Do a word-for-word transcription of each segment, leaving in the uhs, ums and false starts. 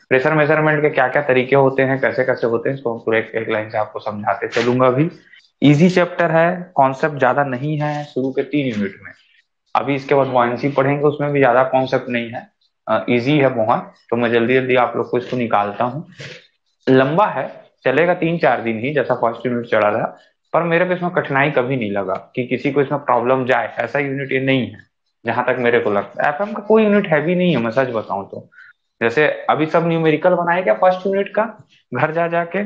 Pressure measurement के क्या क्या तरीके होते हैं, कैसे कैसे होते हैं, इसको हम पूरे एक, एक लाइन से आपको समझाते चलूंगा अभी। इजी चैप्टर है, कॉन्सेप्ट ज्यादा नहीं है शुरू के तीन यूनिट में। अभी इसके बाद बुआंसी पढ़ेंगे, उसमें भी ज्यादा कॉन्सेप्ट नहीं है, इजी है बहुत। तो मैं जल्दी जल्दी आप लोग को इसको निकालता हूँ। लंबा है, चलेगा तीन चार दिन ही जैसा फर्स्ट यूनिट चला रहा। पर मेरे को इसमें कठिनाई कभी नहीं लगा कि किसी को इसमें प्रॉब्लम जाए, ऐसा यूनिट ये नहीं है। जहां तक मेरे को लगता है एफएम का कोई यूनिट हैवी नहीं है, मैं सच बताऊं तो। जैसे अभी सब न्यूमेरिकल बनाए क्या फर्स्ट यूनिट का, घर जा जाके?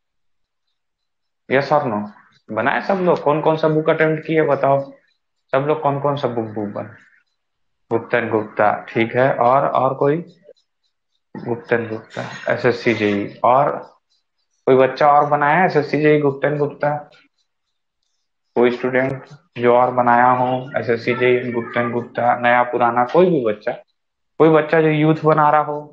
यस और नो? बनाए सब लोग? कौन कौन सा बुक अटेम्प्ट किए बताओ? सब लोग कौन कौन सा बुक बुक बना? गुप्तन गुप्ता, ठीक है। और और कोई? गुप्तन गुप्ता, एसएससी जेई। और कोई बच्चा और बनाया एसएससी जेई गुप्तन गुप्ता? कोई स्टूडेंट जो और बनाया हो एसएससी जेई गुप्तन गुप्ता, नया पुराना, कोई भी बच्चा? कोई बच्चा जो यूथ बना रहा हो,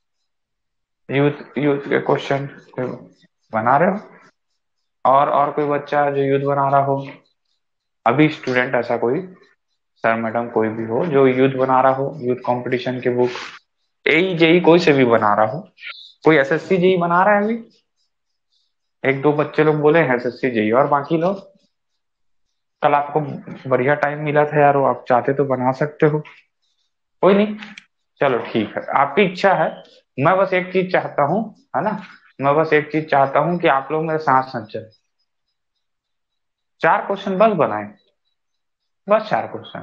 यूथ यूथ के क्वेश्चन कोई बना रहे हो? और और कोई बच्चा जो यूथ बना रहा हो अभी, स्टूडेंट ऐसा कोई, सर मैडम कोई भी हो जो यूथ बना रहा हो, यूथ कंपटीशन के बुक, एई जेई कोई से भी बना रहा हो? कोई एसएससी जेई बना रहा है अभी? एक दो बच्चे लोग बोले हैं एसएससी जेई, और बाकी लोग? कल आपको बढ़िया टाइम मिला था यार, वो आप चाहते तो बना सकते हो। कोई नहीं, चलो ठीक है, आपकी इच्छा है। मैं बस एक चीज चाहता हूँ, है ना, मैं बस एक चीज चाहता हूँ कि आप लोग मेरे साथ साथ चले। चार क्वेश्चन बस बनाए, बस चार क्वेश्चन।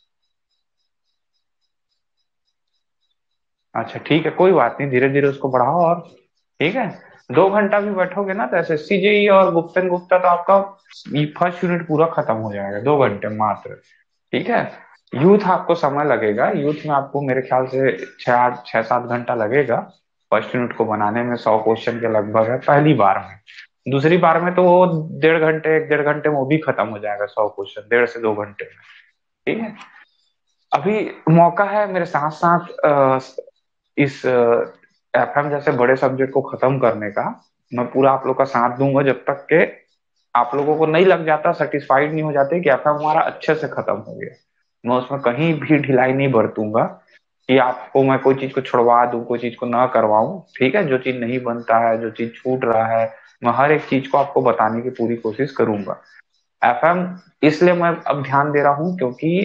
अच्छा ठीक है, कोई बात नहीं, धीरे धीरे उसको बढ़ाओ और। ठीक है, दो घंटा भी बैठोगे ना तो एसएससी जेई और गुप्तन गुप्ता तो आपका फर्स्ट यूनिट पूरा खत्म हो जाएगा दो घंटे मात्र। ठीक है। यूथ आपको समय लगेगा, यूथ में आपको मेरे ख्याल से छह आठ छह सात घंटा लगेगा फर्स्ट यूनिट को बनाने में। सौ क्वेश्चन के लगभग है पहली बार में। दूसरी बार में तो वो डेढ़ घंटे एक डेढ़ घंटे में वो भी खत्म हो जाएगा, सौ क्वेश्चन डेढ़ से दो घंटे में। ठीक है। अभी मौका है मेरे साथ साथ इस एफएम जैसे बड़े सब्जेक्ट को खत्म करने का। मैं पूरा आप लोग का साथ दूंगा जब तक के आप लोगों को नहीं लग जाता, सेटिस्फाइड नहीं हो जाते कि एफएम हमारा अच्छे से खत्म हो गया। मैं उसमें कहीं भी ढिलाई नहीं बरतूंगा कि आपको मैं कोई चीज को छुड़वा दूं, कोई चीज को ना करवाऊं। ठीक है, जो चीज नहीं बनता है, जो चीज छूट रहा है, मैं हर एक चीज को आपको बताने की पूरी कोशिश करूंगा। एफएम इसलिए मैं अब ध्यान दे रहा हूं क्योंकि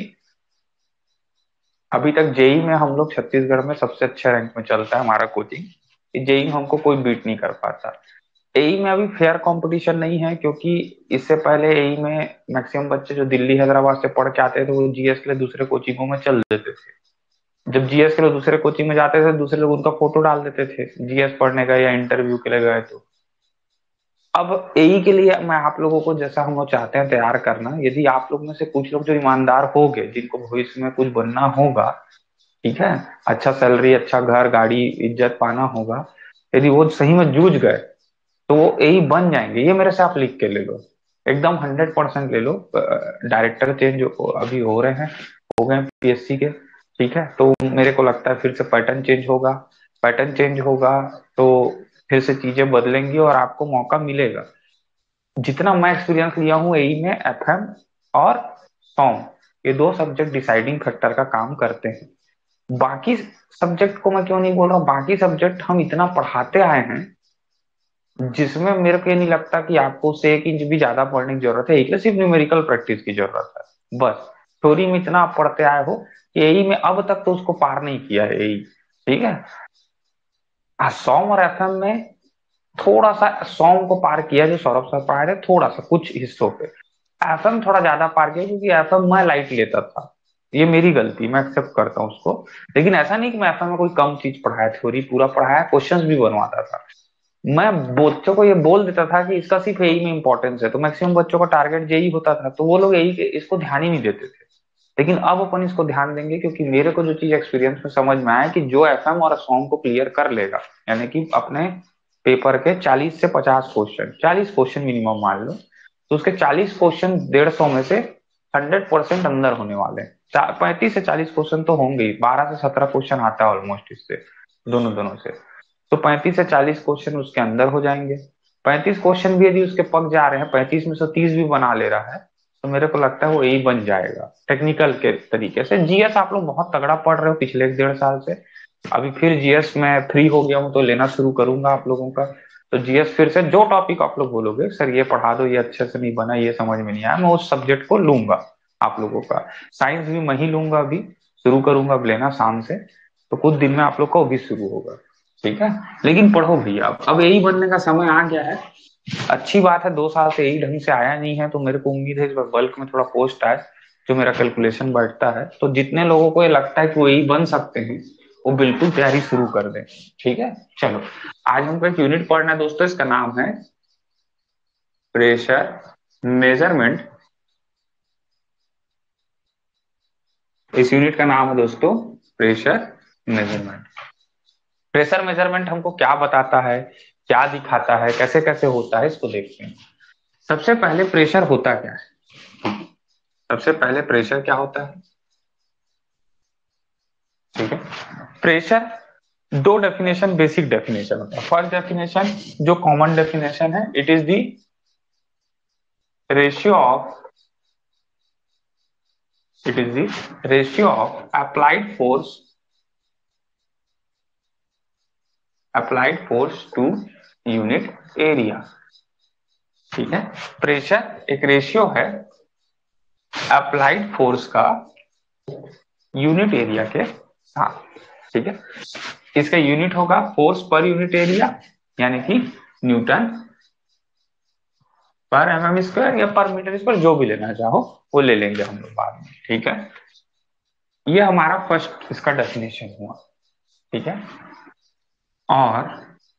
अभी तक जेई में हम लोग छत्तीसगढ़ में सबसे अच्छे रैंक में चलता है हमारा कोचिंग। जेई में हमको कोई बीट नहीं कर पाता। एई में अभी फेयर कंपटीशन नहीं है क्योंकि इससे पहले एई में मैक्सिमम बच्चे जो दिल्ली हैदराबाद से पढ़ के आते थे वो जीएस के लिए दूसरे कोचिंगों में चल देते थे। जब जीएस के लिए दूसरे कोचिंग में जाते थे दूसरे लोग उनका फोटो डाल देते थे जीएस पढ़ने गए या इंटरव्यू के लिए गए तो। अब एई के लिए मैं आप लोगों को जैसा हम लोग चाहते हैं तैयार करना, यदि आप लोग में से कुछ लोग जो ईमानदार हो गए, जिनको भविष्य में कुछ बनना होगा, ठीक है, अच्छा सैलरी, अच्छा घर गाड़ी इज्जत पाना होगा, यदि वो सही में जूझ गए तो वो यही बन जाएंगे। ये मेरे से आप लिख के ले लो, एकदम हंड्रेड परसेंट ले लो। डायरेक्टर चेंज अभी हो रहे हैं, हो गए पीएससी के। ठीक है, तो मेरे को लगता है फिर से पैटर्न चेंज होगा। पैटर्न चेंज होगा तो फिर से चीजें बदलेंगी और आपको मौका मिलेगा। जितना मैं एक्सपीरियंस लिया हूँ एई में, एफएम और सॉम, ये दो सब्जेक्ट डिसाइडिंग फैक्टर का काम करते हैं। बाकी सब्जेक्ट को मैं क्यों नहीं बोल रहा हूँ, बाकी सब्जेक्ट हम इतना पढ़ाते आए हैं जिसमें मेरे को ये नहीं लगता कि आपको उससे एक इंच भी ज्यादा पढ़ने की जरूरत है। एक सिर्फ न्यूमेरिकल प्रैक्टिस की जरूरत है बस। थ्योरी में इतना आप पढ़ते आए हो कि एई में अब तक तो उसको पार नहीं किया है एई। ठीक है। हाँ, सॉम और एफएम में थोड़ा सा सॉम को पार किया जो सौरभ सर पढ़ा रहे, थोड़ा सा कुछ हिस्सों पे। एफएम थोड़ा ज्यादा पार किया क्योंकि एफएम मैं लाइट लेता था, ये मेरी गलती, मैं एक्सेप्ट करता हूँ उसको। लेकिन ऐसा नहीं कि मैं एफएम में कोई कम चीज पढ़ाया, थ्योरी पूरा पढ़ाया, क्वेश्चंस भी बनवाता था। मैं बच्चों को ये बोल देता था कि इसका सिर्फ एई में इंपॉर्टेंस है, तो मैक्सिमम बच्चों का टारगेट जेई होता था, तो वो लोग एई के इसको ध्यान ही नहीं देते थे। लेकिन अब अपन इसको ध्यान देंगे क्योंकि मेरे को जो चीज एक्सपीरियंस में समझ में आया कि जो एफएम और असॉम को क्लियर कर लेगा, यानी कि अपने पेपर के चालीस से पचास क्वेश्चन, चालीस क्वेश्चन मिनिमम मान लो, तो उसके चालीस क्वेश्चन डेढ़ सौ में से हंड्रेड परसेंट अंदर होने वाले हैं। पैंतीस से चालीस क्वेश्चन तो होंगे ही, बारह से सत्रह क्वेश्चन आता है ऑलमोस्ट इससे, दोनों दोनों से। तो पैंतीस से चालीस क्वेश्चन उसके अंदर हो जाएंगे। पैंतीस क्वेश्चन भी यदि उसके पक जा रहे हैं, पैंतीस में से तीस भी बना ले रहा है, तो मेरे को लगता है वो यही बन जाएगा टेक्निकल के तरीके से। जीएस आप लोग बहुत तगड़ा पढ़ रहे हो पिछले एक डेढ़ साल से, अभी फिर जीएस में फ्री हो गया हूँ तो लेना शुरू करूंगा आप लोगों का। तो जीएस फिर से जो टॉपिक आप लोग बोलोगे सर ये पढ़ा दो, ये अच्छे से नहीं बना, ये समझ में नहीं आया, मैं उस सब्जेक्ट को लूंगा आप लोगों का। साइंस भी मैं ही लूंगा, अभी शुरू करूंगा अब लेना शाम से, तो कुछ दिन में आप लोग का वो भी शुरू होगा। ठीक है, लेकिन पढ़ो भैया, अब अब यही बनने का समय आ गया है। अच्छी बात है, दो साल से यही ढंग से आया नहीं है, तो मेरे को उम्मीद है इस बार बल्क में थोड़ा पोस्ट आए, जो मेरा कैलकुलेशन बढ़ता है। तो जितने लोगों को ये लगता है कि वो यही बन सकते हैं, वो बिल्कुल तैयारी शुरू कर दें। ठीक है, चलो आज हमको एक यूनिट पढ़ना है दोस्तों, इसका नाम है प्रेशर मेजरमेंट। इस यूनिट का नाम है दोस्तों प्रेशर मेजरमेंट। प्रेशर मेजरमेंट हमको क्या बताता है, क्या दिखाता है, कैसे कैसे होता है, इसको देखते हैं। सबसे पहले प्रेशर होता क्या है, सबसे पहले प्रेशर क्या होता है। ठीक है, प्रेशर दो डेफिनेशन, बेसिक डेफिनेशन होता है। फर्स्ट डेफिनेशन जो कॉमन डेफिनेशन है, it is the ratio of it is the ratio of applied force applied force to unit area. ठीक है, प्रेशर एक रेशियो है अप्लाइड फोर्स का यूनिट एरिया के साथ। ठीक है, इसका यूनिट होगा फोर्स पर यूनिट एरिया, यानी कि Newton per M M square या पर मीटर स्क्वायर, जो भी लेना चाहो वो ले लेंगे हम लोग बाद में। ठीक है, ये हमारा फर्स्ट इसका डेफिनेशन हुआ। ठीक है, और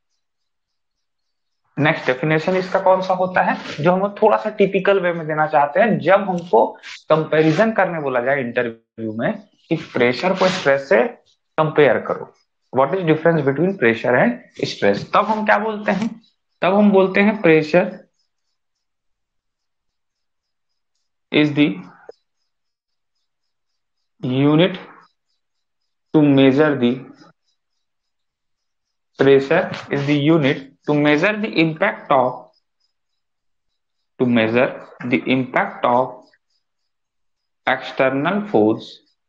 नेक्स्ट डेफिनेशन इसका कौन सा होता है, जो हम थोड़ा सा टिपिकल वे में देना चाहते हैं, जब हमको कंपैरिजन करने बोला जाए इंटरव्यू में कि प्रेशर को स्ट्रेस से कंपेयर करो, what is difference between pressure and stress, तब हम क्या बोलते हैं, तब हम बोलते हैं pressure is the unit to measure the pressure is the unit to measure the impact of to measure the impact of external force.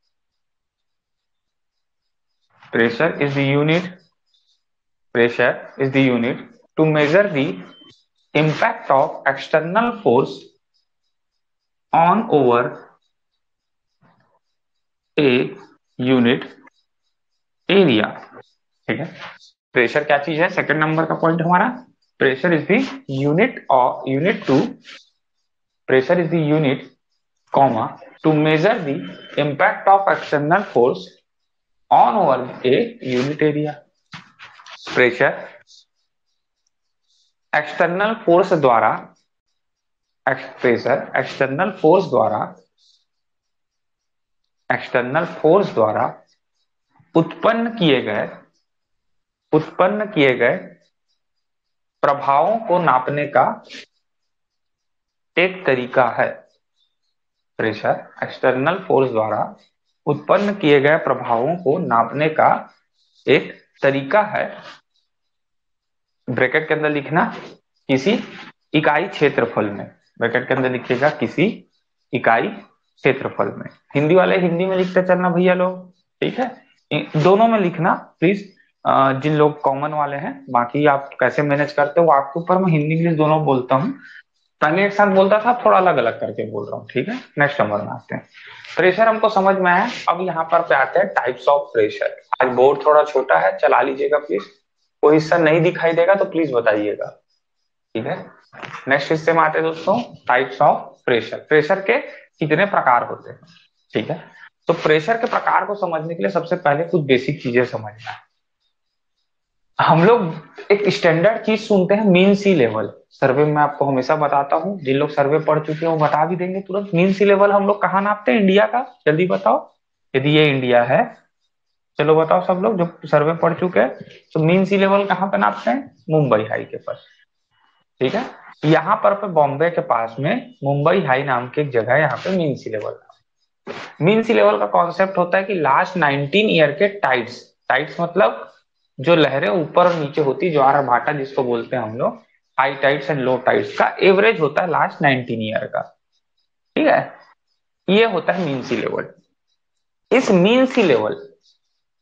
Pressure is the unit pressure is the unit to measure the impact of external force on over a unit area. ठीक है, pressure क्या चीज है, second number का point हमारा, pressure is the unit of unit to pressure is the unit comma to measure the impact of external force on over a unit area. Pressure external force द्वारा pressure external force द्वारा external force द्वारा उत्पन्न किए गए उत्पन्न किए गए प्रभावों को नापने का एक तरीका है। प्रेशर एक्सटर्नल फोर्स द्वारा उत्पन्न किए गए प्रभावों को नापने का एक तरीका है। ब्रैकेट के अंदर लिखना किसी इकाई क्षेत्रफल में, ब्रैकेट के अंदर लिखिएगा किसी इकाई क्षेत्रफल में। हिंदी वाले हिंदी में लिखते चलना भैया लोग, ठीक है, दोनों में लिखना प्लीज, जिन लोग कॉमन वाले हैं, बाकी आप कैसे मैनेज करते हो आपके ऊपर। मैं हिंदी इंग्लिश दोनों बोलता हूँ, पहले एक साथ बोलता था, थोड़ा अलग अलग करके बोल रहा हूँ। ठीक है, नेक्स्ट नंबर में आते हैं। प्रेशर हमको समझ में आया, अब यहाँ पर पे आते हैं टाइप्स ऑफ प्रेशर। आज बोर्ड थोड़ा छोटा है, चला लीजिएगा प्लीज, कोई हिस्सा नहीं दिखाई देगा तो प्लीज बताइएगा। ठीक है, नेक्स्ट हिस्से में आते हैं दोस्तों, टाइप्स ऑफ प्रेशर। प्रेशर के कितने प्रकार होते हैं। ठीक है, तो प्रेशर के प्रकार को समझने के लिए सबसे पहले कुछ बेसिक चीजें समझना है। हम लोग एक स्टैंडर्ड चीज सुनते हैं, मीन सी लेवल। सर्वे में आपको हमेशा बताता हूँ, जिन लोग सर्वे पढ़ चुके हैं वो बता भी देंगे तुरंत। मीन सी लेवल हम लोग कहाँ नापते हैं इंडिया का, जल्दी बताओ। यदि ये इंडिया है, चलो बताओ सब लोग जो सर्वे पढ़ चुके हैं, तो मीन सी लेवल कहाँ पे नापते हैं, मुंबई हाई के पास। ठीक है, यहाँ पर पे बॉम्बे के पास में मुंबई हाई नाम की एक जगह है, यहाँ पे mean sea level. Mean sea level का कॉन्सेप्ट होता है कि लास्ट नाइनटीन ईयर के टाइड्स, टाइड्स मतलब जो लहरें ऊपर और नीचे होती, ज्वार भाटा जिसको बोलते हैं हम लोग, high tides and low tides का एवरेज होता है लास्ट नाइनटीन ईयर का। ठीक है, ये होता है मीन सी लेवल। इस मीन सी लेवल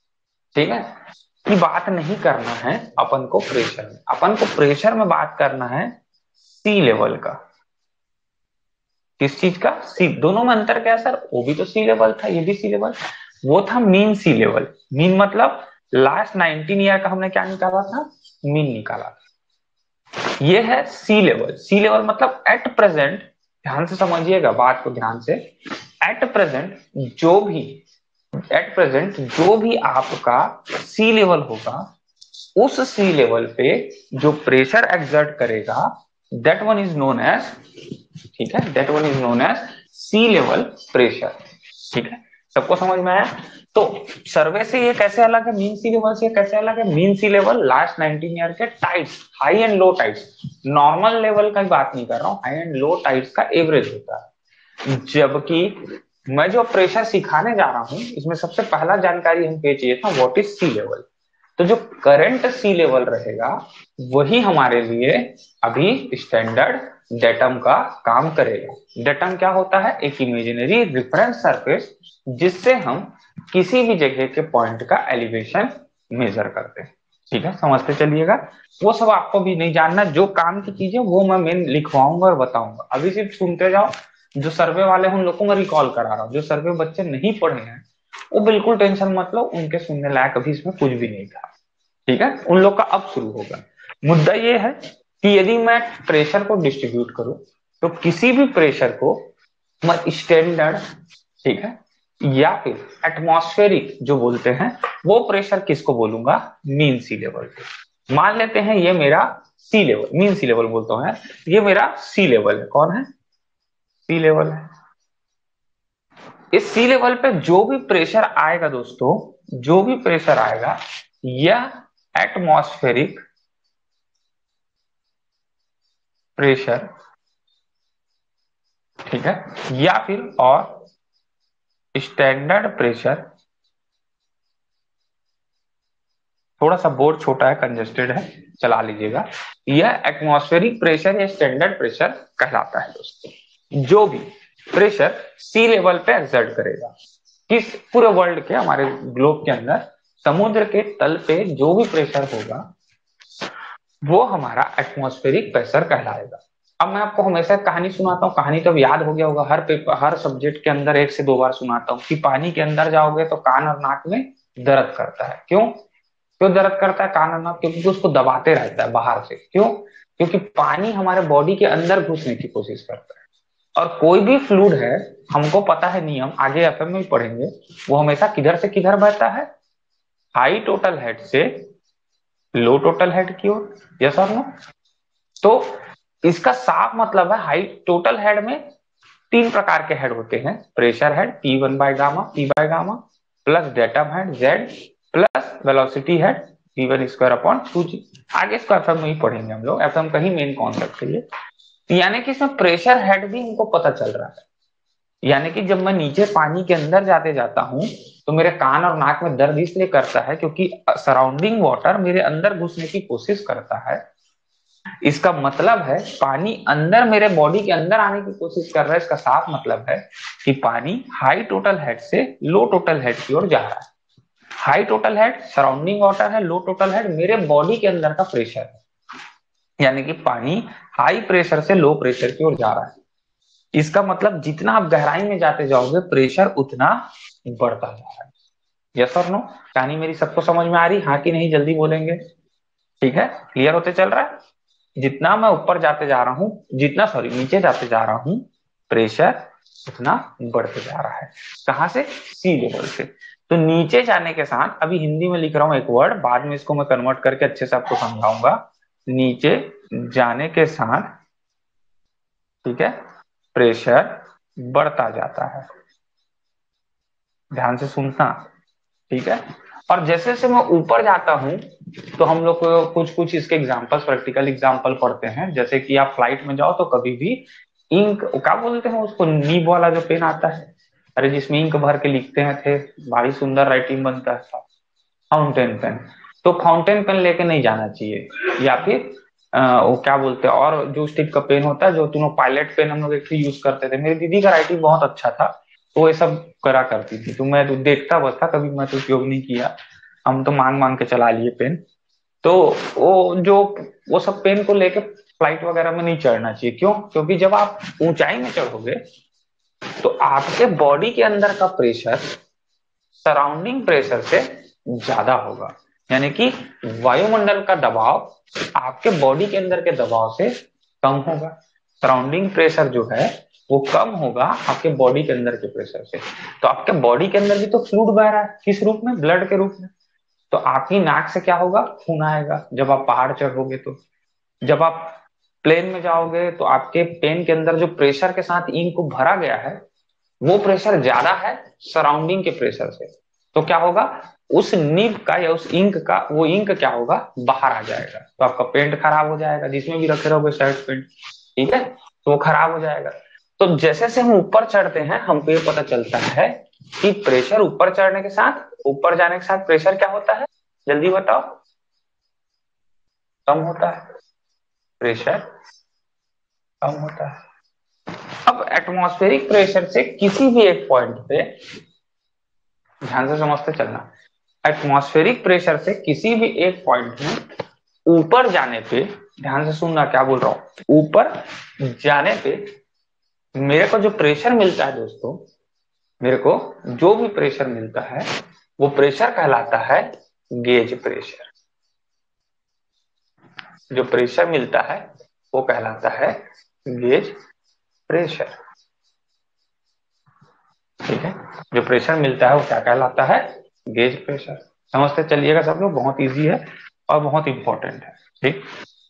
ठीक है, की बात नहीं करना है अपन को प्रेशर में, अपन को प्रेशर में बात करना है सी लेवल का। किस चीज का? सी। दोनों में अंतर क्या है सर? वो भी तो सी लेवल था, ये भी सी लेवल। वो था मीन सी लेवल। मीन मतलब लास्ट नाइनटीन ईयर का हमने क्या निकाला था? मीन निकाला। ये है सी लेवल। सी लेवल मतलब एट प्रेजेंट, ध्यान से समझिएगा बात को ध्यान से, एट प्रेजेंट जो भी एट प्रेजेंट जो भी आपका सी लेवल होगा, उस सी लेवल पे जो प्रेशर एक्सर्ट करेगा, that one is known as, ठीक है, that one is known as sea level pressure. ठीक है, सबको समझ में आया? तो सर्वे से ये कैसे अलग है, मीन सी लेवल से कैसे अलग है? Mean sea level last nineteen year के tides, high and low tides, normal level का बात नहीं कर रहा हूं, हाई एंड लो टाइड्स का एवरेज होता है। जबकि मैं जो प्रेशर सिखाने जा रहा हूं, इसमें सबसे पहला जानकारी हमको चाहिए था, व्हाट इज सी लेवल। तो जो करंट सी लेवल रहेगा, वही हमारे लिए अभी स्टैंडर्ड डेटम का काम करेगा। डेटम क्या होता है? एक इमेजिनरी रेफरेंस सरफेस, जिससे हम किसी भी जगह के पॉइंट का एलिवेशन मेजर करते हैं। ठीक है, समझते चलिएगा। वो सब आपको भी नहीं जानना, जो काम की चीजें वो मैं मेन लिखवाऊंगा और बताऊंगा, अभी सिर्फ सुनते जाओ। जो सर्वे वाले उन लोगों को मैं रिकॉल करा रहा हूँ, जो सर्वे बच्चे नहीं पढ़े हैं वो बिल्कुल टेंशन मत लो, उनके सुनने लायक अभी इसमें कुछ भी नहीं था। ठीक है, उन लोग का अब शुरू होगा। मुद्दा ये है कि यदि मैं प्रेशर को डिस्ट्रीब्यूट करूं, तो किसी भी प्रेशर को मैं स्टैंडर्ड, ठीक है, या फिर एटमॉस्फेरिक जो बोलते हैं, वो प्रेशर किसको बोलूंगा? मीन सी लेवल पे। मान लेते हैं ये मेरा sea level, mean sea level बोलता हूं, ये मेरा सी लेवल है। कौन है? सी लेवल है। इस सी लेवल पे जो भी प्रेशर आएगा दोस्तों, जो भी प्रेशर आएगा, यह एटमॉस्फेरिक प्रेशर, ठीक है, या फिर और स्टैंडर्ड प्रेशर, थोड़ा सा बोर्ड छोटा है, कंजेस्टेड है, चला लीजिएगा, यह एटमॉस्फेरिक प्रेशर या स्टैंडर्ड प्रेशर कहलाता है दोस्तों। जो भी प्रेशर सी लेवल पे एक्सर्ट करेगा, किस पूरे वर्ल्ड के, हमारे ग्लोब के अंदर समुद्र के तल पे जो भी प्रेशर होगा, वो हमारा एटमॉस्फेरिक प्रेशर कहलाएगा। अब मैं आपको हमेशा कहानी सुनाता हूँ, कहानी तो याद हो गया होगा, हर पेपर हर सब्जेक्ट के अंदर एक से दो बार सुनाता हूँ कि पानी के अंदर जाओगे तो कान और नाक में दर्द करता है। क्यों क्यों दर्द करता है कान और नाक? क्योंकि उसको दबाते रहता है बाहर से। क्यों? क्योंकि पानी हमारे बॉडी के अंदर घुसने की कोशिश करता है। और कोई भी फ्लूइड है, हमको पता है नियम, आगे एफएम में भी पढ़ेंगे, वो हमेशा किधर से किधर बहता है? हाई टोटल हेड से लो टोटल हेड की ओर। यस और नो? तो इसका साफ मतलब है, हाई टोटल हेड में तीन प्रकार के हेड होते हैं, pressure head P one by gamma, P by gamma, plus datum head Z, plus velocity head V one square upon two g. आगे इसको एफएम में ही पढ़ेंगे हम लोग, एफएम का ही मेन कॉन्सेप्ट है ये। यानी कि इसमें प्रेशर हेड भी हमको पता चल रहा है। यानी कि जब मैं नीचे पानी के अंदर जाते जाता हूं, तो मेरे कान और नाक में दर्द इसलिए करता है क्योंकि सराउंडिंग वाटर मेरे अंदर घुसने की कोशिश करता है। इसका मतलब है पानी अंदर मेरे बॉडी के अंदर आने की कोशिश कर रहा है। इसका साफ मतलब है कि पानी हाई टोटल हेड से लो टोटल हेड की ओर जा रहा है। High total head surrounding water है, लो टोटल हेड मेरे बॉडी के अंदर का प्रेशर है। यानी कि पानी हाई प्रेशर से लो प्रेशर की ओर जा रहा है। इसका मतलब जितना आप गहराई में जाते जाओगे, प्रेशर उतना बढ़ता जा रहा है। यस और नो? कहानी मेरी सबको समझ में आ रही? हाँ कि नहीं? जल्दी बोलेंगे। ठीक है, क्लियर होते चल रहा है? जितना मैं ऊपर जाते जा रहा हूं, जितना सॉरी नीचे जाते जा रहा हूं, प्रेशर उतना बढ़ते जा रहा है। कहां से? सी लेवल से। तो नीचे जाने के साथ, अभी हिंदी में लिख रहा हूं एक वर्ड, बाद में इसको मैं कन्वर्ट करके अच्छे से आपको समझाऊंगा। नीचे जाने के साथ, ठीक है, प्रेशर बढ़ता जाता है। ध्यान से सुनना, ठीक है। और जैसे जैसे मैं ऊपर जाता हूं, तो हम लोग कुछ कुछ इसके एग्जांपल्स, प्रैक्टिकल एग्जांपल पढ़ते हैं। जैसे कि आप फ्लाइट में जाओ तो कभी भी इंक, क्या बोलते हैं उसको, नीब वाला जो पेन आता है, अरे जिसमें इंक भर के लिखते हैं थे, भारी सुंदर राइटिंग बनता है, फाउंटेन पेन। तो फाउंटेन पेन लेके नहीं जाना चाहिए। या फिर आ, वो क्या बोलते हैं, और जो स्टिक का पेन होता है, जो तुम पायलट पेन हम लोग एक यूज करते थे, मेरी दीदी का राइटिंग बहुत अच्छा था, तो ये सब करा करती थी, तो मैं तो देखता बस था, कभी मैं तो उपयोग नहीं किया। हम तो मांग मांग के चला लिए पेन। तो वो जो वो सब पेन को लेके फ्लाइट वगैरह में नहीं चढ़ना चाहिए। क्यों? क्योंकि जब आप ऊंचाई में चढ़ोगे तो आपके बॉडी के अंदर का प्रेशर सराउंडिंग प्रेशर से ज्यादा होगा, यानी कि वायुमंडल का दबाव आपके बॉडी के अंदर के दबाव से कम होगा। सराउंडिंग प्रेशर जो है वो कम होगा आपके बॉडी के अंदर के प्रेशर से। तो आपके बॉडी के अंदर भी तो फ्लूइड बह रहा है, किस रूप में? ब्लड के रूप में। तो आपकी नाक से क्या होगा? खून आएगा जब आप पहाड़ चढ़ोगे। तो जब आप प्लेन में जाओगे तो आपके पेन के अंदर जो प्रेशर के साथ इंक को भरा गया है वो प्रेशर ज्यादा है सराउंडिंग के प्रेशर से। तो क्या होगा? उस निब का या उस इंक का, वो इंक क्या होगा? बाहर आ जाएगा। तो आपका पेंट खराब हो जाएगा, जिसमें भी रखे रहोगे शर्ट पेंट, ठीक है, तो वो खराब हो जाएगा। तो जैसे जैसे हम ऊपर चढ़ते हैं हमको ये पता चलता है कि प्रेशर ऊपर चढ़ने के साथ, ऊपर जाने के साथ प्रेशर क्या होता है? जल्दी बताओ। कम होता है। प्रेशर कम होता है। अब एटमॉस्फेरिक प्रेशर से किसी भी एक पॉइंट पे, ध्यान से समझते चलना, एटमॉस्फेरिक प्रेशर से किसी भी एक पॉइंट में ऊपर जाने पे, ध्यान से सुनना क्या बोल रहा हूं, ऊपर जाने पे मेरे को जो प्रेशर मिलता है दोस्तों, मेरे को जो भी प्रेशर मिलता है वो प्रेशर कहलाता है गेज प्रेशर। जो प्रेशर मिलता है वो कहलाता है गेज प्रेशर। ठीक है, जो प्रेशर मिलता है वो क्या कहलाता है? Gauge pressure. समझते चलिएगा सब लोग, बहुत इजी है और बहुत इंपॉर्टेंट है। ठीक,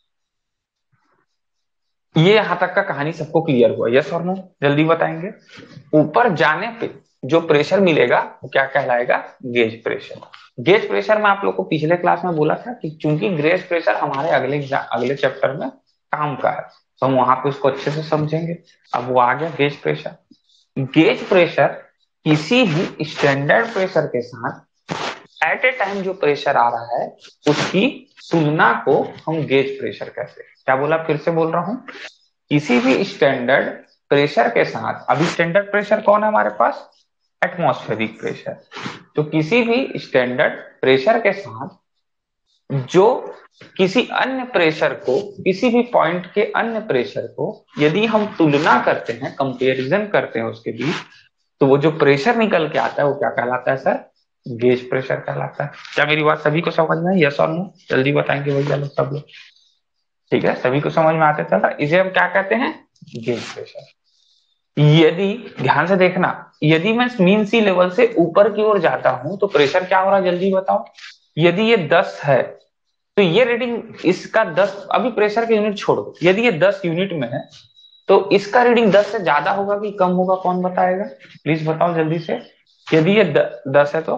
ये यहां तक का कहानी सबको क्लियर हुआ? यस और नो? जल्दी बताएंगे। ऊपर जाने पे जो प्रेशर मिलेगा वो क्या कहलाएगा? Gauge pressure. गेज प्रेशर में आप लोग को पिछले क्लास में बोला था कि चूंकि गेज प्रेशर हमारे अगले अगले चैप्टर में काम का है तो हम वहां पे उसको अच्छे से समझेंगे। अब वो आ गया गेज प्रेशर। गेज प्रेशर किसी भी स्टैंडर्ड प्रेशर के साथ एट ए टाइम जो प्रेशर आ रहा है उसकी तुलना को हम गेज प्रेशर कहते हैं। क्या बोला? फिर से बोल रहा हूं, किसी भी स्टैंडर्ड प्रेशर के साथ, अभी स्टैंडर्ड प्रेशर कौन है हमारे पास? Atmospheric pressure. तो किसी भी स्टैंडर्ड प्रेशर के साथ जो किसी अन्य प्रेशर को, किसी भी पॉइंट के अन्य प्रेशर को यदि हम तुलना करते हैं, कंपैरिजन करते हैं उसके बीच, तो वो जो प्रेशर निकल के आता है वो क्या कहलाता है सर? गेज प्रेशर कहलाता है। क्या मेरी बात सभी को समझ में? यस और नो? जल्दी बताएंगे भैया लोग, सब लोग। ठीक है, सभी को समझ में आते चला। इसे हम क्या कहते हैं? Gauge pressure. यदि ध्यान से देखना, यदि मैं मीन सी लेवल से ऊपर की ओर जाता हूं तो प्रेशर क्या हो रहा है? जल्दी बताओ। यदि ये दस है तो ये रीडिंग इसका दस, अभी प्रेशर के यूनिट छोड़ो, यदि ये दस यूनिट में है तो इसका रीडिंग दस से ज्यादा होगा कि कम होगा? कौन बताएगा? प्लीज बताओ जल्दी से। यदि ये द, दस है तो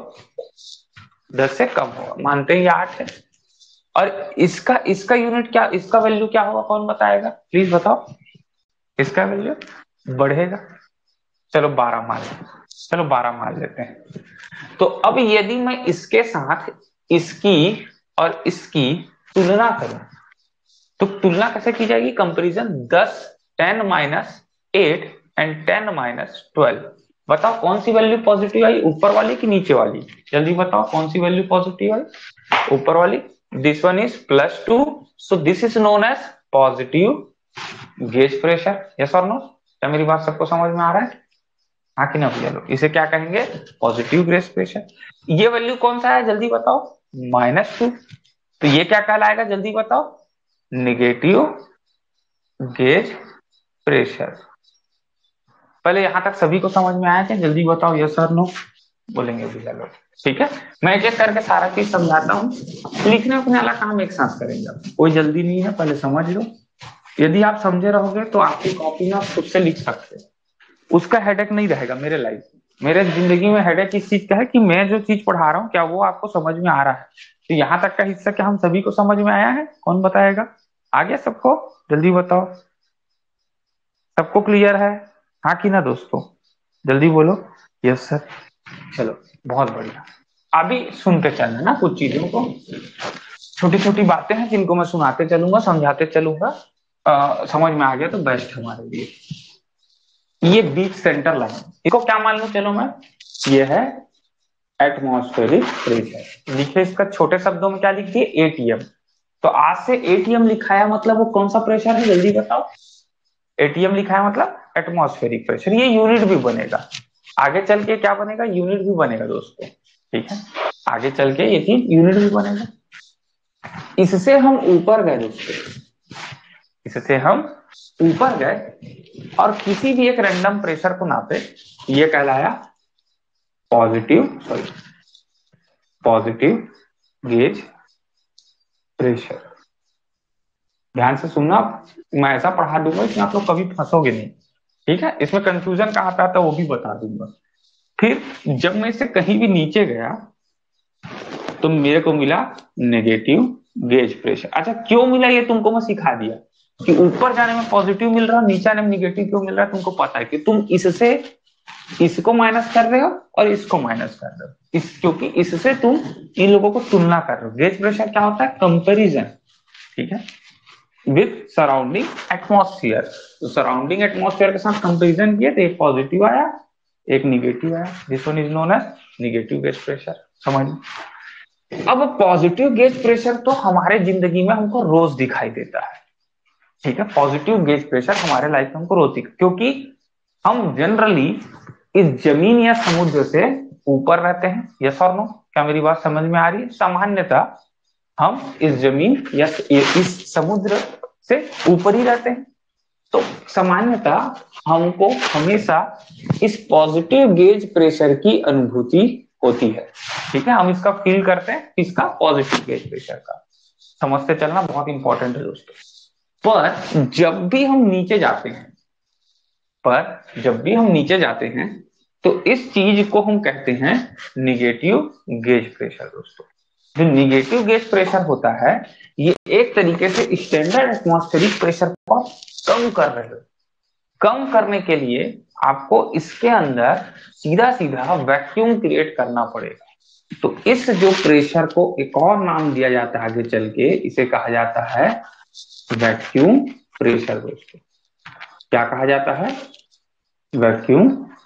दस से कम होगा, मानते हैं ये आठ है। और इसका इसका यूनिट क्या, इसका वैल्यू क्या होगा? कौन बताएगा? प्लीज बताओ। इसका वैल्यू बढ़ेगा। चलो बारह मान लेते हैं, चलो बारह मान लेते हैं। तो अब यदि मैं इसके साथ इसकी और इसकी तुलना करूं तो तुलना कैसे की जाएगी? कंपैरिजन। दस, ten minus eight and ten minus twelve. बताओ कौन सी वैल्यू पॉजिटिव आई, ऊपर वाली कि नीचे वाली? जल्दी बताओ कौन सी वैल्यू पॉजिटिव आई? ऊपर वाली। This one is plus two, so this is known as positive gauge pressure. Yes और नो? क्या मेरी बात सबको समझ में आ रहा है? हाँ कि ना भैया लोग? इसे क्या कहेंगे? Positive gauge pressure. ये वैल्यू कौन सा है? जल्दी बताओ। Minus two. तो ये क्या कहलाएगा? जल्दी बताओ। Negative gauge pressure. पहले यहां तक सभी को समझ में आया क्या? जल्दी बताओ यस और नो बोलेंगे भैया लोग। ठीक है, मैं एक एक करके सारा चीज समझाता हूँ। लिखने उखने वाला काम एक साथ करेंगे, कोई जल्दी नहीं है, पहले समझ लो। यदि आप समझे रहोगे तो आपकी कॉपी में आप खुद से लिख सकते हैं, उसका हेडेक नहीं रहेगा। मेरे लाइफ में, मेरे जिंदगी में हेडेक इस चीज का है कि मैं जो चीज पढ़ा रहा हूँ क्या वो आपको समझ में आ रहा है। तो यहाँ तक का हिस्सा क्या हम सभी को समझ में आया है? कौन बताएगा? आ गया सबको? जल्दी बताओ। सबको क्लियर है? हाँ कि ना दोस्तों? जल्दी बोलो। Yes sir. चलो बहुत बढ़िया। अभी सुनते चलना ना कुछ चीजों को, छोटी छोटी बातें हैं जिनको मैं सुनाते चलूंगा, समझाते चलूंगा। आ, समझ में आ गया तो बेस्ट हमारे लिए। ये बीच सेंटर लाइन, इसको क्या मान लूं? चलो मैं, ये है एटमॉस्फेरिक प्रेशर। लिखे इसका छोटे शब्दों में क्या लिख दिए, एटीएम। तो आज से एटीएम लिखा है मतलब वो कौन सा प्रेशर है, जल्दी बताओ। एटीएम लिखा है मतलब एटमॉस्फेरिक प्रेशर। ये यूनिट भी बनेगा आगे चल के, क्या बनेगा, यूनिट भी बनेगा दोस्तों, ठीक है। आगे चल के ये चीज यूनिट भी बनेगा। इससे हम ऊपर गए दोस्तों, इससे हम ऊपर गए और किसी भी एक रैंडम प्रेशर को नापे, ये कहलाया positive sorry positive gauge pressure. ध्यान से सुनना, मैं ऐसा पढ़ा दूंगा कि आप लोग कभी फंसोगे नहीं, ठीक है। इसमें कंफ्यूजन कहाँ पे आता है वो भी बता दूंगा। फिर जब मैं इसे कहीं भी नीचे गया तो मेरे को मिला नेगेटिव गेज प्रेशर। अच्छा क्यों मिला ये तुमको मैं सिखा दिया कि ऊपर जाने में पॉजिटिव मिल रहा है, नीचे आने में नेगेटिव क्यों मिल रहा है तुमको पता है कि तुम इससे इसको माइनस कर रहे हो और इसको माइनस कर रहे हो, इस क्योंकि इससे तुम इन लोगों को तुलना कर रहे हो। गेज प्रेशर क्या होता है, कंपैरिजन, ठीक है, विद सराउंडिंग एटमॉस्फेयर। तो सराउंडिंग एटमॉस्फेयर के साथ कंपैरिजन किए तो एक पॉजिटिव आया एक निगेटिव आया, this one is known as negative gauge pressure. समझ। अब पॉजिटिव गेज प्रेशर तो हमारे जिंदगी में हमको रोज दिखाई देता है, ठीक है। पॉजिटिव गेज प्रेशर हमारे लाइफ में हमको रोज दिखा, क्योंकि हम जनरली इस जमीन या समुद्र से ऊपर रहते हैं। यस और नो, क्या मेरी बात समझ में आ रही है। सामान्यतः हम इस जमीन या इस समुद्र से ऊपर ही रहते हैं, तो सामान्यतः हमको हमेशा इस पॉजिटिव गेज प्रेशर की अनुभूति होती है, ठीक है। हम इसका फील करते हैं, इसका पॉजिटिव गेज प्रेशर का। समझते चलना बहुत इंपॉर्टेंट है दोस्तों। पर जब भी हम नीचे जाते हैं पर जब भी हम नीचे जाते हैं तो इस चीज को हम कहते हैं निगेटिव गेज प्रेशर दोस्तों। जो निगेटिव गेज प्रेशर होता है ये एक तरीके से स्टैंडर्ड एटमॉस्फेरिक प्रेशर को कम कर रहे हो। कम करने के लिए आपको इसके अंदर सीधा सीधा वैक्यूम क्रिएट करना पड़ेगा। तो इस जो प्रेशर को एक और नाम दिया जाता है आगे चल के, इसे कहा जाता है वैक्यूम प्रेशर दोस्तों। क्या कहा जाता है, वैक्यूम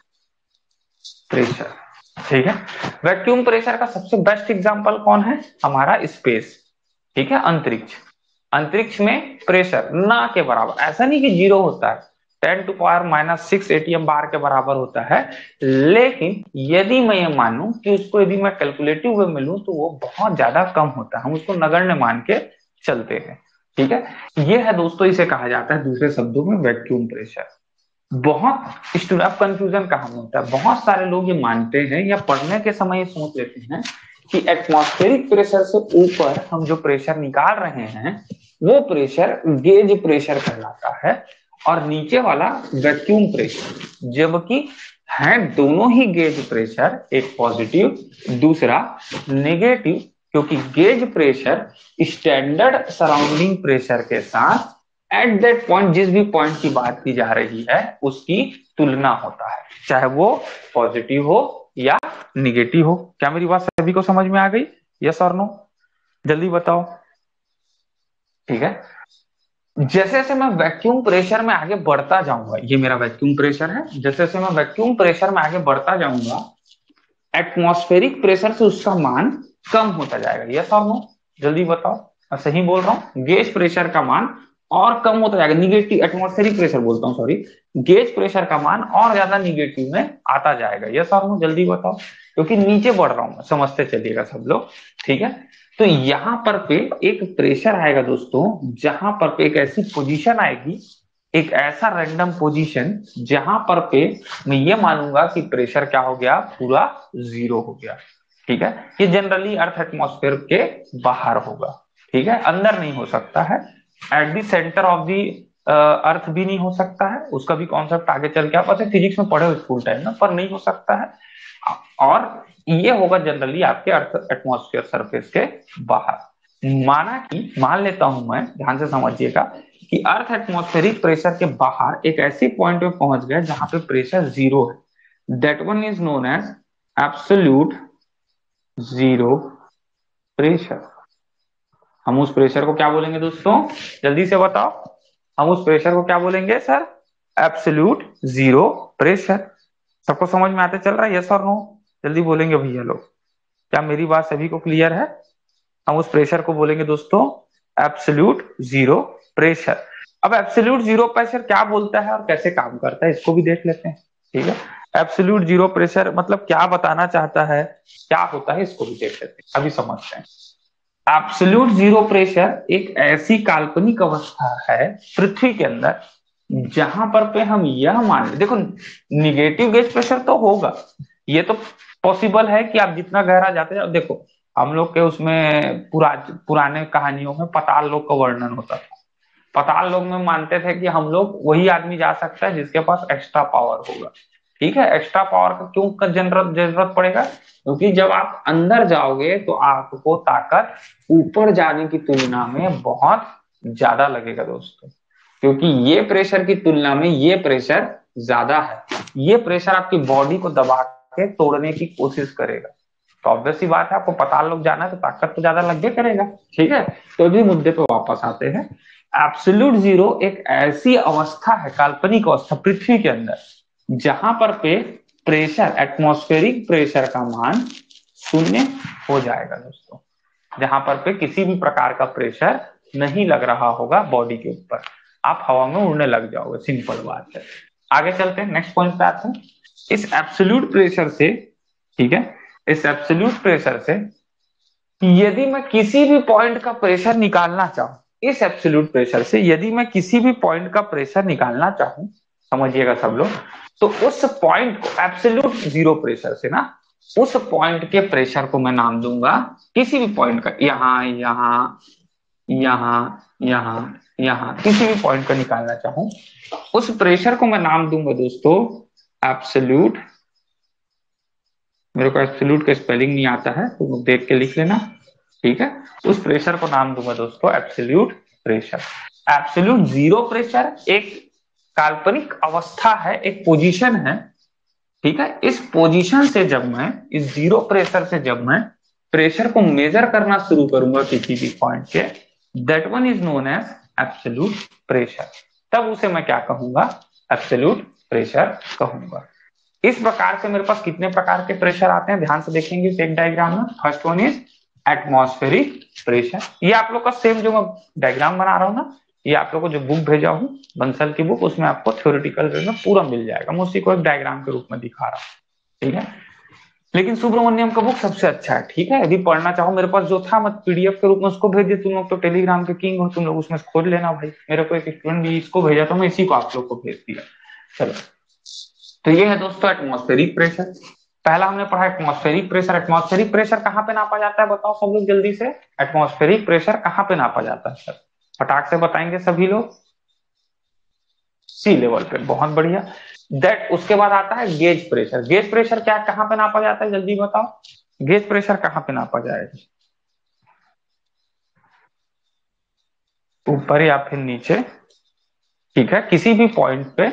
प्रेशर, ठीक है। वैक्यूम प्रेशर का सबसे बेस्ट एग्जांपल कौन है, हमारा स्पेस, ठीक है, अंतरिक्ष। अंतरिक्ष में प्रेशर ना के बराबर, ऐसा नहीं कि जीरो होता है, ten to power minus six ATM bar के बराबर होता है। लेकिन यदि मैं ये मानूं कि उसको यदि मैं कैलकुलेटिव वे में लूं तो वो बहुत ज्यादा कम होता है, हम उसको नगण्य मान के चलते हैं, ठीक है। ये है दोस्तों, इसे कहा जाता है दूसरे शब्दों में वैक्यूम प्रेशर। बहुत स्टूडेंट कंफ्यूजन कहाँ में होता है, बहुत सारे लोग ये मानते हैं या पढ़ने के समय ये सोच लेते हैं कि एटमॉस्फेरिक प्रेशर से ऊपर हम जो प्रेशर निकाल रहे हैं वो प्रेशर गेज प्रेशर कहलाता है और नीचे वाला वैक्यूम प्रेशर, जबकि है दोनों ही गेज प्रेशर, एक पॉजिटिव दूसरा नेगेटिव, क्योंकि gauge pressure standard surrounding pressure के साथ एट दैट पॉइंट, जिस भी पॉइंट की बात की जा रही है उसकी तुलना होता है, चाहे वो पॉजिटिव हो या निगेटिव हो। क्या मेरी बात सभी को समझ में आ गई, यस और नो, जल्दी बताओ, ठीक है। जैसे जैसे मैं वैक्यूम प्रेशर में आगे बढ़ता जाऊंगा, ये मेरा वैक्यूम प्रेशर है, जैसे जैसे मैं वैक्यूम प्रेशर में आगे बढ़ता जाऊंगा एटमॉस्फेरिक प्रेशर से उसका मान कम होता जाएगा। यस और नो, जल्दी बताओ, मैं सही बोल रहा हूँ। गेज प्रेशर का मान और कम होता जाएगा, निगेटिव एटमॉस्फेरिक प्रेशर बोलता हूँ सॉरी, गेज प्रेशर का मान और ज्यादा निगेटिव में आता जाएगा। यस और नो, जल्दी बताओ, क्योंकि नीचे बढ़ रहा हूं, समझते चलिएगा सब लोग, ठीक है। तो यहां पर पे एक प्रेशर आएगा दोस्तों, जहां पर पे एक ऐसी पोजीशन आएगी, एक ऐसा रैंडम पोजीशन जहां पर पे मैं ये मानूंगा कि प्रेशर क्या हो गया, पूरा जीरो हो गया, ठीक है। ये जनरली अर्थ एटमॉस्फेयर के बाहर होगा, ठीक है, अंदर नहीं हो सकता है, at the centre of the earth भी नहीं हो सकता है, उसका भी कॉन्सेप्ट आगे चल के आप ऐसे फिजिक्स में पढ़े हो स्कूल टाइम में, पर नहीं हो सकता है। और ये होगा जनरली आपके अर्थ एटमॉस्फेयर सरफेस के बाहर। माना कि मान लेता हूं मैं, ध्यान से समझिएगा, कि अर्थ एटमॉस्फेरिक प्रेशर के बाहर एक ऐसी पॉइंट पे पहुंच गए जहां पे प्रेशर जीरो है, that one is known as absolute zero pressure. हम उस प्रेशर को क्या बोलेंगे दोस्तों, जल्दी से बताओ, हम उस प्रेशर को क्या बोलेंगे सर, एब्सोल्यूट जीरो प्रेशर। सबको समझ में आते चल रहा है, यस और नो, जल्दी बोलेंगे भैया लोग। क्या मेरी बात सभी को क्लियर है? हम उस प्रेशर को बोलेंगे दोस्तों एब्सोल्यूट जीरो प्रेशर। अब एब्सोल्यूट जीरो प्रेशर क्या बोलता है और कैसे काम करता है इसको भी देख लेते हैं। ठीक है, एब्सोल्यूट जीरो प्रेशर मतलब क्या बताना चाहता है, क्या होता है, इसको भी देख लेते हैं, अभी समझते हैं। एब्सोल्यूट जीरो प्रेशर एक ऐसी काल्पनिक अवस्था है पृथ्वी के अंदर जहां पर पे हम यह मान ले, देखो निगेटिव गेज प्रेशर तो होगा, ये तो पॉसिबल है कि आप जितना गहरा जाते जाओ। देखो हम लोग के उसमें पुरा, पुराने कहानियों में पाताल लोक का वर्णन होता था। पाताल लोक में मानते थे कि हम लोग वही आदमी जा सकता है जिसके पास एक्स्ट्रा पावर होगा। ठीक है, एक्स्ट्रा पावर का क्यों का जरूरत जरूरत पड़ेगा, क्योंकि जब आप अंदर जाओगे तो आपको ताकत ऊपर जाने की तुलना में बहुत ज्यादा लगेगा दोस्तों, क्योंकि ये प्रेशर की तुलना में ये प्रेशर ज्यादा है। ये प्रेशर आपकी बॉडी को दबा के तोड़ने की कोशिश करेगा। तो ऑब्वियस सी बात है, आपको पाताल लोक जाना है तो ताकत तो ज्यादा लगे करेगा। ठीक है, तो अभी मुद्दे पे वापस आते हैं। एब्सोल्यूट जीरो एक ऐसी अवस्था है, काल्पनिक अवस्था पृथ्वी के अंदर, जहां पर पे प्रेशर, एटमॉस्फेरिक प्रेशर का मान शून्य हो जाएगा दोस्तों, जहां पर पे किसी भी प्रकार का प्रेशर नहीं लग रहा होगा बॉडी के ऊपर, आप हवा में उड़ने लग जाओगे, सिंपल बात है। आगे चलते हैं, नेक्स्ट पॉइंट पे आते हैं। इस एब्सोल्यूट प्रेशर से, ठीक है, इस एब्सोल्यूट प्रेशर से यदि मैं किसी भी पॉइंट का प्रेशर निकालना चाहूं, इस एब्सोल्यूट प्रेशर से यदि मैं किसी भी पॉइंट का प्रेशर निकालना चाहूं, समझिएगा सब लोग, तो उस पॉइंट को एब्सोल्यूट जीरो प्रेशर से ना, उस पॉइंट के प्रेशर को मैं नाम दूंगा, किसी भी पॉइंट का, यहां यहां यहां यहां यहां किसी भी पॉइंट का निकालना चाहूं, उस प्रेशर को मैं नाम दूंगा दोस्तों एब्सोल्यूट। मेरे को एब्सोल्यूट का स्पेलिंग नहीं आता है तो देख के लिख लेना। ठीक है, उस प्रेशर को नाम दूंगा दोस्तों absolute pressure. Absolute zero pressure एक काल्पनिक अवस्था है, एक पोजीशन है। ठीक है, इस पोजीशन से जब मैं, इस जीरो प्रेशर से जब मैं प्रेशर को मेजर करना शुरू करूंगा किसी भी पॉइंट के, that one is known as absolute pressure. तब उसे मैं क्या कहूंगा, एब्सोल्यूट प्रेशर कहूंगा। इस प्रकार से मेरे पास कितने प्रकार के प्रेशर आते हैं ध्यान से देखेंगे इस एक डायग्राम में। First one is atmospheric pressure. ये आप लोग का सेम जो मैं डायग्राम बना रहा हूँ ना, ये आप लोग को जो बुक भेजा हूँ बंसल की बुक, उसमें आपको थ्योरेटिकल वे में पूरा मिल जाएगा। मैं उसी को एक डायग्राम के रूप में दिखा रहा हूँ। ठीक है, लेकिन सुब्रमण्यम का बुक सबसे अच्छा है। ठीक है, यदि पढ़ना चाहो, मेरे पास जो था मैं पीडीएफ के रूप में उसको भेज दिया। तुम लोग तो टेलीग्राम के किंग हो, तुम लोग उसमें खोज लेना भाई। मेरे को एक स्टूडेंट भी इसको भेजा तो मैं इसी को आप लोग को भेज दिया। चलो, तो ये है दोस्तों एटमॉस्फेरिक प्रेशर। पहला हमने पढ़ा एटमॉस्फेरिक प्रेशर। एटमॉस्फेरिक प्रेशर कहाँ पे नापा जाता है बताओ सब लोग जल्दी से। एटमॉस्फेरिक प्रेशर कहाँ पे नापा जाता है सर, फटाक से बताएंगे सभी लोग। सी लेवल पे, बहुत बढ़िया। दैट उसके बाद आता है गेज प्रेशर। गेज प्रेशर क्या, कहाँ पे नापा जाता है जल्दी बताओ। गेज प्रेशर कहाँ पे नापा जाएगा, ऊपर या फिर नीचे। ठीक है, किसी भी पॉइंट पे,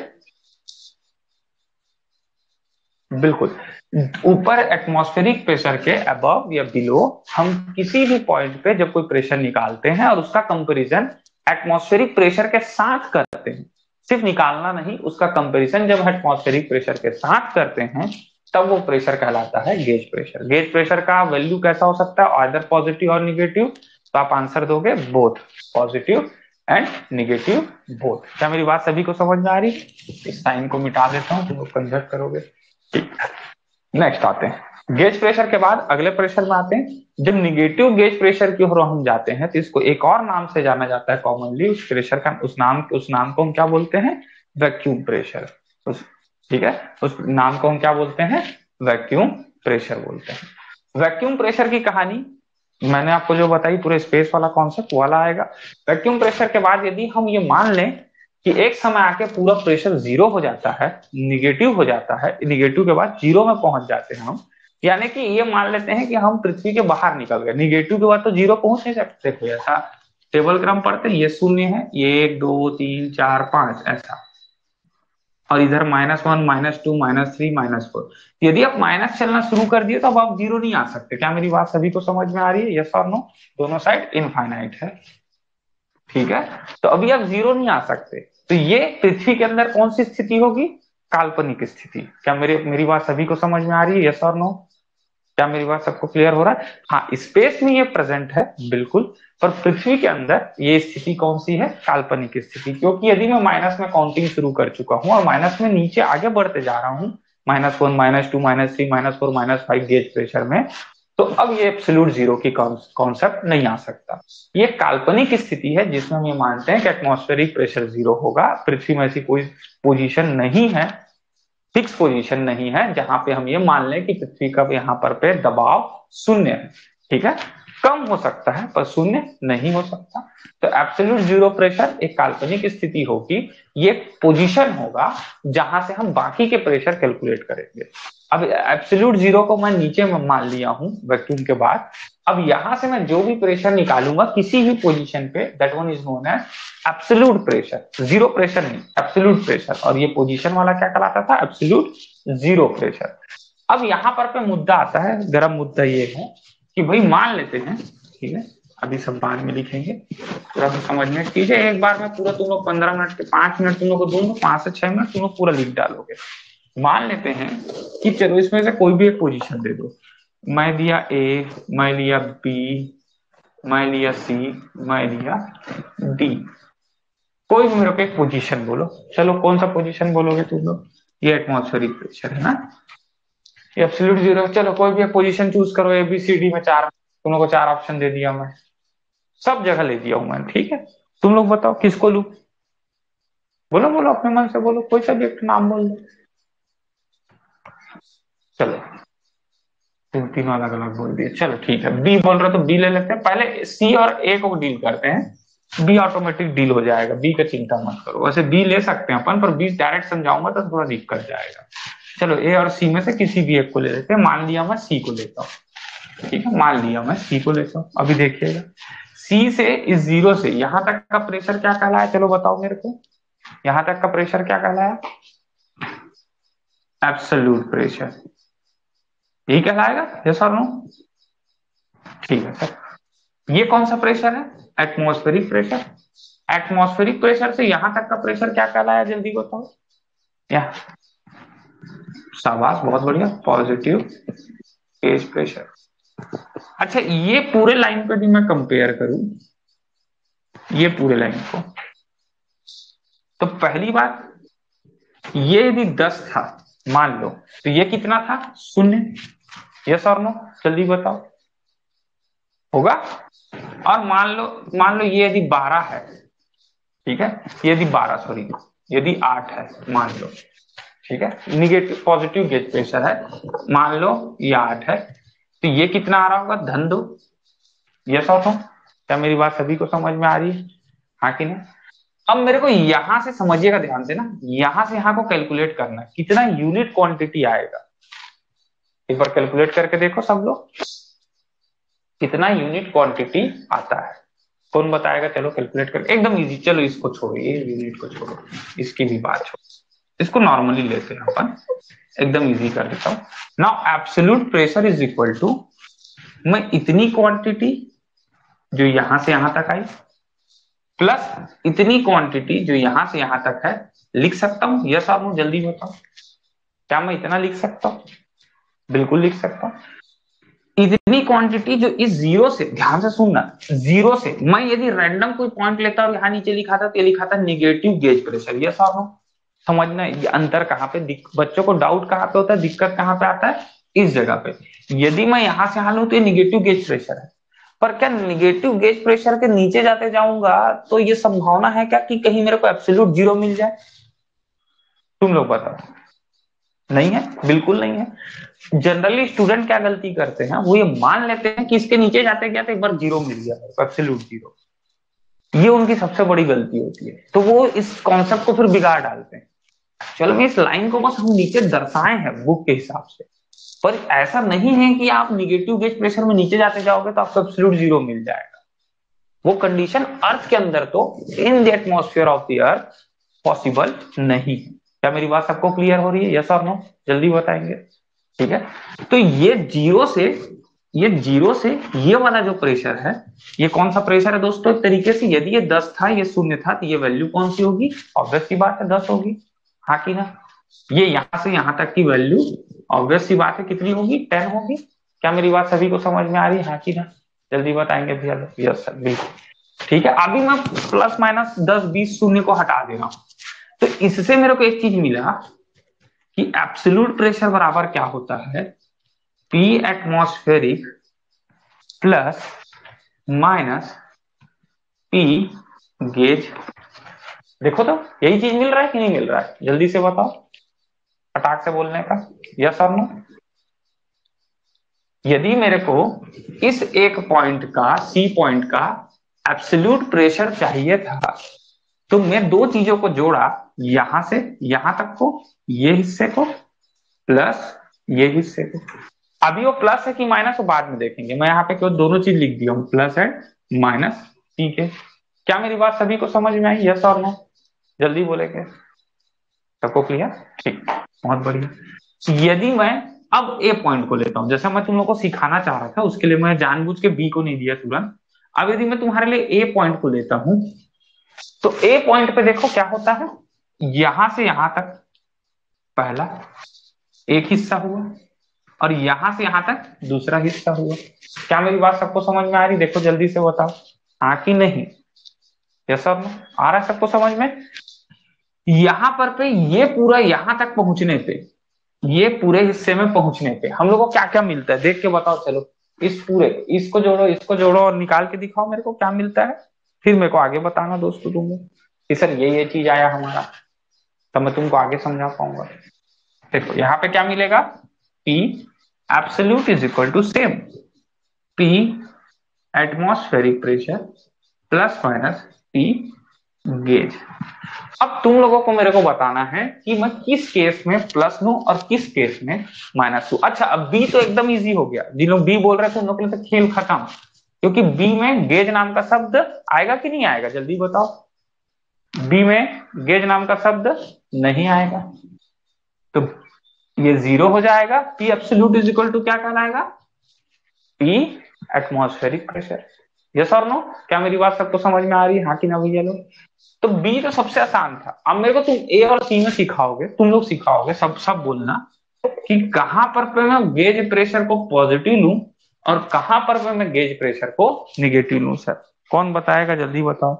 बिल्कुल ऊपर एटमॉस्फेरिक प्रेशर के अबव या बिलो, हम किसी भी पॉइंट पे जब कोई प्रेशर निकालते हैं और उसका कंपैरिजन एटमॉस्फेरिक प्रेशर के साथ करते हैं, सिर्फ निकालना नहीं, उसका कंपैरिजन जब एटमॉस्फेरिक प्रेशर के साथ करते हैं, तब वो प्रेशर कहलाता है गेज प्रेशर। गेज प्रेशर का वैल्यू कैसा हो सकता है, आइदर पॉजिटिव और निगेटिव। तो आप आंसर दोगे both, positive and negative both. क्या मेरी बात सभी को समझ में आ रही? इस साइन को मिटा देता हूँ, तुम लोग कंजर्ट करोगे। नेक्स्ट आते हैं गेज प्रेशर के बाद अगले प्रेशर में आते हैं। जब निगेटिव गेज प्रेशर की ओर हम जाते हैं तो इसको एक और नाम से जाना जाता है कॉमनली। उस प्रेशर का, उस नाम उस नाम को हम क्या बोलते हैं, वैक्यूम प्रेशर। उस ठीक है, उस नाम को हम क्या बोलते हैं, वैक्यूम प्रेशर बोलते हैं। वैक्यूम प्रेशर की कहानी मैंने आपको जो बताई, पूरे स्पेस वाला कॉन्सेप्ट वाला आएगा। वैक्यूम प्रेशर के बाद यदि हम ये मान लें कि एक समय आके पूरा प्रेशर जीरो हो जाता है, निगेटिव हो जाता है, निगेटिव के बाद जीरो में पहुंच जाते हैं हम, यानी कि ये मान लेते हैं कि हम पृथ्वी के बाहर निकल गए। निगेटिव के बाद तो जीरो पहुंच नहीं सकते। देखो ऐसा टेबल क्रम पढ़ते हैं, ये शून्य है, ये एक दो तीन चार पांच ऐसा, और इधर minus one minus two minus three minus four. यदि आप माइनस चलना शुरू कर दिए तो अब आप जीरो नहीं आ सकते। क्या मेरी बात सभी को समझ में आ रही है, यस और नो? दोनों साइड इनफाइनाइट है। ठीक है, तो अभी आप जीरो नहीं आ सकते। तो ये पृथ्वी के अंदर कौन सी स्थिति होगी, काल्पनिक स्थिति। क्या मेरी मेरी बात सभी को समझ में आ रही है, यस और नो? क्या मेरी बात सबको क्लियर हो रहा है? हाँ, स्पेस में ये प्रेजेंट है बिल्कुल, पर पृथ्वी के अंदर ये स्थिति कौन सी है? काल्पनिक स्थिति। क्योंकि यदि मैं माइनस में काउंटिंग शुरू कर चुका हूं और माइनस में नीचे आगे बढ़ते जा रहा हूं, minus one, minus two, minus three, minus four, minus five gauge pressure में, तो अब ये एब्सोल्यूट जीरो की कॉन्सेप्ट नहीं आ सकता। ये काल्पनिक स्थिति है जिसमें हम ये मानते हैं कि एटमॉस्फेरिक प्रेशर जीरो होगा। पृथ्वी में ऐसी कोई पोजीशन नहीं है, फिक्स पोजीशन नहीं है जहां पे हम ये मान लें कि पृथ्वी का यहाँ पर पे दबाव शून्य है। ठीक है, कम हो सकता है पर शून्य नहीं हो सकता। तो एब्सोल्यूट जीरो प्रेशर एक काल्पनिक स्थिति होगी, ये पोजीशन होगा जहां से हम बाकी के प्रेशर कैलकुलेट करेंगे। अब एब्सोल्यूट जीरो को मैं नीचे में मान लिया हूं वैक्यूम के बाद। अब यहां से मैं जो भी प्रेशर निकालूंगा किसी भी पोजीशन पे, that one is known as absolute pressure. Zero pressure नहीं, एब्सोल्यूट प्रेशर। और ये पोजीशन वाला क्या कहलाता था? Absolute zero pressure. अब यहाँ पर पे मुद्दा आता है, गर्म मुद्दा ये है कि भाई मान लेते हैं, ठीक है, अभी सब बाद में लिखेंगे, पूरा तो समझ में कीजिए। एक बार में पूरा तुम लोग पंद्रह मिनट के पांच मिनट तुम लोग को दूंगा, पांच से छह मिनट तुम लोग पूरा लिख डालोगे। मान लेते हैं कि चलो इसमें से कोई भी एक पोजीशन दे दो। मैं लिया ए, मैं लिया बी, मैं लिया सी, मैं लिया डी। कोई भी मेरे को एक पोजीशन बोलो। चलो कौन सा पोजीशन बोलोगे तुम लोग? ये एटमॉस्फेरिक प्रेशर है ना, ये एब्सोल्यूट जीरो। चलो कोई भी एक पोजीशन चूज करो, ए बी सी डी में चार, तुम लोग को चार ऑप्शन दे दिया मैं, सब जगह ले दिया हूं मैं। ठीक है, तुम लोग बताओ किसको लू? बोलो बोलो, अपने मन से बोलो, कोई सा भी एक नाम बोल दो। चलो तीन तीनों अलग अलग बोल दिए। चलो ठीक है, बी बोल रहे तो बी ले लेते हैं। पहले सी और ए को डील करते हैं, बी ऑटोमेटिक डील हो जाएगा, बी का चिंता मत करो। वैसे बी ले सकते हैं अपन, पर बी डायरेक्ट समझाऊंगा तो थोड़ा दिक्कत जाएगा। चलो ए और सी में से किसी भी एक को ले लेते हैं। मान लिया मैं सी को लेता हूँ, ठीक है, मान लिया मैं सी को लेता हूँ। अभी देखिएगा, सी से इस जीरो से यहां तक का प्रेशर क्या कहलाया? चलो बताओ मेरे को, यहां तक का प्रेशर क्या कहलाया? एब्सोल्यूट प्रेशर, यही कहलाएगा, यस और नो? ठीक है सर। ये कौन सा प्रेशर है? Atmospheric pressure. एटमॉस्फेरिक प्रेशर से यहां तक का प्रेशर क्या कहलाया? जल्दी बताओ। या शाबाश, बहुत बढ़िया, पॉजिटिव गेज प्रेशर। अच्छा, ये पूरे लाइन पे भी मैं कंपेयर करूं, ये पूरे लाइन को, तो पहली बात, ये यदि दस था मान लो, तो ये कितना था? शून्य। यस और नो? जल्दी बताओ, होगा? और मान लो, मान लो ये यदि बारह है, ठीक है, यदि बारह, सॉरी, यदि आठ है मान लो, ठीक है, निगेटिव पॉजिटिव गेज प्रेशर है, मान लो ये आठ है, तो ये कितना आ रहा होगा? धन दो। यस और नो? क्या मेरी बात सभी को समझ में आ रही है? हाँ कि नहीं? अब मेरे को यहां से समझिएगा ध्यान से ना, यहां से यहां को कैलकुलेट करना, कितना यूनिट क्वांटिटी आएगा। एक बार कैलकुलेट करके देखो सब लोग, कितना यूनिट क्वांटिटी आता है। कौन बताएगा? चलो कैलकुलेट करके, एकदम इजी। चलो इसको छोड़ो, ये यूनिट को छोड़ो, इसकी भी बात छोड़ो, इसको नॉर्मली लेते हैं अपन, एकदम इजी कर देता हूं। Now absolute pressure is equal to, मैं इतनी क्वांटिटी जो यहां से यहां तक आई प्लस इतनी क्वांटिटी जो यहां से यहां तक है, लिख सकता हूं? यस और नो? जल्दी बताओ, क्या मैं इतना लिख सकता हूं? बिल्कुल लिख सकता हूं। इतनी क्वांटिटी जो इस जीरो से, ध्यान से सुनना, जीरो से मैं यदि रैंडम कोई पॉइंट लेता और यहां नीचे लिखा था तो ये लिखा था निगेटिव गेज प्रेशर। यस और नो? समझना ये अंतर कहां पे, बच्चों को डाउट कहां पे होता है, दिक्कत कहां पे आता है? इस जगह पे। यदि मैं यहां से यहां लूं तो ये निगेटिव गेज प्रेशर है, पर क्या निगेटिव गेज प्रेशर के नीचे जाते जाऊंगा तो ये संभावना है क्या कि कहीं मेरे को एब्सोल्यूट जीरो मिल जाए? तुम लोग बताओ। नहीं है, बिल्कुल नहीं है। जनरली स्टूडेंट क्या गलती करते हैं, वो ये मान लेते हैं कि इसके नीचे जाते गया तो एक बार जीरो मिल गया, एब्सोल्यूट जीरो। ये उनकी सबसे बड़ी गलती होती है, तो वो इस कॉन्सेप्ट को फिर बिगाड़ डालते हैं। चलो इस लाइन को बस हम नीचे दर्शाए हैं बुक के हिसाब से, पर ऐसा नहीं है कि आप निगेटिव गेज प्रेशर में नीचे जाते जाओगे तो आपको एब्सोल्यूट जीरो मिल जाएगा। वो कंडीशन अर्थ के अंदर, तो in the atmosphere of the earth possible नहीं है। क्या मेरी बात सबको क्लियर हो रही है? यस और नो? जल्दी बताएंगे, ठीक है। तो ये जीरो से, ये जीरो से ये वाला जो प्रेशर है, ये कौन सा प्रेशर है दोस्तों? एक तरीके से यदि ये दस था, ये शून्य था, तो ये वैल्यू कौन सी होगी? ऑब्वियस सी बात है दस होगी, हाँ कि ना? ये यहां से यहां तक की वैल्यू ऑब्वियस सी बात है कितनी होगी? टेन होगी। क्या मेरी बात सभी को समझ में आ रही है, हाँ कि ना? जल्दी बताएंगे भैया लोग। यस सर, बिल्कुल ठीक है। अभी मैं प्लस माइनस दस बीस शून्य को हटा दे रहा हूं, तो इससे मेरे को एक चीज मिला कि एब्सोल्यूट प्रेशर बराबर क्या होता है, P atmospheric plus minus P gauge. देखो तो यही चीज मिल रहा है कि नहीं मिल रहा है, जल्दी से बताओ, फटाक से बोलने का, यस और नो। यदि मेरे को इस एक पॉइंट का, सी पॉइंट का एब्सोल्यूट प्रेशर चाहिए था, तो मैं दो चीजों को जोड़ा, यहां से यहां तक को, ये हिस्से को प्लस ये हिस्से को। अभी वो प्लस है कि माइनस वो बाद में देखेंगे, मैं यहाँ पे केवल दोनों चीज लिख दिया हूँ, प्लस है माइनस, ठीक है। क्या मेरी बात सभी को समझ में आई, यस और नो? जल्दी बोलेंगे, सबको क्लियर? ठीक, बहुत बढ़िया। यदि मैं अब ए पॉइंट को लेता हूं, जैसा मैं तुम लोग को सिखाना चाह रहा था, उसके लिए मैं जानबूझ के बी को नहीं दिया तुरंत। अब यदि मैं तुम्हारे लिए ए पॉइंट को लेता हूं, तो ए पॉइंट पे देखो क्या होता है, यहां से यहां तक पहला एक हिस्सा हुआ, और यहां से यहां तक दूसरा हिस्सा हुआ। क्या मेरी बात सबको समझ में आ रही? देखो जल्दी से बताओ, हाँ कि नहीं? ये सब आ रहा है सबको समझ में? यहां पर पे ये पूरा यहां तक पहुंचने पे, ये पूरे हिस्से में पहुंचने पे हम लोग को क्या क्या मिलता है, देख के बताओ। चलो इस पूरे, इसको जोड़ो, इसको जोड़ो और निकाल के दिखाओ मेरे को क्या मिलता है, फिर मेरे को आगे बताना दोस्तों तुम लोग कि सर ये ये चीज आया हमारा, तब मैं तुमको आगे समझा पाऊंगा। देखो यहाँ पे क्या मिलेगा, P absolute is equal to same P atmospheric pressure plus minus P gauge. अब तुम लोगों को मेरे को बताना है कि मैं किस केस में प्लस लूं और किस केस में माइनस लूं। अच्छा, अब बी तो एकदम इजी हो गया, जिन लोग बी बोल रहे थे उन लोग के लिए तो खेल खत्म, क्योंकि बी में गेज नाम का शब्द आएगा कि नहीं आएगा, जल्दी बताओ। बी में गेज नाम का शब्द नहीं आएगा, तो ये जीरो हो जाएगा। P absolute is equal to क्या कहलाएगा, पी एटमॉस्फेरिक प्रेशर। यस और नो? क्या मेरी बात सबको समझ में आ रही है, हाँ कि ना भैया लोग? तो बी तो सबसे आसान था। अब मेरे को तुम ए और सी में सिखाओगे, तुम लोग सिखाओगे, सब सब बोलना कि कहां पर पे मैं गेज प्रेशर को पॉजिटिव लूं और कहां पर पे मैं गेज प्रेशर को निगेटिव लूं। सर कौन बताएगा, जल्दी बताओ।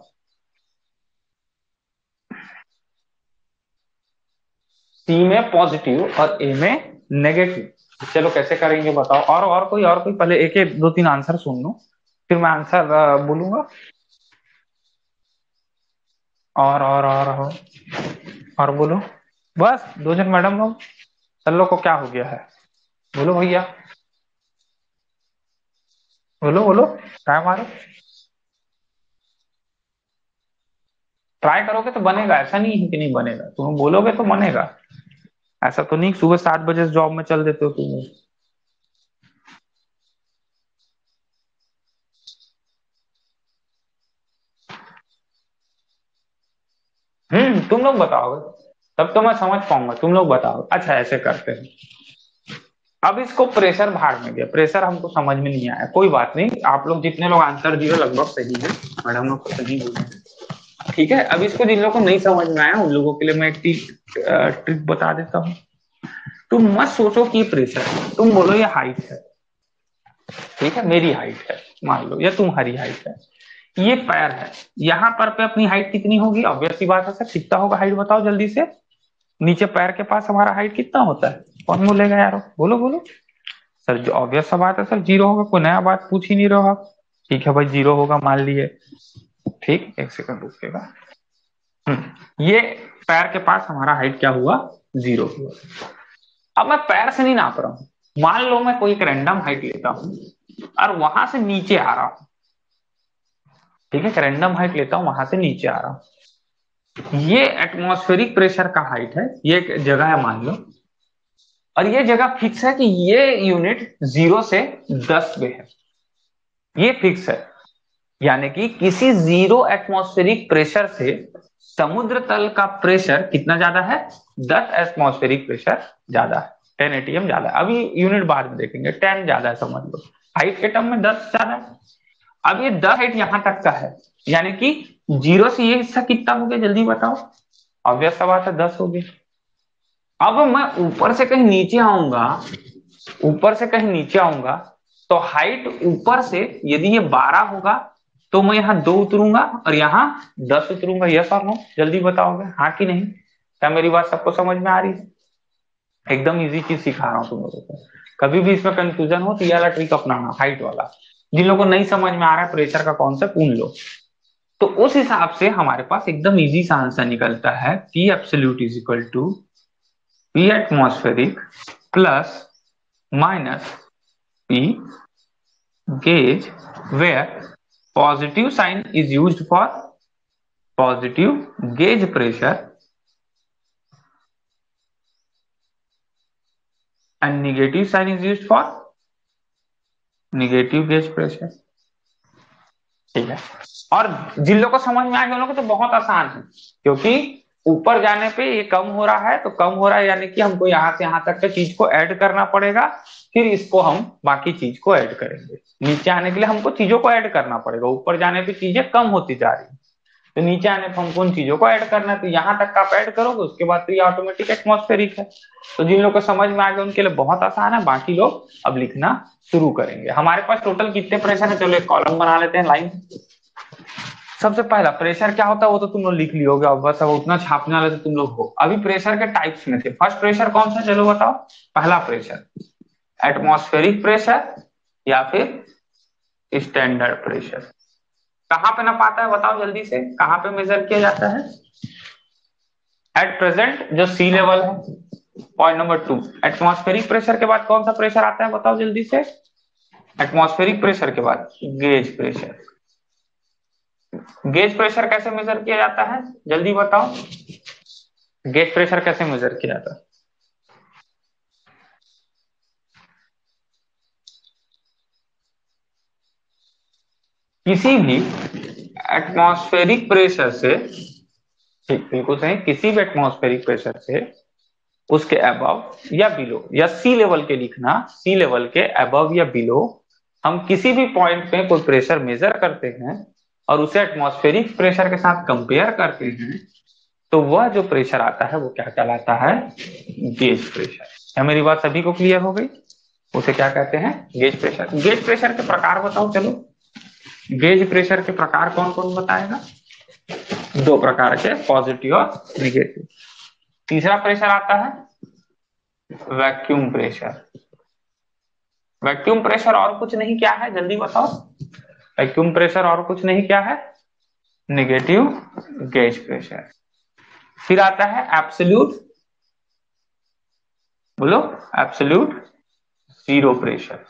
सी में पॉजिटिव और ए में नेगेटिव। चलो कैसे करेंगे बताओ, और और कोई और कोई पहले एक एक दो तीन आंसर सुन लो, फिर मैं आंसर बोलूंगा। और और और और, और बोलो, बस दो जन मैडम लोग, सर लोग को क्या हो गया है, बोलो भैया, बोलो बोलो, क्या मारो, ट्राई करोगे तो बनेगा, ऐसा नहीं है कि नहीं बनेगा, तुम बोलोगे तो बनेगा। ऐसा तो नहीं सुबह सात बजे जॉब में चल देते हो तुम। हम्म तुम लोग बताओगे तब तो मैं समझ पाऊंगा, तुम लोग बताओ। अच्छा ऐसे करते हैं, अब इसको प्रेशर भाग में दिया, प्रेशर हमको समझ में नहीं आया, कोई बात नहीं, आप लोग जितने लोग आंसर दिए लगभग सही है, मैडम लोग तो सही बोले, ठीक है। अब इसको जिन लोगों को नहीं समझ में आया उन लोगों के लिए मैं एक ट्रिक बता देता हूँ। तुम मत सोचो कि प्रेशर, तुम बोलो ये हाइट है, ठीक है, मेरी हाइट है मान लो, या तुम्हारी हाइट है, ये पैर है, यहाँ पर पे अपनी हाइट कितनी होगी, ऑब्वियस सी बात है सर, कितना होगा हाइट बताओ जल्दी से। नीचे पैर के पास हमारा हाइट कितना होता है, कौन बोलेगा यार, बोलो बोलो। सर जो ऑब्वियस सा बात है सर, जीरो होगा, कोई नया बात पूछ ही नहीं रहे हो आप। ठीक है भाई, जीरो होगा मान लिए, ठीक, एक सेकंड रुकिएगा। हम्म ये पैर के पास हमारा हाइट क्या हुआ, जीरो हुआ। अब मैं पैर से नहीं नाप रहा हूं, मान लो मैं कोई एक रैंडम हाइट लेता हूं और वहां से नीचे आ रहा हूं, ठीक है, रैंडम हाइट लेता हूं वहां से नीचे आ रहा हूं, ये एटमॉस्फेरिक प्रेशर का हाइट है, ये एक जगह है मान लो, और ये जगह फिक्स है कि ये यूनिट जीरो से दस पे है, ये फिक्स है। यानी कि किसी जीरो एटमॉस्फेरिक प्रेशर से समुद्र तल का प्रेशर कितना ज्यादा है, दस एटमॉस्फेरिक प्रेशर ज्यादा है, टेन एटीएम ज्यादा है। अभी यूनिट बाद में देखेंगे, टेन ज्यादा है समझ लो, हाइट के टर्म में दस ज्यादा है। अब ये दस हाइट यहां तक का है, यानी कि जीरो से ये हिस्सा कितना हो गया जल्दी बताओ, ऑब्वियस सा बात है दस हो गया। अब मैं ऊपर से कहीं नीचे आऊंगा, ऊपर से कहीं नीचे आऊंगा तो हाइट ऊपर से यदि ये बारह होगा तो मैं यहाँ दो उतरूंगा और यहाँ दस उतरूंगा। यस और नो, जल्दी बताओगे हाँ कि नहीं? क्या मेरी बात सबको समझ में आ रही है? एकदम इजी चीज सिखा रहा हूँ तुम लोगों को। कभी भी इसमें कंफ्यूजन हो तो ये वाला ट्रिक अपनाना, हाइट वाला। जिन लोगों को नहीं समझ में आ रहा है प्रेशर का कॉन्सेप्ट उन लो। तो उस हिसाब से हमारे पास एकदम इजी सा आंसर निकलता है, P absolute is equal to P atmospheric plus minus P gauge, where positive sign is used for positive gauge pressure and negative sign is used for negative gauge pressure। ठीक है, और जिन लोगों को समझ में आ गया उन लोगों को तो बहुत आसान है, क्योंकि ऊपर जाने पे ये कम हो रहा है तो कम हो रहा है, यानी कि हमको यहाँ से यहाँ तक के चीज को ऐड करना पड़ेगा, फिर इसको हम बाकी चीज को ऐड करेंगे। नीचे आने के लिए हमको चीजों को ऐड करना पड़ेगा, ऊपर जाने पे चीजें कम होती जा रही है तो नीचे आने पर हमको उन चीजों को ऐड करना है, तो यहाँ तक का आप ऐड करोगे उसके बाद तो ये ऑटोमेटिक एटमॉस्फेरिक है। तो जिन लोगों को समझ में आ गया उनके लिए बहुत आसान है, बाकी लोग अब लिखना शुरू करेंगे। हमारे पास टोटल कितने प्रेशर है, चलो एक कॉलम बना लेते हैं, लाइन। सबसे पहला प्रेशर क्या होता है वो तो तुम लोग लिख लियोगे, अब बस अब उतना छापने वाले तो तुम लोग हो। अभी प्रेशर के टाइप्स में थे, फर्स्ट प्रेशर कौन सा, चलो बताओ। पहला प्रेशर एटमॉस्फेरिक प्रेशर या फिर स्टैंडर्ड प्रेशर। कहां पे ना पाता है बताओ जल्दी से, कहां पे मेजर किया जाता है? एट प्रेजेंट जो सी लेवल है। Point number two, atmospheric pressure के बाद कौन सा प्रेशर आता है बताओ जल्दी से? एटमॉस्फेरिक प्रेशर के बाद गेज प्रेशर। गेज प्रेशर कैसे मेजर किया जाता है जल्दी बताओ, गेज प्रेशर कैसे मेजर किया जाता है? किसी भी एटमॉस्फेरिक प्रेशर से, ठीक बिल्कुल सही, किसी भी एटमॉस्फेरिक प्रेशर से उसके अबव या बिलो, या सी लेवल के लिखना, सी लेवल के अबव या बिलो हम किसी भी पॉइंट पे कोई प्रेशर मेजर करते हैं और उसे एटमॉस्फेरिक प्रेशर के साथ कंपेयर करते हैं तो वह जो प्रेशर आता है वो क्या कहलाता है? Gauge pressure. क्या मेरी बात सभी को क्लियर हो गई? उसे क्या कहते हैं? Gauge pressure. गेज प्रेशर के प्रकार बताओ चलो, गेज प्रेशर के प्रकार कौन कौन बताएगा? दो प्रकार के, पॉजिटिव और नेगेटिव। तीसरा प्रेशर आता है वैक्यूम प्रेशर। वैक्यूम प्रेशर और कुछ नहीं क्या है जल्दी बताओ? वैक्यूम प्रेशर और कुछ नहीं क्या है? Negative gauge pressure. फिर आता है एब्सोल्यूट, बोलो, एब्सोल्यूट जीरो प्रेशर।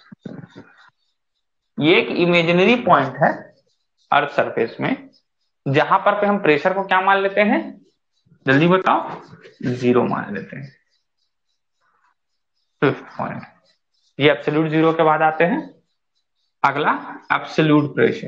ये एक इमेजिनरी पॉइंट है अर्थ सरफेस में जहां पर पे हम प्रेशर को क्या मान लेते हैं जल्दी बताओ? जीरो मान लेते हैं। फिफ्थ पॉइंट, ये एब्सोल्यूट जीरो के बाद आते हैं अगला एब्सोल्यूट प्रेशर।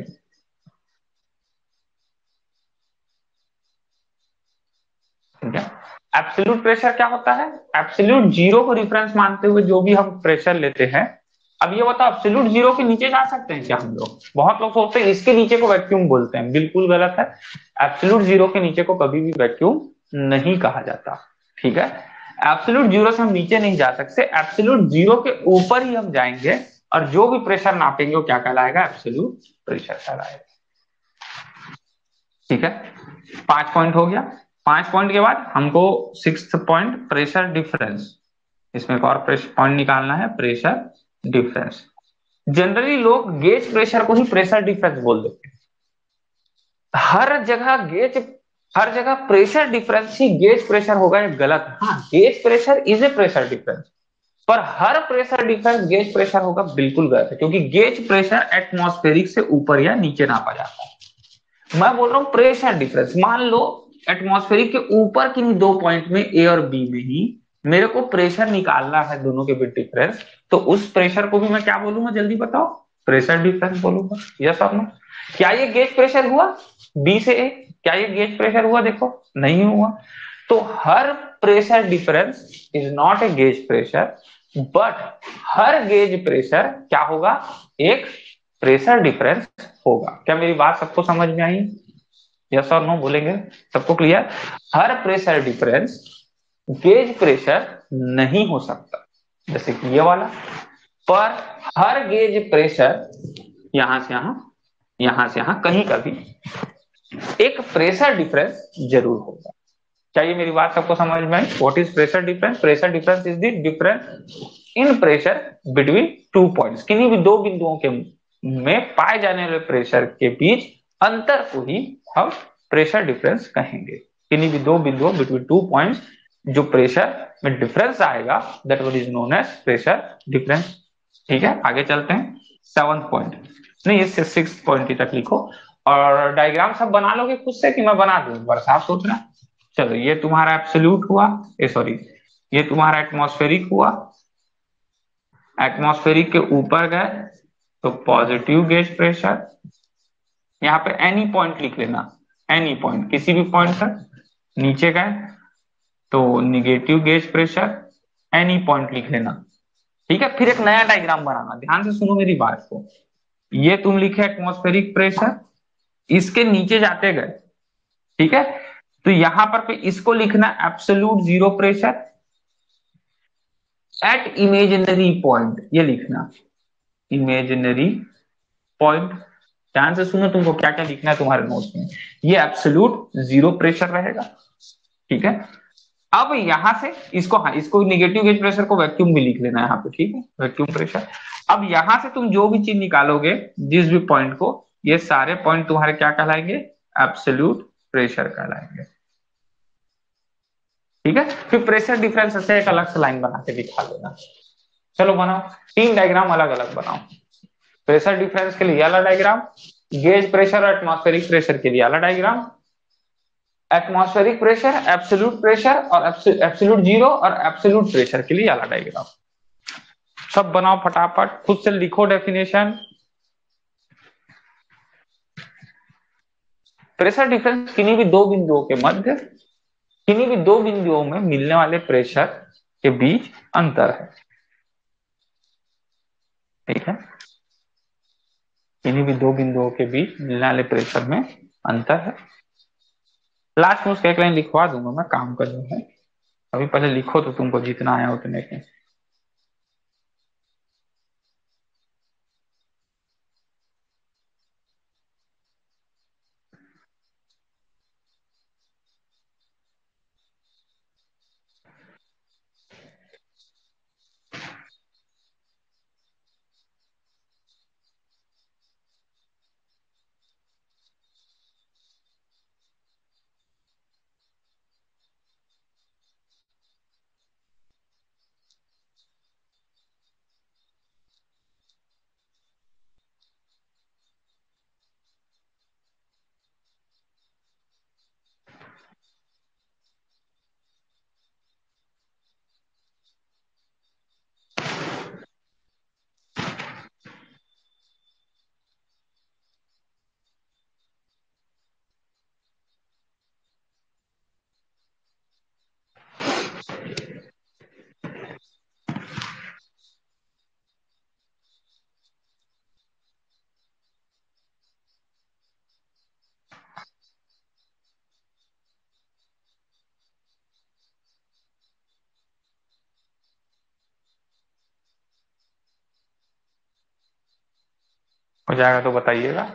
ठीक है, एब्सोल्यूट प्रेशर क्या होता है? एब्सोल्यूट जीरो को रिफरेंस मानते हुए जो भी हम प्रेशर लेते हैं। अब ये बताओ एब्सोल्यूट जीरो के नीचे जा सकते हैं क्या हम लोग? बहुत लोग सोचते हैं इसके नीचे को वैक्यूम बोलते हैं, बिल्कुल गलत है। एब्सोल्यूट जीरो के नीचे को कभी भी वैक्यूम नहीं कहा जाता। ठीक है, एब्सोल्यूट जीरो से हम नीचे नहीं जा सकते, एब्सोल्यूट जीरो के ऊपर ही हम जाएंगे और जो भी प्रेशर नापेंगे वो क्या कहलाएगा? एब्सोल्यूट प्रेशर कहलाएगा। ठीक है, पांच पॉइंट हो गया। पांच पॉइंट के बाद हमको सिक्स्थ पॉइंट प्रेशर डिफरेंस, इसमें एक और पॉइंट निकालना है, प्रेशर डिफरेंस। जनरली लोग गेज प्रेशर को ही प्रेशर डिफरेंस बोल देते हैं। हर जगह गेज, हर जगह प्रेशर डिफरेंस ही गेज प्रेशर होगा ये गलत है। हाँ, gauge pressure is a pressure difference, पर हर प्रेशर डिफरेंस गेज प्रेशर होगा बिल्कुल गलत है, क्योंकि गेज प्रेशर एटमॉस्फेरिक से ऊपर या नीचे नापा जाता है। मैं बोल रहा हूं प्रेशर डिफरेंस। मान लो एटमॉस्फेरिक के ऊपर किन्हीं दो पॉइंट में ए और बी में ही मेरे को प्रेशर निकालना है, दोनों के बीच डिफरेंस, तो उस प्रेशर को भी मैं क्या बोलूंगा जल्दी बताओ? प्रेशर डिफरेंस बोलूंगा। यस और नो? क्या ये गेज प्रेशर हुआ बी से ए? क्या ये गेज प्रेशर हुआ? देखो नहीं हुआ। तो हर pressure difference is not a gauge pressure, but हर गेज प्रेशर क्या होगा? एक प्रेशर डिफरेंस होगा। क्या मेरी बात सबको समझ में आई? यस और नो बोलेंगे? सबको क्लियर? हर प्रेशर डिफरेंस गेज प्रेशर नहीं हो सकता, जैसे कि ये वाला पर हर गेज प्रेशर यहां से यहां, यहां से यहां कहीं का भी एक प्रेशर डिफरेंस जरूर होगा। क्या ये मेरी बात सबको समझ में आई? What is pressure difference? Pressure difference is the difference in pressure between two points. किन्हीं भी दो बिंदुओं के में पाए जाने वाले प्रेशर के बीच अंतर को ही हम प्रेशर डिफरेंस कहेंगे। किन्हीं भी दो बिंदुओं बिटवीन टू पॉइंट्स जो प्रेशर में डिफरेंस आएगा, that what is known as pressure difference. ठीक है, आगे चलते हैं। सेवंथ पॉइंट, नहीं इससे सिक्स पॉइंट तक लिखो, और डायग्राम सब बना लोगे खुद से कि मैं बना दूं? एक बार साफ सोचना। चलो, ये तुम्हारा एब्सोल्यूट हुआ, ए सॉरी, ये तुम्हारा एटमॉस्फेरिक हुआ। एटमॉस्फेरिक के ऊपर गए तो पॉजिटिव गेज प्रेशर, यहाँ पे एनी पॉइंट लिख लेना, एनी पॉइंट, किसी भी पॉइंट पर। नीचे गए तो negative gauge pressure, any point लिख लेना। ठीक है, फिर एक नया डायग्राम बनाना, ध्यान से सुनो मेरी बात को। ये तुम लिखे एटमॉस्फेरिक प्रेशर, इसके नीचे जाते गए, ठीक है, तो यहां पर पे इसको लिखना absolute zero pressure at imaginary point, ये लिखना इमेजिनरी पॉइंट। ध्यान से सुनो, तुमको क्या क्या लिखना है तुम्हारे नोट्स में। ये एब्सोल्यूट जीरो प्रेशर रहेगा, ठीक है। अब यहां से इसको, हाँ, इसको नेगेटिव गेज प्रेशर को वैक्यूम भी लिख लेना है यहाँ पे, ठीक है, वैक्यूम प्रेशर। अब यहां से तुम जो भी चीज निकालोगे, जिस भी पॉइंट को, ये सारे पॉइंट तुम्हारे क्या कहलाएंगे? एब्सोल्यूट प्रेशर कहलाएंगे। ठीक है, फिर प्रेशर डिफरेंस से एक अलग से लाइन बना के दिखा देना। चलो बनाओ, तीन डायग्राम अलग अलग बनाओ। प्रेशर डिफरेंस के लिए अलग डायग्राम, गेज प्रेशर और एटमॉस्फेरिक प्रेशर के लिए अलग diagram, atmospheric pressure, absolute pressure और एब्सोल्यूट जीरो और एब्सोल्यूट प्रेशर के लिए अलग डायग्राम। सब बनाओ फटाफट, खुद से लिखो डेफिनेशन। प्रेशर डिफरेंस किन्हीं भी दो बिंदुओं के मध्य, किन्हीं भी दो बिंदुओं में मिलने वाले प्रेशर के बीच अंतर है। ठीक है, किन्हीं भी दो बिंदुओं के बीच मिलने वाले प्रेशर में अंतर है। लास्ट में उसका एक लाइन लिखवा दूंगा मैं, काम कर जो है। अभी पहले लिखो तो तुमको जितना आया उतने के। हो जाएगा तो बताइएगा।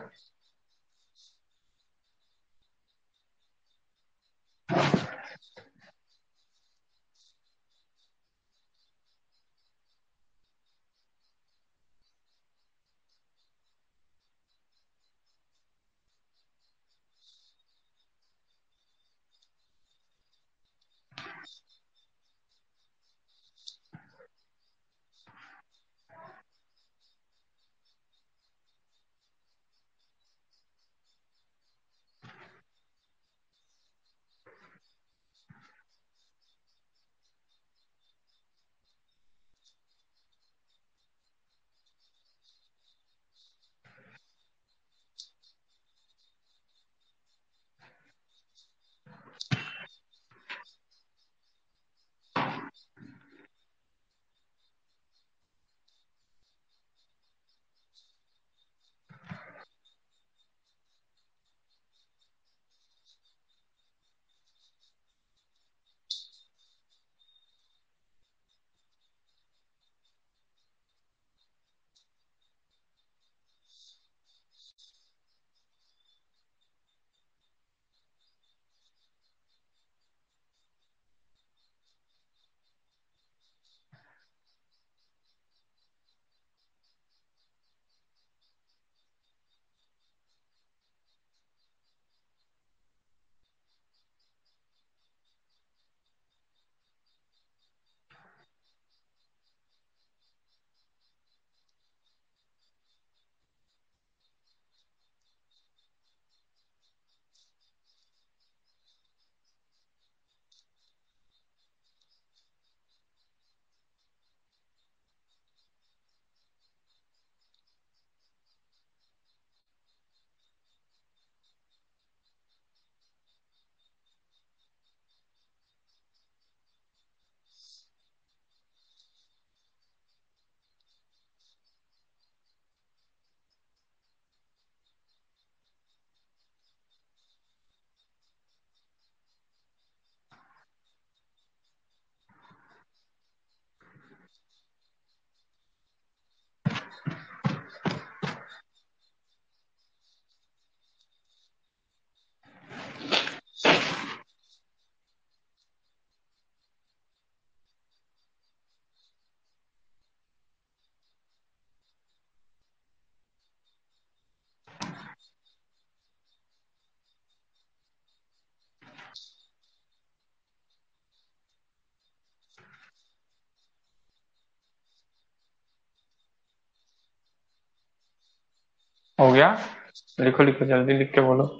हो गया? लिखो लिखो, जल्दी लिख के बोलो।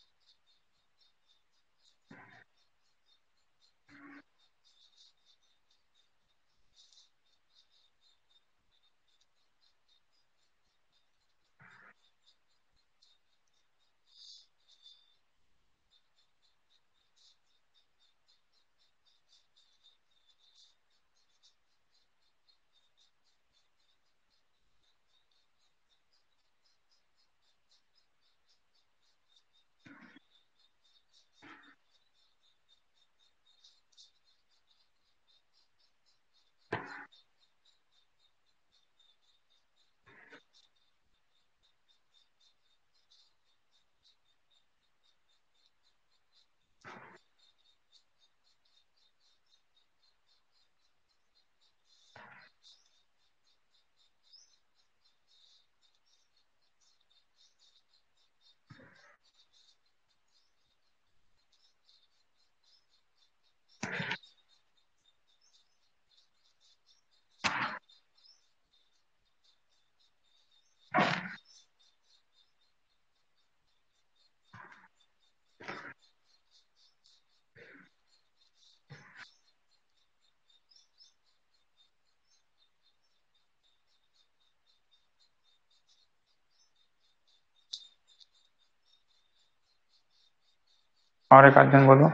और एक आध जन बोलो।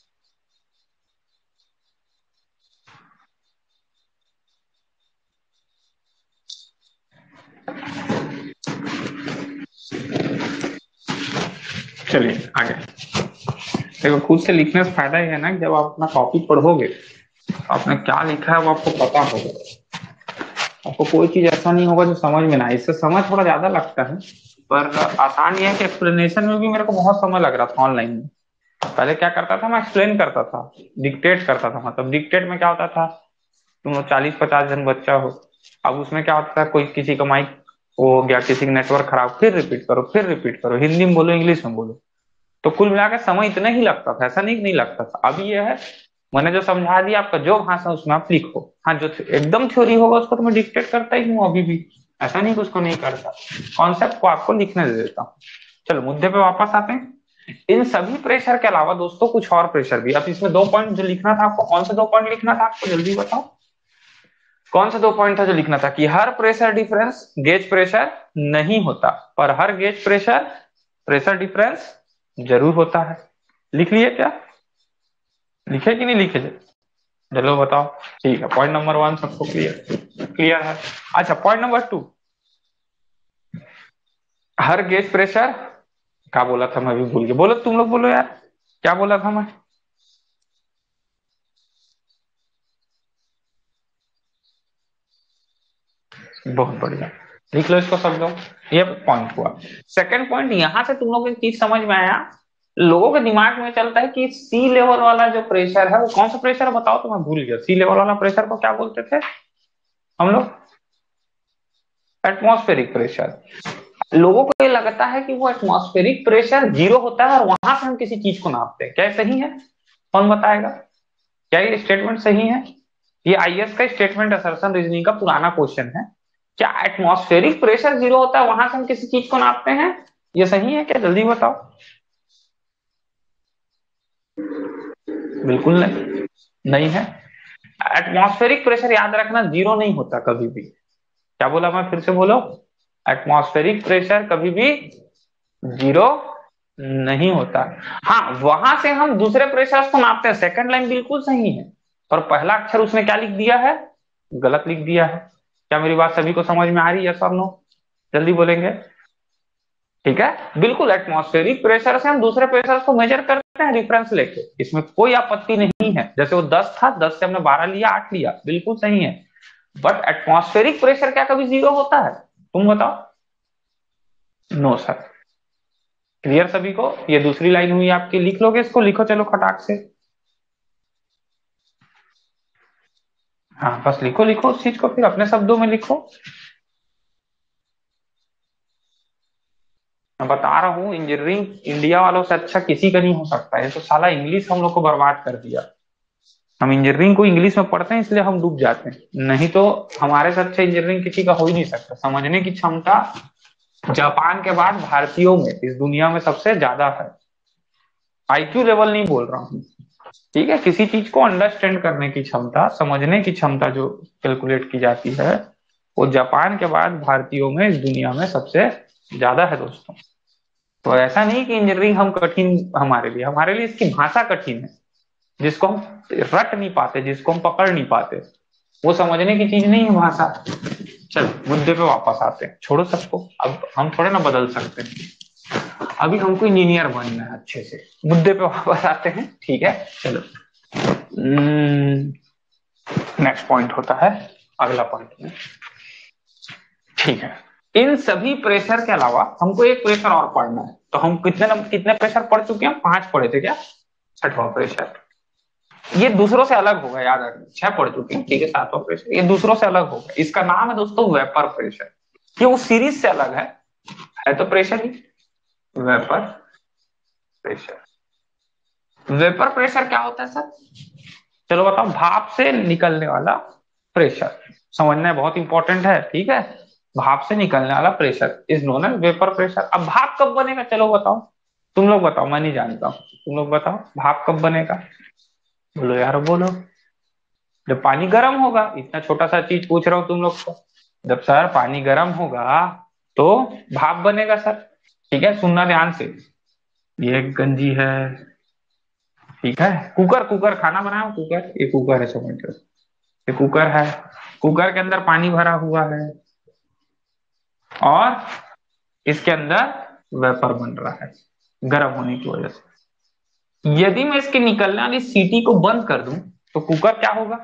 चलिए आगे। देखो, खुद से लिखने से फायदा ये है ना कि जब आप अपना कॉपी पढ़ोगे तो आपने क्या लिखा है वो आपको पता होगा। आपको कोई चीज ऐसा नहीं होगा जो समझ में ना आए। इससे समय थोड़ा ज्यादा लगता है, पर आसान ये है कि एक्सप्लेनेशन में भी मेरे को बहुत समय लग रहा था ऑनलाइन में। पहले क्या करता था, मैं एक्सप्लेन करता था, डिक्टेट करता था। मतलब डिक्टेट में क्या होता था, तुम लोग चालीस पचास जन बच्चा हो, अब उसमें क्या होता है, कोई किसी का माइक हो गया, किसी का नेटवर्क खराब, फिर रिपीट करो, फिर रिपीट करो, हिंदी में बोलो, इंग्लिश में बोलो। तो कुल मिलाकर समय इतना ही लगता था, ऐसा नहीं कि नहीं लगता था। अभी ये है, मैंने जो समझा दिया, आपका जो भाषा उसमें आप लिखो। हाँ, जो एकदम थ्योरी होगा उसको तो मैं डिक्टेट करता ही हूँ अभी भी, ऐसा नहीं कि उसको नहीं करता। कॉन्सेप्ट को आपको लिखने दे देता हूँ। चलो मुद्दे पे वापस आते हैं। इन सभी प्रेशर के अलावा दोस्तों कुछ और प्रेशर भी। अब इसमें दो पॉइंट जो लिखना था आपको, कौन से दो पॉइंट लिखना था आपको, जल्दी बताओ। कौन से दो पॉइंट था जो लिखना था? कि हर प्रेशर डिफरेंस गेज प्रेशर नहीं होता, पर हर गेज प्रेशर प्रेशर डिफरेंस जरूर होता है। लिख लिए क्या? लिखे कि नहीं लिखे? चलो बताओ। ठीक है, पॉइंट नंबर वन सबको क्लियर क्लियर है। अच्छा, पॉइंट नंबर टू, हर गेज प्रेशर, क्या बोला था मैं भी भूल गया, बोलो तुम लोग बोलो यार, क्या बोला था मैं? बहुत बढ़िया, लिख लो इसको सब लोग। ये पॉइंट हुआ। सेकंड पॉइंट, यहां से तुम लोग को एक चीज समझ में आया। लोगों के दिमाग में चलता है कि सी लेवल वाला जो प्रेशर है वो कौन सा प्रेशर है, बताओ तो, मैं भूल गया। सी लेवल वाला प्रेशर को क्या बोलते थे हम लोग? Atmospheric pressure. लोगों को ये लगता है कि वो एटमॉस्फेरिक प्रेशर जीरो होता है और वहां से हम किसी चीज को नापते हैं। क्या ये सही है? कौन बताएगा? क्या ये स्टेटमेंट सही है? ये आईएएस का स्टेटमेंट असर्शन रीजनिंग का पुराना क्वेश्चन है। क्या एटमॉस्फेरिक प्रेशर जीरो होता है, वहां से हम किसी चीज को नापते हैं? ये सही है क्या, जल्दी बताओ। बिल्कुल नहीं, नहीं है। एटमॉस्फेरिक प्रेशर याद रखना जीरो नहीं होता कभी भी। क्या बोला मैं, फिर से बोलो। एटमॉस्फेरिक प्रेशर कभी भी जीरो नहीं होता। हाँ, वहां से हम दूसरे प्रेशर को नापते हैं। सेकंड लाइन बिल्कुल सही है, पर पहला अक्षर उसने क्या लिख दिया है, गलत लिख दिया है। क्या मेरी बात सभी को समझ में आ रही है, सब नो? जल्दी बोलेंगे। ठीक है, बिल्कुल एटमॉस्फेरिक प्रेशर से हम दूसरे प्रेशर को मेजर करते हैं रेफरेंस लेके, इसमें कोई आपत्ति नहीं है। जैसे वो दस था, दस से हमने बारह लिया, आठ लिया, बिल्कुल सही है। बट एटमॉस्फेरिक प्रेशर क्या कभी जीरो होता है? तुम बताओ। No sir. क्लियर सभी को? ये दूसरी लाइन हुई आपकी, लिख लोगे इसको, लिखो चलो खटाक से। हाँ बस लिखो लिखो उस चीज को, फिर अपने शब्दों में लिखो। मैं बता रहा हूँ, इंजीनियरिंग इंडिया वालों से अच्छा किसी का नहीं हो सकता है। तो साला इंग्लिश हम लोग को बर्बाद कर दिया। हम इंजीनियरिंग को इंग्लिश में पढ़ते हैं इसलिए हम डूब जाते हैं, नहीं तो हमारे से अच्छा इंजीनियरिंग किसी का हो ही नहीं सकता। समझने की क्षमता जापान के बाद भारतीयों में इस दुनिया में सबसे ज्यादा है। आईक्यू लेवल नहीं बोल रहा हूँ, ठीक है, किसी चीज को अंडरस्टैंड करने की क्षमता, समझने की क्षमता जो कैलकुलेट की जाती है, वो जापान के बाद भारतीयों में इस दुनिया में सबसे ज्यादा है दोस्तों। तो ऐसा नहीं कि इंजीनियरिंग हम कठिन, हमारे लिए हमारे लिए इसकी भाषा कठिन है, जिसको हम रट नहीं पाते, जिसको हम पकड़ नहीं पाते, वो समझने की चीज नहीं है भाषा। चलो मुद्दे पे वापस आते हैं, छोड़ो सबको, अब हम थोड़े ना बदल सकते हैं, अभी हमको इंजीनियर बनना है अच्छे से। मुद्दे पे वापस आते हैं, ठीक है। चलो नेक्स्ट पॉइंट होता है, अगला पॉइंट में, ठीक है। इन सभी प्रेशर के अलावा हमको एक प्रेशर और पढ़ना है। तो हम कितने कितने प्रेशर पढ़ चुके हैं? पांच पढ़े थे क्या? छठवां प्रेशर, ये दूसरों से अलग होगा, याद रखना। छह पढ़ चुके हैं, ठीक है। सातवां प्रेशर ये दूसरों से अलग होगा, इसका नाम है दोस्तों वेपर प्रेशर। ये उस सीरीज से अलग है है तो प्रेशर ही, वेपर प्रेशर। वेपर प्रेशर क्या होता है सर? चलो बताओ। भाप से निकलने वाला प्रेशर, समझना बहुत इंपॉर्टेंट है, ठीक है। भाप से निकलने वाला pressure is known as vapour pressure. अब भाप कब बनेगा? चलो बताओ, तुम लोग बताओ, मैं नहीं जानता हूँ, तुम लोग बताओ भाप कब बनेगा। बोलो यार बोलो। जब पानी गर्म होगा, इतना छोटा सा चीज पूछ रहा हूँ तुम लोग को। जब सर पानी गर्म होगा तो भाप बनेगा सर, ठीक है। सुनना ध्यान से, ये एक गंजी है, ठीक है। कुकर, कुकर खाना बनाया कुकर, ये कुकर है, समझ लो ये कुकर है। कुकर के अंदर पानी भरा हुआ है और इसके अंदर वेपर बन रहा है गर्म होने की वजह से। यदि मैं इसके निकलने वाली सीटी को बंद कर दूं तो कुकर क्या होगा?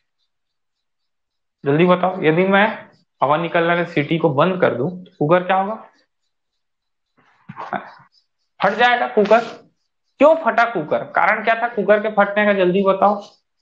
जल्दी बताओ। यदि मैं हवा निकलने वाली सीटी को बंद कर दूं तो कुकर क्या होगा? फट जाएगा कुकर। क्यों फटा कुकर? कारण क्या था कुकर के फटने का? जल्दी बताओ।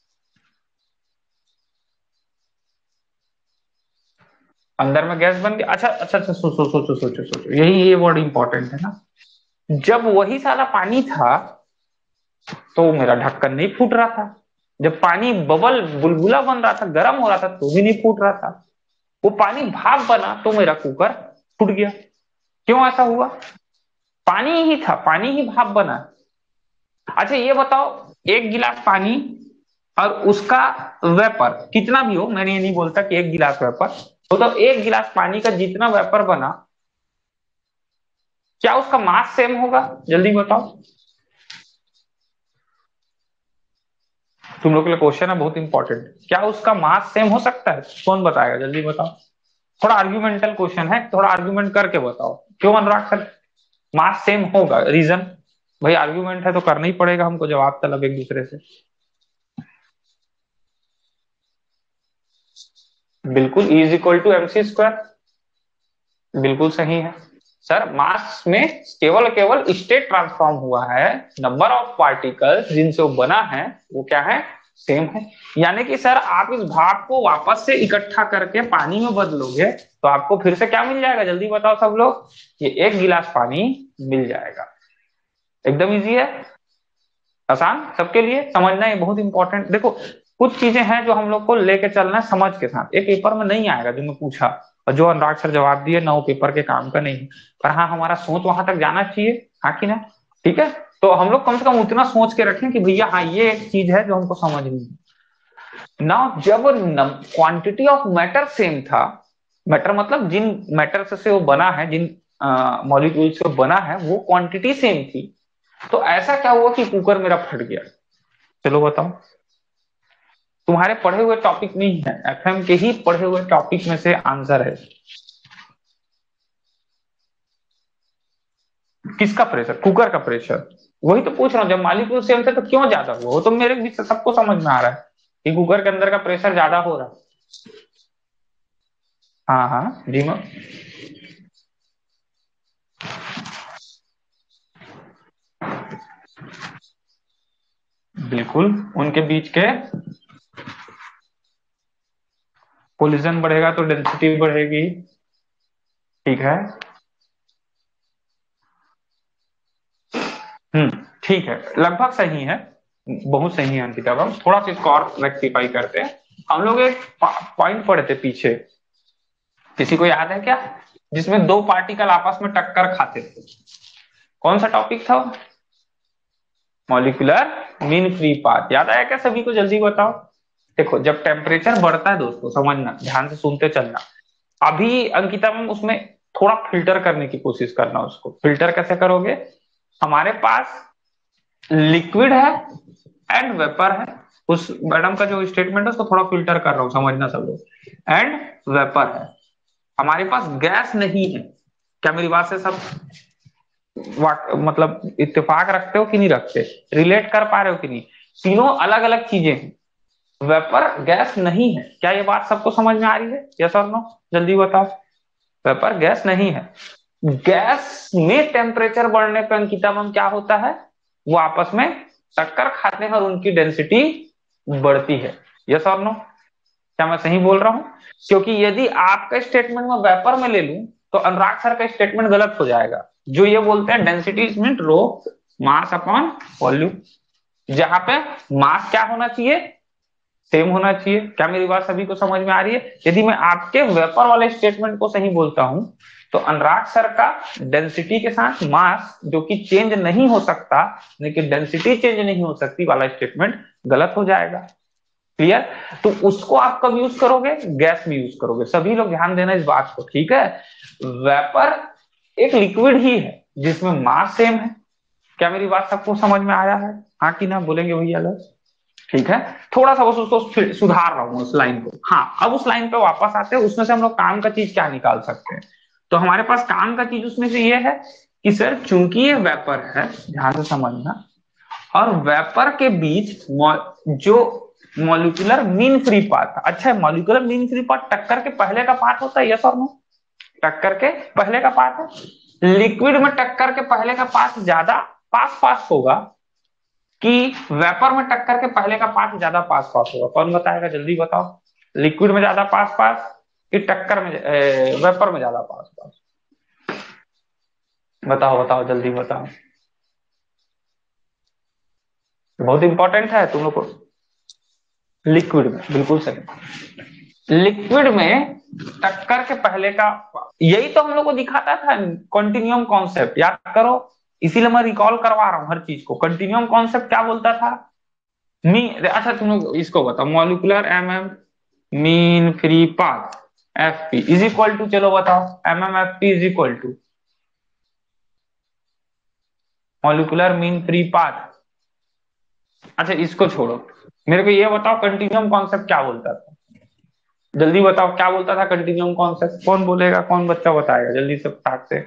अंदर में गैस बन गया। अच्छा अच्छा अच्छा, सोचो सोचो सोचो सोचो, यही ये वर्ड इंपॉर्टेंट है ना। जब वही सारा पानी था तो मेरा ढक्कन नहीं फूट रहा था। जब पानी बबल बुलबुला बन रहा था, गर्म हो रहा था, तो भी नहीं फूट रहा था। वो पानी भाप बना तो मेरा कुकर फूट गया। क्यों ऐसा हुआ? पानी ही था, पानी ही भाप बना। अच्छा ये बताओ, एक गिलास पानी और उसका वेपर कितना भी हो, मैंने ये नहीं बोलता कि एक गिलास वेपर तो, तो एक गिलास पानी का जितना वेपर बना, क्या उसका मास सेम होगा? जल्दी बताओ। तुम लोग के लिए क्वेश्चन है बहुत इंपॉर्टेंट, क्या उसका मास सेम हो सकता है? कौन बताएगा? जल्दी बताओ। थोड़ा आर्ग्यूमेंटल क्वेश्चन है, थोड़ा आर्ग्यूमेंट करके बताओ। क्यों अनुराग सर मास सेम होगा? रीजन? भाई आर्ग्यूमेंट है तो करना ही पड़ेगा हमको, जवाब तलब एक दूसरे से। बिल्कुल, E is equal to M C square, बिल्कुल सही है सर। मास में केवल केवल स्टेट ट्रांसफॉर्म हुआ है, नंबर ऑफ पार्टिकल्स जिनसे वो बना है वो क्या है? सेम है। यानी कि सर आप इस भाप को वापस से इकट्ठा करके पानी में बदलोगे तो आपको फिर से क्या मिल जाएगा? जल्दी बताओ सब लोग। ये एक गिलास पानी मिल जाएगा। एकदम इजी है, आसान सबके लिए समझना, ये बहुत इंपॉर्टेंट। देखो कुछ चीजें हैं जो हम लोग को लेके चलना है समझ के साथ, एक पेपर में नहीं आएगा जो मैं पूछा और जो अनुराग सर जवाब दिए ना, वो पेपर के काम का नहीं। पर हाँ हमारा सोच वहां तक जाना चाहिए, हाँ कि ना? ठीक है। तो हम लोग कम से कम उतना सोच के रखें कि भैया हाँ ये एक चीज है जो हमको समझनी है ना। जब क्वांटिटी ऑफ मैटर सेम था, मैटर मतलब जिन मैटर से वो बना है, जिन मॉलिक्यूल से वो बना है, वो क्वांटिटी सेम थी, तो ऐसा क्या हुआ कि कुकर मेरा फट गया? चलो बताओ। तुम्हारे पढ़े हुए टॉपिक नहीं है, एफएम के ही पढ़े हुए टॉपिक में से आंसर है। किसका प्रेशर? कुकर का प्रेशर। वही तो पूछ रहा हूँ, जब मॉलिक्यूल सेम थे तो क्यों ज्यादा हुआ? वो तो मेरे भी सबको समझ में आ रहा है कि कुकर के अंदर का प्रेशर ज्यादा हो रहा है। हाँ हाँ जी मैम। बिल्कुल, उनके बीच के कोलिजन बढ़ेगा तो डेंसिटी बढ़ेगी, ठीक है। हम्म, ठीक है, लगभग सही है, बहुत सही है अंकिता मैम। थोड़ा सा इसको और रेक्टिफाई करते हैं। हम लोग एक पॉइंट पढ़े थे पीछे, किसी को याद है क्या? जिसमें दो पार्टिकल आपस में टक्कर खाते थे। कौन सा टॉपिक था? Molecular mean free path. याद आया क्या सभी को? जल्दी बताओ। देखो, जब टेम्परेचर बढ़ता है दोस्तों, समझना, ध्यान से सुनते चलना। अभी अंकिता मैम उसमें थोड़ा फिल्टर करने की कोशिश करना। उसको फिल्टर कैसे करोगे? हमारे पास लिक्विड है एंड वेपर है। उस मैडम का जो स्टेटमेंट है उसको थोड़ा फिल्टर कर रहा हूं, समझना सब लोग। एंड वेपर है, हमारे पास गैस नहीं है। क्या मेरी बात से सब वाट मतलब इत्तेफाक रखते हो कि नहीं रखते? रिलेट कर पा रहे हो कि नहीं? तीनों अलग अलग चीजें हैं। वेपर गैस नहीं है। क्या ये बात सबको समझ में आ रही है? यस और नो? जल्दी बताओ। वेपर गैस नहीं है। गैस में टेम्परेचर बढ़ने पर अंकिता मैम क्या होता है? वो आपस में टक्कर खाते हैं और उनकी डेंसिटी बढ़ती है। यस और नो? क्या मैं सही बोल रहा हूं? क्योंकि यदि आपका स्टेटमेंट मैं वेपर में ले लूं तो अनुराग सर का स्टेटमेंट गलत हो जाएगा, जो ये बोलते हैं density is mean rho mass upon volume. जहां पे मास क्या होना चाहिए? सेम होना चाहिए। क्या मेरी बात सभी को समझ में आ रही है? यदि मैं आपके वेपर वाले स्टेटमेंट को सही बोलता हूं तो अनुराग सर का डेंसिटी के साथ मास जो कि चेंज नहीं हो सकता, लेकिन डेंसिटी चेंज नहीं हो सकती वाला स्टेटमेंट गलत हो जाएगा। क्लियर? तो उसको आप कब यूज करोगे? गैस में यूज करोगे। सभी लोग ध्यान देना इस बात को, ठीक है? वेपर एक लिक्विड ही है जिसमें मास सेम है। क्या मेरी बात सबको समझ में आया है? हाँ कि ना बोलेंगे भैया लोग? ठीक है, थोड़ा सा बस उसको सुधार रहा हूं उस लाइन को। हाँ, अब उस लाइन पे वापस आते हैं। उसमें से हम लोग काम का चीज क्या निकाल सकते हैं? तो हमारे पास काम का चीज उसमें से ये है कि सर चूंकि ये वेपर है, ध्यान से समझना, और वेपर के बीच जो मॉलिक्यूलर मीन फ्री पाथ। अच्छा, मॉलिक्यूलर मीन फ्री पाथ टक्कर के पहले का पार्ट होता है, यस और नो? टक्कर के पहले का पार्ट है। लिक्विड में टक्कर के पहले का पार्ट ज्यादा पास पास होगा कि वेपर में टक्कर के पहले का पार्ट ज्यादा पास पास होगा? कौन बताएगा? जल्दी बताओ। लिक्विड में ज्यादा पास पास कि टक्कर में ए, वेपर में ज्यादा पास पास? बताओ बताओ, जल्दी बताओ। बहुत इंपॉर्टेंट है तुम लोग को। लिक्विड में, बिल्कुल सही। लिक्विड में टक्कर के पहले का, यही तो हम लोग को दिखाता था कंटिन्यूम कॉन्सेप्ट, याद करो। इसीलिए मैं रिकॉल करवा रहा हूं हर चीज को। कंटिन्यूम कॉन्सेप्ट क्या बोलता था? मी अच्छा तुम लोग इसको बताओ। Molecular M M mean free path F P is equal to, चलो बताओ, M M F P is equal to molecular mean free path. अच्छा इसको छोड़ो, मेरे को ये बताओ कंटिन्यूम कॉन्सेप्ट क्या बोलता था? जल्दी बताओ क्या बोलता था कंटिन्यूम कॉन्सेप्ट? कौन बोलेगा? कौन बच्चा बताएगा जल्दी से फटाक से?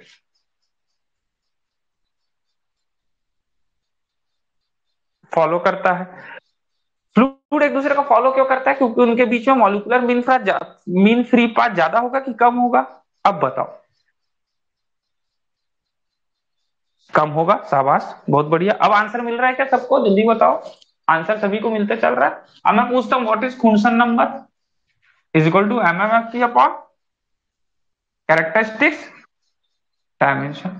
फॉलो करता है। फ्लूइड एक दूसरे को फॉलो क्यों करता है? क्योंकि उनके बीच में molecular mean mean free path ज्यादा होगा कि कम होगा? अब बताओ। कम होगा। शाबाश, बहुत बढ़िया। अब आंसर मिल रहा है क्या सबको? जल्दी बताओ। आंसर सभी को मिलते चल रहा है। अब मैं पूछता हूँ, what is Knudsen number is equal to M M F T upon characteristics dimension.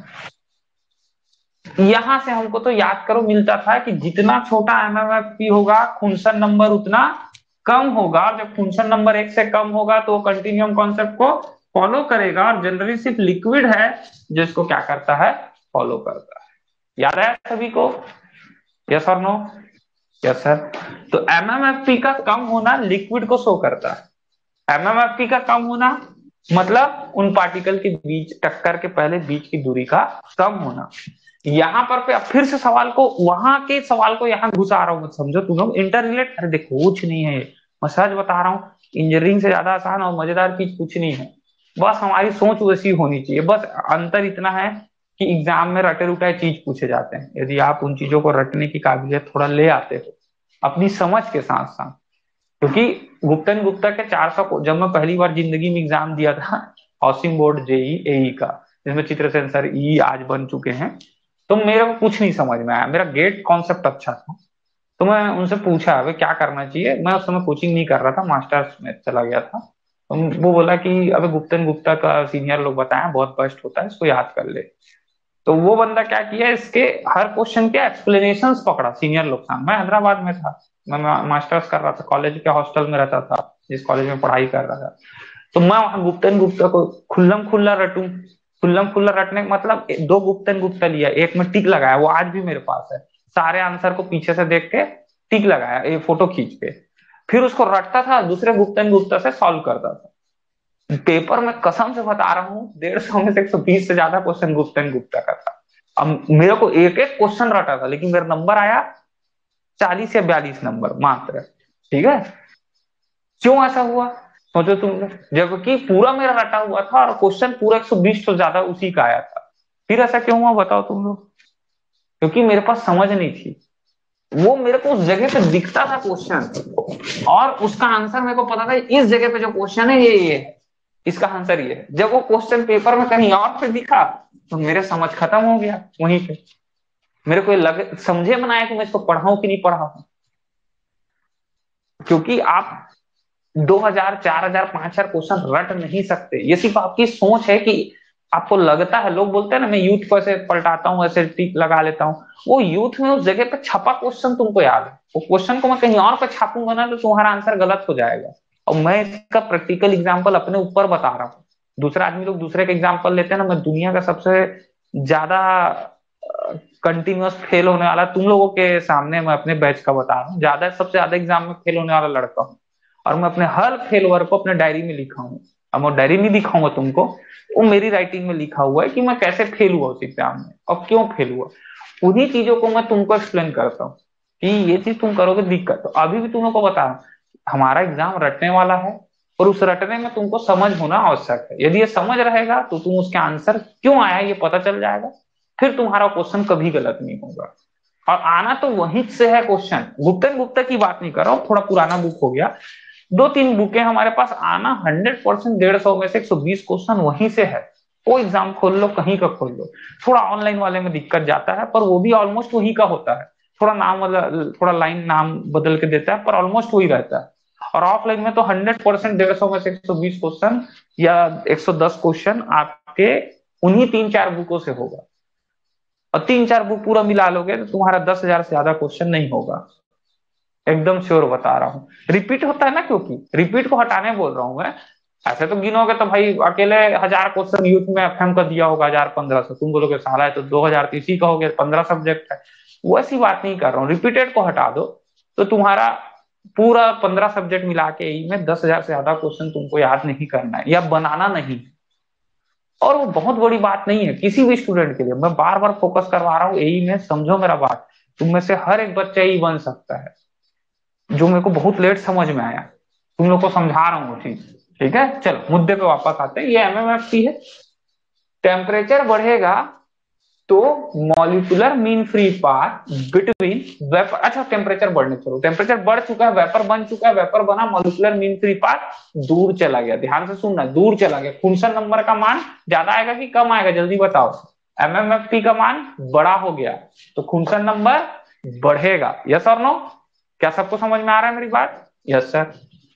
यहां से हमको तो याद करो मिलता था कि जितना छोटा एम एम एफ टी होगा खुनसन नंबर उतना कम होगा। जब खुनसन नंबर एक से कम होगा तो कंटिन्यूम कॉन्सेप्ट को फॉलो करेगा, और जनरली सिर्फ लिक्विड है जिसको क्या करता है? फॉलो करता है। याद है सभी को? यस और नो? Yes sir. तो एम एम एफ पी का कम होना लिक्विड को शो करता है। एम एम एफ पी का कम होना मतलब उन पार्टिकल के बीच, टक्कर के पहले बीच की दूरी का कम होना। यहाँ पर पे फिर से सवाल को, वहां के सवाल को यहाँ घुसा रहा हूँ, मत समझो तुम लोग इंटर रिलेट। अरे देखो कुछ नहीं है, मैं सच बता रहा हूँ। इंजीनियरिंग से ज्यादा आसान और मजेदार चीज कुछ नहीं है। बस हमारी सोच वैसी होनी चाहिए। बस अंतर इतना है कि एग्जाम में रटे रुटाए चीज पूछे जाते हैं। यदि आप उन चीजों को रटने की काबिलियत थोड़ा ले आते हो अपनी समझ के साथ साथ, क्योंकि गुप्तन गुप्ता के चार सौ को जब मैं पहली बार जिंदगी में एग्जाम दिया था, हाउसिंग बोर्ड जेई एई का, जिसमें चित्रसेन सर ई आज बन चुके हैं, तो मेरे को कुछ नहीं समझ में आया। मेरा गेट कॉन्सेप्ट अच्छा था, तो मैं उनसे पूछा अबे क्या करना चाहिए। मैं उस समय कोचिंग नहीं कर रहा था, मास्टर्स में चला गया था। तो वो बोला कि अबे गुप्तन गुप्ता का सीनियर लोग बताया बहुत बेस्ट होता है, इसको याद कर ले। तो वो बंदा क्या किया, इसके हर क्वेश्चन के एक्सप्लेनेशंस पकड़ा सीनियर लोग सामने। मैं हैदराबाद में था, मैं मास्टर्स कर रहा था, कॉलेज के हॉस्टल में रहता था जिस कॉलेज में पढ़ाई कर रहा था। तो मैं वहां गुप्तन गुप्ता को खुल्लम खुल्ला रटूं। खुल्लम खुल्ला रटने का मतलब दो गुप्तन गुप्ता लिया, एक में टिक लगाया, वो आज भी मेरे पास है। सारे आंसर को पीछे से देख के टिक लगाया, ये फोटो खींच के, फिर उसको रटता था, दूसरे गुप्तन गुप्ता से सॉल्व करता था। पेपर में कसम से बता रहा हूँ, डेढ़ सौ में से एक सौ बीस से ज्यादा क्वेश्चन गुप्तन गुप्ता का था। अब मेरे को एक एक क्वेश्चन रटा था, लेकिन मेरा नंबर आया चालीस या बयालीस नंबर मात्र। ठीक है, क्यों ऐसा हुआ सोचो तुम लोग, जबकि पूरा मेरा रटा हुआ था और क्वेश्चन पूरा एक सौ बीस से ज्यादा उसी का आया था। फिर ऐसा क्यों हुआ बताओ तुम लोग? क्योंकि मेरे पास समझ नहीं थी। वो मेरे को उस जगह पे दिखता था क्वेश्चन, और उसका आंसर मेरे को पता था इस जगह पे जो क्वेश्चन है ये ये है, इसका आंसर ये है। जब वो क्वेश्चन पेपर में कहीं और पे दिखा तो मेरे समझ खत्म हो गया वहीं पे। मेरे को लगे समझे बनाया कि मैं इसको पढ़ाऊं कि नहीं पढ़ाऊं। क्योंकि आप दो हज़ार, चार हज़ार, पांच हज़ार क्वेश्चन रट नहीं सकते। ये सिर्फ आपकी सोच है कि आपको लगता है, लोग बोलते हैं ना मैं यूथ को ऐसे पलटाता हूँ, ऐसे टिक लगा लेता हूँ। वो यूथ में उस जगह पे छपा क्वेश्चन तुमको याद है, वो क्वेश्चन को मैं कहीं और पे छापूंगा ना तो तुम्हारा आंसर गलत हो जाएगा। और मैं इसका प्रैक्टिकल एग्जाम्पल अपने ऊपर बता रहा हूँ। दूसरा आदमी लोग दूसरे का एग्जाम्पल लेते हैं ना, मैं दुनिया का सबसे ज्यादा कंटिन्यूअस फेल होने वाला तुम लोगों के सामने मैं अपने बैच का बता रहा हूँ। ज्यादा सबसे ज्यादा एग्जाम में फेल होने वाला लड़का हूँ, और मैं अपने हर फेल वर्क को अपने डायरी में लिखा हूँ। अब मैं डायरी नहीं दिखाऊंगा तुमको, वो मेरी राइटिंग में लिखा हुआ है कि मैं कैसे फेल हुआ उस एग्जाम में और क्यों फेल हुआ। उन्हीं चीजों को मैं तुमको एक्सप्लेन करता हूँ कि ये चीज तुम करोगे दिक्कत। तो अभी भी तुम को बता रहा हूँ, हमारा एग्जाम रटने वाला है, और उस रटने में तुमको समझ होना आवश्यक है। यदि ये समझ रहेगा तो तुम उसके आंसर क्यों आया ये पता चल जाएगा, फिर तुम्हारा क्वेश्चन कभी गलत नहीं होगा। और आना तो वहीं से है क्वेश्चन, गुप्तन गुप्ता की बात नहीं कर रहा हूँ, थोड़ा पुराना बुक हो गया, दो तीन बुकें हमारे पास, आना हंड्रेड परसेंट डेढ़ सौ में से एक सौ बीस क्वेश्चन वहीं से है। वो एग्जाम खोल लो, कहीं का खोल लो। थोड़ा ऑनलाइन वाले में दिक्कत जाता है, पर वो भी ऑलमोस्ट वही का होता है। थोड़ा नाम वाला, थोड़ा लाइन नाम बदल के देता है, पर ऑलमोस्ट वही रहता है। और ऑफलाइन में तो हंड्रेड परसेंट डेढ़ सौ में से एक सौ बीस क्वेश्चन या एक सौ दस क्वेश्चन आपके उन्हीं तीन चार बुकों से होगा। और तीन चार बुक पूरा मिला लोगे तो तुम्हारा दस हजार से ज्यादा क्वेश्चन नहीं होगा, एकदम श्योर बता रहा हूँ। रिपीट होता है ना, क्योंकि रिपीट को हटाने बोल रहा हूँ मैं। ऐसे तो गिनोगे तो भाई अकेले हजार क्वेश्चन यूथ में एफएम का दिया होगा, हजार पंद्रह सौ, तुम बोलोगे साला है तो दो हजार तो इसी का हो गया, पंद्रह सब्जेक्ट है। वैसी बात नहीं कर रहा हूँ, रिपीटेड को हटा दो तो तुम्हारा पूरा पंद्रह सब्जेक्ट मिला के ई में दस हजार से ज्यादा क्वेश्चन तुमको याद नहीं करना है या बनाना नहीं। और वो बहुत बड़ी बात नहीं है किसी भी स्टूडेंट के लिए, मैं बार बार फोकस करवा रहा हूँ यही में, समझो मेरा बात। तुम में से हर एक बच्चा यही बन सकता है, जो मेरे को बहुत लेट समझ में आया। तुम लोग को समझा रहा हूँ चीज, ठीक है। चलो मुद्दे पे वापस आते हैं, ये एमएमएफटी है। टेम्परेचर बढ़ेगा तो molecular mean free path between vapour, अच्छा टेम्परेचर बढ़ने चलो, टेम्परेचर बढ़ चुका है, वेपर बन चुका है, वेपर बना, मॉलिक्यूलर मीन फ्री पाथ दूर चला गया। ध्यान से सुनना, दूर चला गया। फंक्शन नंबर का मान ज्यादा आएगा कि कम आएगा, जल्दी बताओ। एमएमएफटी का मान बड़ा हो गया तो फंक्शन नंबर बढ़ेगा, यस और नो? क्या सबको समझ में आ रहा है मेरी बात? Yes sir.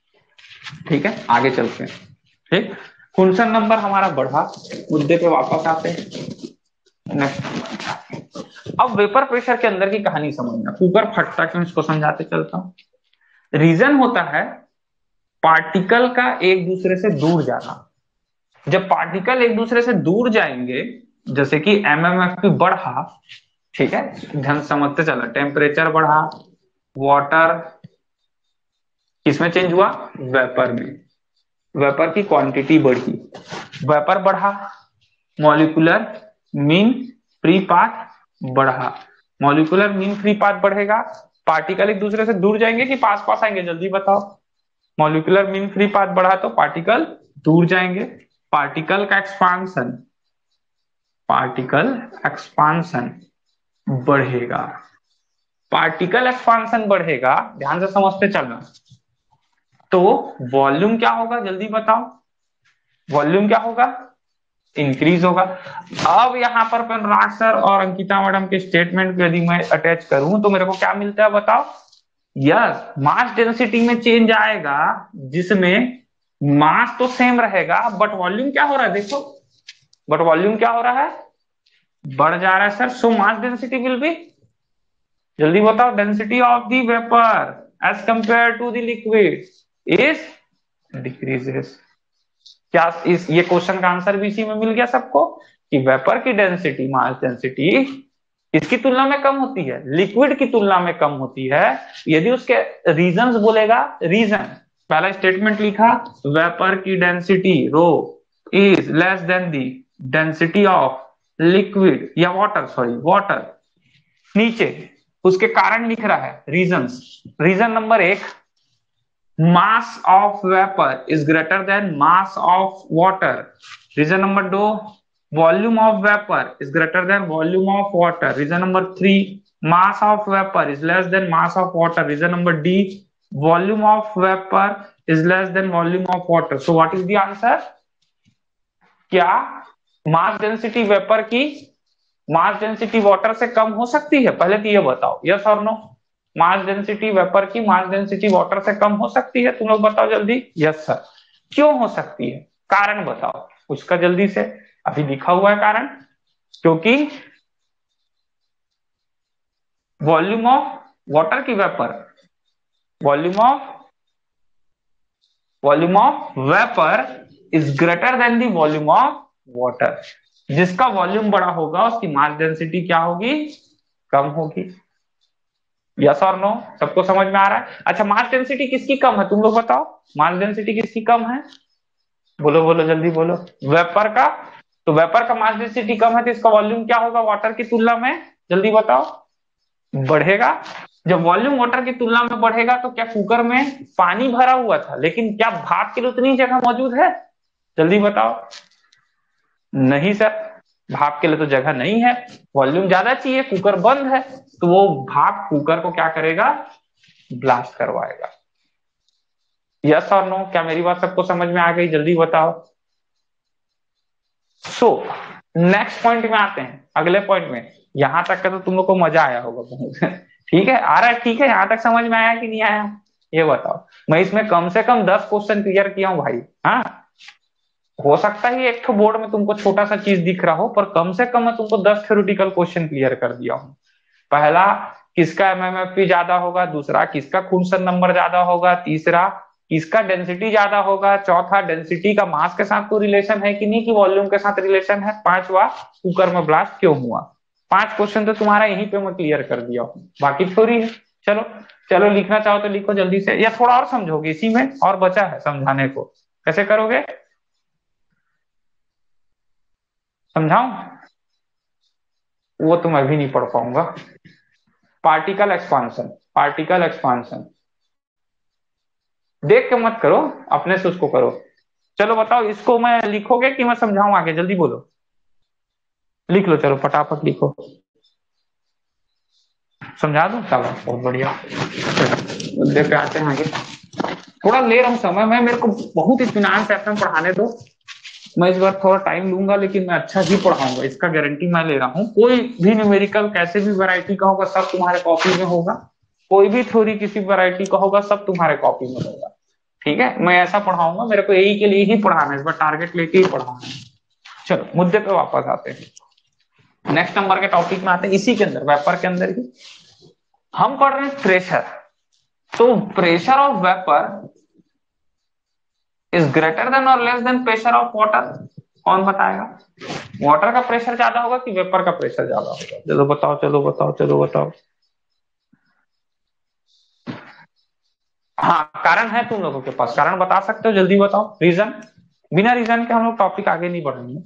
ठीक है, आगे चलते हैं। ठीक, फंक्शन नंबर हमारा बढ़ा, मुद्दे पे वापस आते हैं। नेक्स्ट, अब वेपर प्रेशर के अंदर की कहानी समझना, कुकर फटता क्यों इसको समझाते चलता हूं। रीजन होता है पार्टिकल का एक दूसरे से दूर जाना। जब पार्टिकल एक दूसरे से दूर जाएंगे, जैसे कि एमएमएफटी बढ़ा, ठीक है, ध्यान समझते चला, टेम्परेचर बढ़ा, वाटर किसमें चेंज हुआ? वेपर में। वेपर की क्वांटिटी बढ़ी, वेपर बढ़ा, मॉलिक्यूलर मीन फ्री पाथ बढ़ा। मॉलिक्यूलर मीन फ्री पाथ बढ़ेगा, पार्टिकल एक दूसरे से दूर जाएंगे कि पास पास आएंगे, जल्दी बताओ। मॉलिक्यूलर मीन फ्री पाथ बढ़ा तो पार्टिकल दूर जाएंगे। पार्टिकल का एक्सपांशन, पार्टिकल एक्सपांशन बढ़ेगा। पार्टिकल एक्सपांशन बढ़ेगा, ध्यान से समझते चलना, तो वॉल्यूम क्या होगा, जल्दी बताओ। वॉल्यूम क्या होगा? इंक्रीज होगा। अब यहां पर अनुराग सर और अंकिता मैडम के स्टेटमेंट को यदि मैं अटैच करूं तो मेरे को क्या मिलता है बताओ? यस, मास डेंसिटी में चेंज आएगा, जिसमें मास तो सेम रहेगा बट वॉल्यूम क्या हो रहा है देखो, बट वॉल्यूम क्या हो रहा है? बढ़ जा रहा है sir. So mass density will be, जल्दी बताओ, density of the vapour as compare to the liquid is decreases. क्या इस ये क्वेश्चन का आंसर भी इसी में मिल गया सबको कि वेपर की डेंसिटी, मास डेंसिटी इसकी तुलना में कम होती है, लिक्विड की तुलना में कम होती है। यदि उसके रीजंस बोलेगा, रीजन पहला स्टेटमेंट लिखा, वेपर की density rho is less than the density of liquid या वाटर, सॉरी वाटर, नीचे उसके कारण लिख रहा है रीजंस। रीजन नंबर एक, mass of vapor is greater than mass of water. Reason number two, volume of vapor is greater than volume of water. Reason number three, mass of vapor is less than mass of water. Reason number D, volume of vapor is less than volume of water. So what is the answer? क्या mass density vapour की mass density water से कम हो सकती है? पहले तो ये बताओ, यस और नो। मास डेंसिटी वेपर की मास डेंसिटी वाटर से कम हो सकती है? तुम लोग बताओ जल्दी, यस सर। क्यों हो सकती है? कारण बताओ उसका जल्दी से, अभी लिखा हुआ है कारण। क्योंकि वॉल्यूम ऑफ वाटर की vapour, volume of volume of vapour is greater than the volume of water. जिसका वॉल्यूम बड़ा होगा उसकी मास डेंसिटी क्या होगी? कम होगी। यस और नो? सबको समझ में आ रहा है? अच्छा, मास डेंसिटी किसकी कम है तुम लोग बताओ, मास डेंसिटी किसकी कम है? बोलो बोलो जल्दी बोलो। वेपर का। तो वेपर का मास डेंसिटी कम है तो इसका वॉल्यूम क्या होगा वाटर की तुलना में? जल्दी बताओ। बढ़ेगा। जब वॉल्यूम वाटर की तुलना में बढ़ेगा तो क्या कुकर में पानी भरा हुआ था, लेकिन क्या भाप के लिए उतनी जगह मौजूद है? जल्दी बताओ। नहीं सर, भाप के लिए तो जगह नहीं है, वॉल्यूम ज्यादा चाहिए, कुकर बंद है, तो वो भाप कुकर को क्या करेगा? ब्लास्ट करवाएगा। यस और नो? क्या मेरी बात सबको समझ में आ गई? जल्दी बताओ। सो नेक्स्ट पॉइंट में आते हैं, अगले पॉइंट में। यहां तक का तो तुम लोग को मजा आया होगा बहुत ठीक है, आ रहा है? ठीक है, यहां तक समझ में आया कि नहीं आया? ये बताओ। मैं इसमें कम से कम दस क्वेश्चन क्लियर किया हूं भाई। हाँ, हो सकता है एक तो बोर्ड में तुमको छोटा सा चीज दिख रहा हो, पर कम से कम मैं तुमको दस थ्योरेटिकल क्वेश्चन क्लियर कर दिया हूं। पहला, किसका एमएमएफपी ज्यादा होगा? दूसरा, किसका खूनसन नंबर ज्यादा होगा? तीसरा, किसका डेंसिटी ज्यादा होगा? चौथा, डेंसिटी का मास के साथ कोई रिलेशन है कि नहीं, कि वॉल्यूम के साथ रिलेशन है? पांचवा, कुकर में ब्लास्ट क्यों हुआ? पांच क्वेश्चन तो तुम्हारा यहीं पे मैं क्लियर कर दिया हूँ, बाकी थ्योरी है। चलो चलो, लिखना चाहो तो लिखो जल्दी से, या थोड़ा और समझोगे? इसी में और बचा है समझाने को, कैसे करोगे? समझाऊं? वो तो मैं भी नहीं पढ़ पाऊंगा। पार्टिकल एक्सपांशन, पार्टिकल एक्सपांशन देख के मत करो, अपने से उसको करो। चलो बताओ, इसको मैं लिखोगे कि मैं समझाऊं आगे? जल्दी बोलो, लिख लो, चलो फटाफट लिखो। समझा दूं? चलो बहुत बढ़िया। मुद्दे पे आते हैं आगे। थोड़ा ले रहा हूँ समय, मैं मेरे को बहुत इत्मीनान से अपना पढ़ाने दो। मैं इस बार थोड़ा टाइम लूंगा, लेकिन मैं अच्छा ही पढ़ाऊंगा, इसका गारंटी मैं ले रहा हूँ। कोई भी न्यूमेरिकल कैसे भी वैरायटी का होगा सब तुम्हारे कॉपी में होगा, कोई भी थ्योरी किसी वैरायटी का होगा सब तुम्हारे कॉपी में होगा। ठीक है, मैं ऐसा पढ़ाऊंगा, मेरे को यही के लिए ही पढ़ाना है, इस बार टारगेट लेके ही पढ़ाना है। चलो मुद्दे पे वापस आते हैं, नेक्स्ट नंबर के टॉपिक में आते हैं, इसी के अंदर वेपर के अंदर ही हम पढ़ रहे हैं प्रेशर। तो pressure of vapour is greater than और less than pressure of water. कौन बताएगा? वाटर का प्रेशर ज्यादा होगा कि वेपर का प्रेशर ज्यादा होगा? चलो बताओ, चलो बताओ, चलो बताओ। हाँ, कारण है तुम लोगों के पास, कारण बता सकते हो? जल्दी बताओ रीजन। बिना रीजन के हम लोग टॉपिक आगे नहीं बढ़ेंगे।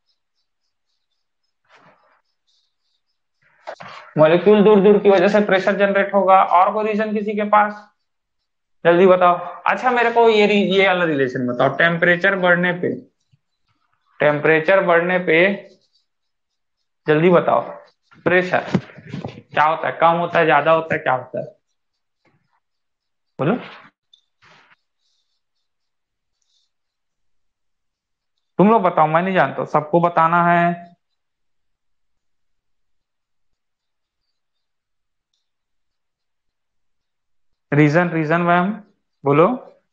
मॉलिक्यूल दूर दूर की वजह से प्रेशर जनरेट होगा, और कोई रीजन किसी के पास? जल्दी बताओ। अच्छा, मेरे को ये ये वाला रिलेशन बताओ, टेम्परेचर बढ़ने पे, टेम्परेचर बढ़ने पे जल्दी बताओ, प्रेशर क्या होता है? कम होता है, ज्यादा होता है, क्या होता है? बोलो। तुम लोग बताओ, मैं नहीं जानता, सबको बताना है। रीजन, रीजन मैम बोलो।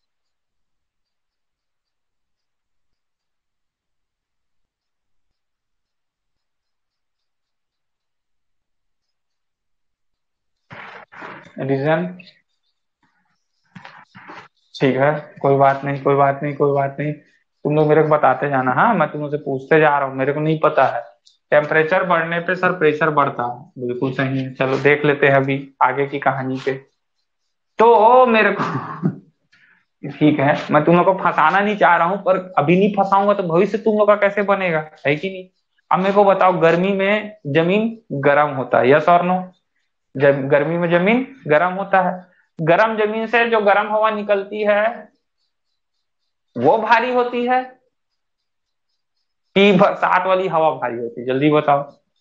रीजन, ठीक है, कोई बात नहीं, कोई बात नहीं, कोई बात नहीं। तुम लोग मेरे को बताते जाना, हाँ मैं तुमसे पूछते जा रहा हूँ, मेरे को नहीं पता है। टेम्परेचर बढ़ने पे सर प्रेशर बढ़ता है, बिल्कुल सही है। चलो देख लेते हैं अभी आगे की कहानी पे। तो मेरे को ठीक है, मैं तुम लोग को फंसाना नहीं चाह रहा हूँ, पर अभी नहीं फंसाऊंगा तो भविष्य तुम लोग का कैसे बनेगा, है कि नहीं। अब मेरे को बताओ, गर्मी में जमीन गर्म होता है, यस और नो। जब गर्मी में जमीन गर्म होता है, गर्म जमीन से जो गर्म हवा निकलती है वो भारी होती है कि बरसात वाली हवा भारी होती है, जल्दी बताओ।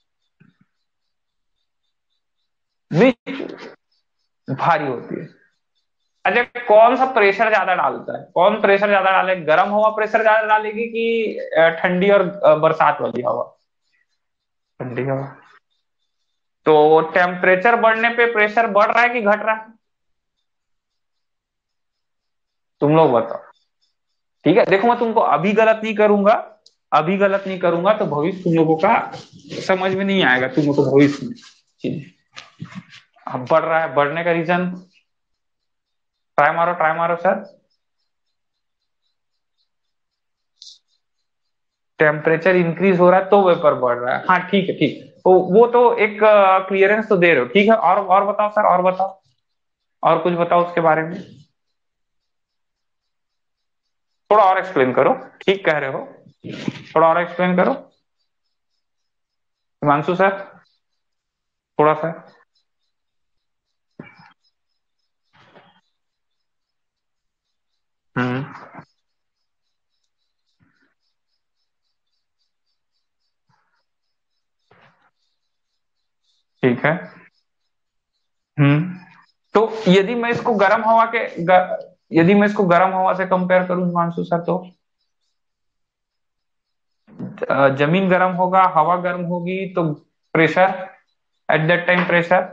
बीच भारी होती है। अच्छा, कौन सा प्रेशर ज्यादा डालता है, कौन प्रेशर ज्यादा डालेगा, गर्म हवा प्रेशर ज्यादा डालेगी कि अ, ठंडी और अ, बरसात वाली हवा। ठंडी हवा। तो टेम्परेचर बढ़ने पे प्रेशर बढ़ रहा है कि घट रहा है, तुम लोग बताओ। ठीक है, देखो मैं तुमको अभी गलत नहीं करूंगा, अभी गलत नहीं करूंगा तो भविष्य तुम लोगों का समझ में नहीं आएगा, तुम लोग को भविष्य में चीज। अब बढ़ रहा है, बढ़ने का रीजन, ट्राई मारो ट्राई मारो सर। टेम्परेचर इंक्रीज हो रहा है तो वेपर बढ़ रहा है, हाँ ठीक है ठीक है। वो वो तो एक क्लियरेंस तो दे रहे हो, ठीक है। और और बताओ सर, और बताओ, और कुछ बताओ उसके बारे में, थोड़ा और एक्सप्लेन करो। ठीक कह रहे हो, थोड़ा और एक्सप्लेन करो हिमांशु सर, थोड़ा सा। हम्म। ठीक है। हम्म। तो यदि मैं इसको गर्म हवा के ग, यदि मैं इसको गर्म हवा से कंपेयर करूं हिमांशु सर, तो अ, जमीन गर्म होगा, हवा गर्म होगी, तो pressure, at that time pressure.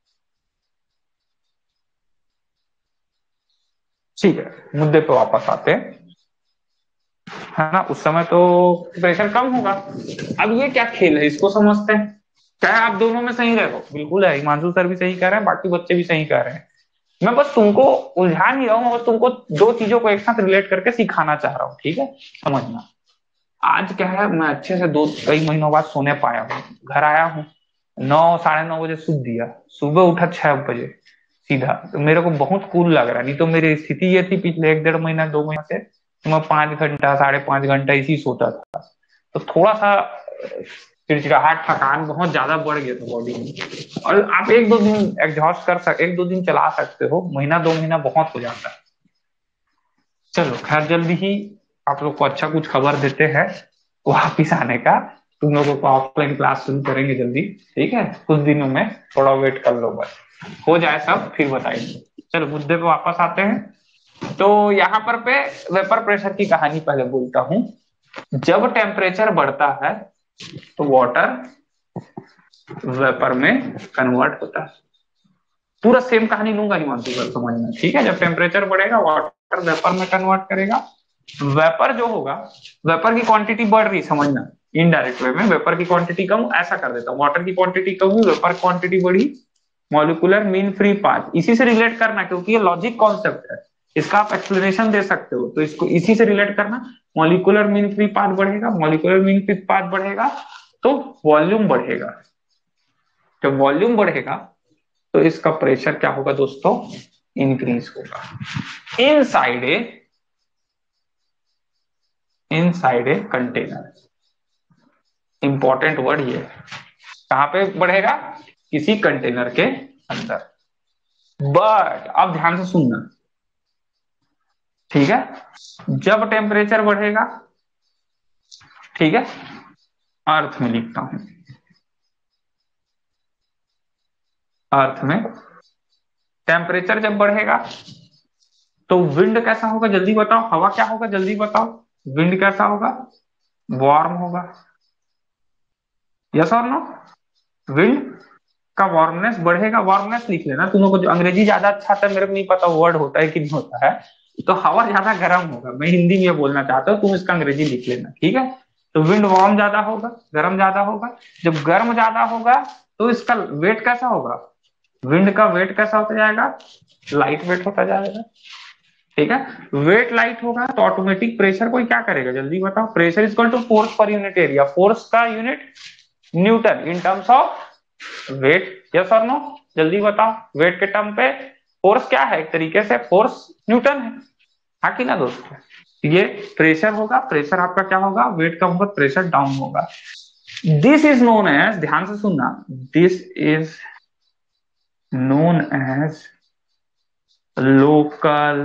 ठीक है, मुद्दे पे वापस आते हैं, है ना। उस समय तो प्रेशर कम होगा। अब ये क्या खेल है, इसको समझते हैं। चाहे आप दोनों में सही रहो, बिल्कुल है, हिमांशु सर भी सही कह रहे हैं, बाकी बच्चे भी सही कह रहे हैं। मैं बस तुमको उलझा नहीं रहा हूँ, मैं बस तुमको दो चीजों को एक साथ रिलेट करके सिखाना चाह रहा हूँ, ठीक है। समझना। आज क्या है, मैं अच्छे से दो कई महीनों बाद सोने पाया हूँ, घर आया हूँ, नौ साढ़े नौ बजे सूत दिया, सुबह उठा छह बजे, सीधा। तो मेरे को बहुत कूल लग रहा है, नहीं तो मेरी स्थिति ये थी पिछले एक डेढ़ महीना दो महीना से, तो मैं पांच घंटा साढ़े पांच घंटा इसी सोता था। तो थोड़ा सा चिड़चिड़ाहट थकान बहुत ज्यादा बढ़ गया था बॉडी में। और आप एक दो दिन एग्जॉस्ट कर सक एक दो दिन चला सकते हो, महीना दो महीना बहुत हो जाता है। चलो खैर, जल्दी ही आप लोग को अच्छा कुछ खबर देते हैं वापिस आने का। तुम लोगों को ऑफलाइन क्लास शुरू करेंगे जल्दी, ठीक है, कुछ दिनों में, थोड़ा वेट कर लो बस, हो जाए सब फिर बताएंगे। चलो मुद्दे पे वापस आते हैं। तो यहाँ पर पे वेपर प्रेशर की कहानी पहले बोलता हूँ। जब टेम्परेचर बढ़ता है तो वाटर वेपर में कन्वर्ट होता है। पूरा सेम कहानी लूंगा हिमांशु सर, समझना, ठीक है। जब टेम्परेचर बढ़ेगा वाटर वेपर में कन्वर्ट करेगा। वेपर जो होगा, वेपर की क्वांटिटी बढ़ रही, समझना, इनडायरेक्ट वे में वेपर की क्वांटिटी कम, ऐसा कर देता हूँ, वाटर की क्वांटिटी कम हुई, वेपर क्वांटिटी बढ़ी, मॉलिक्यूलर मीन फ्री पाथ, इसी से रिलेट करना, क्योंकि ये लॉजिक कॉन्सेप्ट है, इसका आप एक्सप्लेनेशन दे सकते हो, तो इसको इसी से रिलेट करना। मॉलिक्यूलर मीन फ्री पाथ बढ़ेगा, मॉलिक्यूलर मीन फ्री पाथ बढ़ेगा तो वॉल्यूम बढ़ेगा। जब वॉल्यूम बढ़ेगा तो इसका प्रेशर क्या होगा दोस्तों, इंक्रीज होगा। Inside a inside a container, important word ये है। कहां पे बढ़ेगा, किसी कंटेनर के अंदर। बट अब ध्यान से सुनना, ठीक है। जब टेम्परेचर बढ़ेगा, ठीक है, अर्थ में लिखता हूं, अर्थ में टेम्परेचर जब बढ़ेगा तो विंड कैसा होगा, जल्दी बताओ, हवा क्या होगा, जल्दी बताओ। विंड कैसा होगा, वार्म होगा, यस और नो। विंड का वार्मनेस बढ़ेगा, वार्मनेस लिख लेना, तुम लोग को जो अंग्रेजी ज्यादा अच्छा आता है, मेरे को नहीं पता वर्ड होता है कि नहीं होता है। तो हवा ज्यादा गर्म होगा, मैं हिंदी में ये बोलना चाहता हूँ, तुम इसका अंग्रेजी लिख लेना, ठीक है। तो विंड वार्म ज्यादा होगा, गर्म ज्यादा होगा। जब गर्म ज्यादा होगा तो इसका वेट कैसा होगा, विंड का वेट कैसा होता जाएगा, लाइट वेट होता जाएगा। ठीक है। वेट लाइट होगा तो ऑटोमेटिक प्रेशर को क्या करेगा, जल्दी बताओ। Pressure is equal to force per unit area, force का unit newton in terms of weight, yes और नो, जल्दी बताओ। वेट के टर्म पे फोर्स क्या है, एक तरीके से फोर्स न्यूटन है, हाँ कि ना दोस्तों। ये प्रेशर होगा, प्रेशर आपका क्या होगा, वेट कम होगा, प्रेशर डाउन होगा। दिस इज नोन एज, ध्यान से सुनना, this is known as local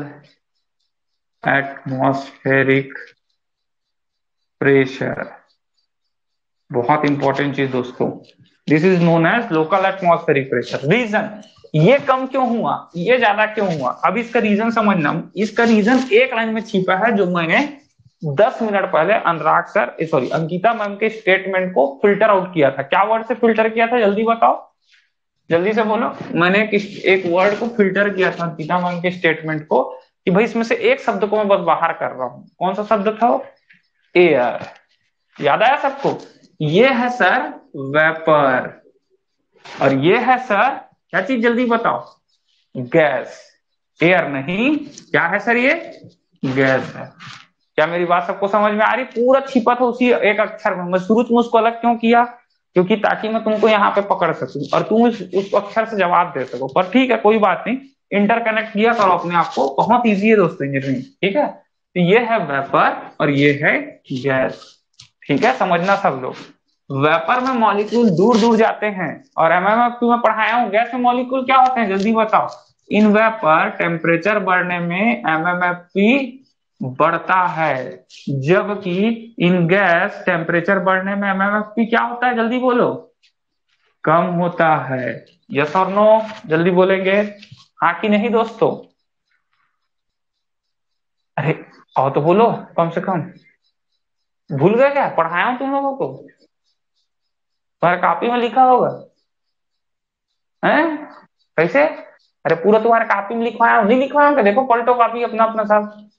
atmospheric pressure. बहुत इंपॉर्टेंट चीज दोस्तों, this is known as local atmospheric pressure. Reason, ये कम क्यों हुआ, ये ज्यादा क्यों हुआ, अब इसका रीजन समझना। इसका रीजन एक लाइन में छिपा है जो मैंने दस मिनट पहले Anurag sir sorry Ankita ma'am के स्टेटमेंट को फिल्टर आउट किया था। क्या वर्ड से फिल्टर किया था, जल्दी बताओ, जल्दी से बोलो। मैंने एक वर्ड को फिल्टर किया था अंकिता मैम के स्टेटमेंट को, कि भाई इसमें से एक शब्द को मैं बस बाहर कर रहा हूं। कौन सा शब्द था वो, एयर। याद आया सबको। ये है सर वेपर, और ये है सर क्या चीज, जल्दी बताओ, गैस। एयर नहीं, क्या है सर, ये गैस है। क्या मेरी बात सबको समझ में आ रही, पूरा छिपा था उसी एक अक्षर में। मैं शुरू में उसको अलग क्यों किया, क्योंकि ताकि मैं तुमको यहाँ पे पकड़ सकूं और तुम उस, उस अक्षर से जवाब दे सको। पर ठीक है कोई बात नहीं, इंटरकनेक्ट किया करो अपने आप को, बहुत ईजी है दोस्तों इंजीनियरिंग, ठीक है। तो ये है वेपर और ये है गैस, ठीक है, समझना सब लोग। वेपर में मॉलिक्यूल दूर दूर जाते हैं, और एमएमएफ में पढ़ाया हूँ गैस में मॉलिक्यूल क्या होते हैं, जल्दी बताओ। इन वेपर टेम्परेचर बढ़ने में एमएमएफपी बढ़ता है, जबकि इन गैस टेम्परेचर बढ़ने में एमएमएफपी क्या होता है, जल्दी बोलो, कम होता है। यस और नो, जल्दी बोलेंगे, हाँ कि नहीं दोस्तों। अरे आओ तो बोलो, कम से कम भूल गए क्या, पढ़ाया हूं तुम लोगों को, तुम्हारे कॉपी में लिखा होगा, हैं कैसे। अरे पूरा तुम्हारे कॉपी में लिखवाया हूं, नहीं लिखवाया हूं, देखो पलटो कॉपी अपना अपना सब।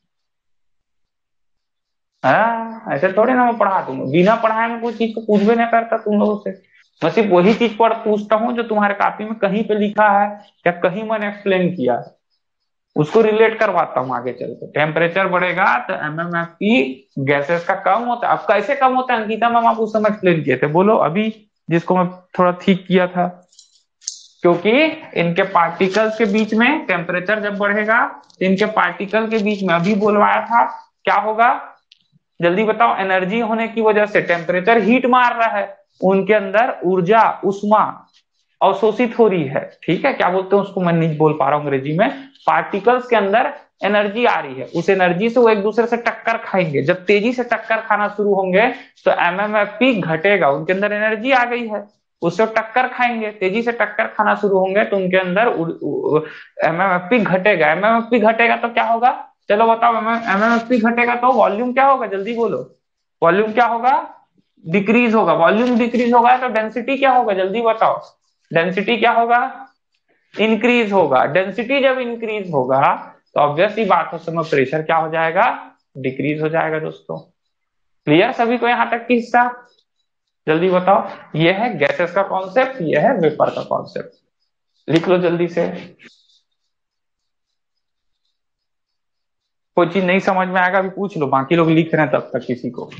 हाँ ऐसे थोड़ी ना मैं पढ़ा दूंगा, बिना पढ़ाए में कोई चीज को पूछ भी नहीं करता तुम लोगों से। मैं सिर्फ वही चीज पढ़ पूछता हूँ जो तुम्हारे कॉपी में कहीं पे लिखा है या कहीं मैंने एक्सप्लेन किया है, उसको रिलेट करवाता हूँ आगे चल के। टेम्परेचर बढ़ेगा तो एमएमएफपी गैसेस का कम होता है। अब कैसे कम होता है अंकिता मैम, आप उस समय एक्सप्लेन किए थे, बोलो अभी, जिसको मैं थोड़ा ठीक किया था। क्योंकि इनके पार्टिकल्स के बीच में टेम्परेचर जब बढ़ेगा तो इनके पार्टिकल के बीच में, अभी बोलवाया था, क्या होगा, जल्दी बताओ। एनर्जी होने की वजह से टेम्परेचर हीट मार रहा है, उनके अंदर ऊर्जा उष्मा अवशोषित हो रही है, ठीक है। क्या बोलते हैं उसको, मैं नहीं बोल पा रहा हूँ अंग्रेजी में। पार्टिकल्स के अंदर एनर्जी आ रही है, उस एनर्जी से वो एक दूसरे से टक्कर खाएंगे। जब तेजी से टक्कर खाना शुरू होंगे तो एमएमएफपी घटेगा, उनके अंदर एनर्जी आ गई है, उससे टक्कर खाएंगे, तेजी से टक्कर खाना शुरू होंगे तो उनके अंदर एमएमएफपी घटेगा। एमएमएफपी घटेगा तो क्या होगा, चलो बताओ। एमएमएफपी घटेगा तो वॉल्यूम क्या होगा, जल्दी बोलो। वॉल्यूम क्या होगा, डिक्रीज होगा। वॉल्यूम डिक्रीज होगा तो डेंसिटी क्या होगा, जल्दी बताओ। डेंसिटी क्या होगा, इंक्रीज होगा। डेंसिटी जब इंक्रीज होगा तो ऑब्वियस ही बात, उस समय प्रेशर क्या हो जाएगा, डिक्रीज हो जाएगा दोस्तों। क्लियर सभी को यहाँ तक की हिस्सा, जल्दी बताओ। ये है गैसेस का कॉन्सेप्ट, ये है वेपर का कॉन्सेप्ट, लिख लो जल्दी से। कोई चीज नहीं समझ में आएगा अभी पूछ लो, बाकी लोग लिख रहे हैं तब तक किसी को।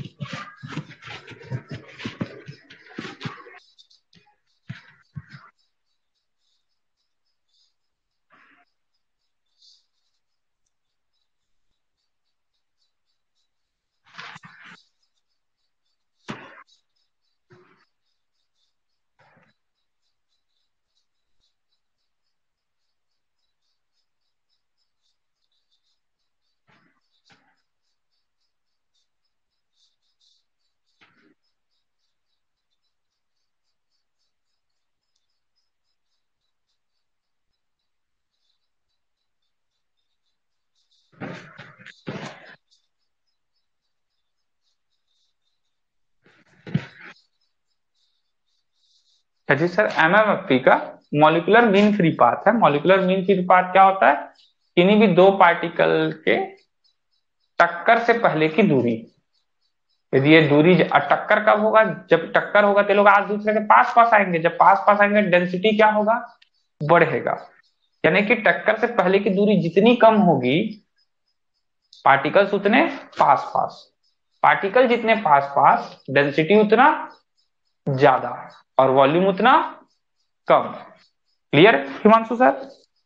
जी सर, एमएमएफपी का मॉलिक्यूलर मीन फ्री पाथ है। मॉलिक्यूलर मीन फ्री पाथ क्या होता है, किन्हीं भी दो पार्टिकल के टक्कर से पहले की दूरी। यदि ये दूरी, टक्कर कब होगा, जब टक्कर होगा तो लोग आज दूसरे के पास पास आएंगे, जब पास पास आएंगे डेंसिटी क्या होगा, बढ़ेगा। यानी कि टक्कर से पहले की दूरी जितनी कम होगी पार्टिकल्स उतने पास पास, पार्टिकल जितने पास पास डेंसिटी उतना ज्यादा और वॉल्यूम उतना कम। Clear Himanshu sir?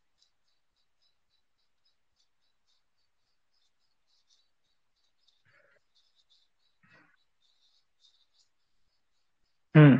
हम्म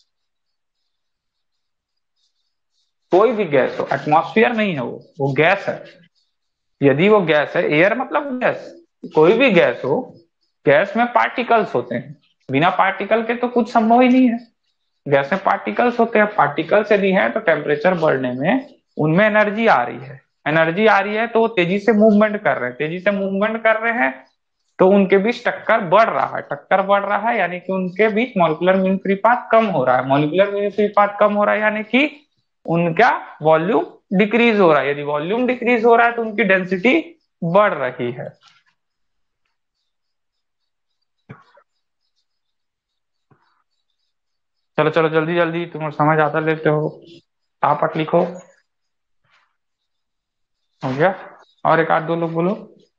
कोई भी गैस हो, एटमॉस्फेयर नहीं है वो वो गैस है। यदि वो गैस है, एयर मतलब गैस, कोई भी गैस हो, गैस में पार्टिकल्स होते हैं, बिना पार्टिकल के तो कुछ संभव ही नहीं है। गैस में पार्टिकल्स होते हैं, पार्टिकल्स यदि है तो टेम्परेचर बढ़ने में उनमें एनर्जी आ रही है, एनर्जी आ रही है तो वो तेजी से मूवमेंट कर रहे हैं, तेजी से मूवमेंट कर रहे हैं तो उनके बीच टक्कर बढ़ रहा है, टक्कर बढ़ रहा है यानी कि उनके बीच मॉलिक्यूलर मिलनकृपात कम हो रहा है, मॉलिक्यूलर मिलनकृपात कम हो रहा है यानी कि उनका वॉल्यूम डिक्रीज हो रहा है, यदि वॉल्यूम डिक्रीज हो रहा है तो उनकी डेंसिटी बढ़ रही है। चलो चलो जल्दी जल्दी, तुम समझ आता लेते हो, टापट लिखो। हो गया? और एक आध दो लोग बोलो।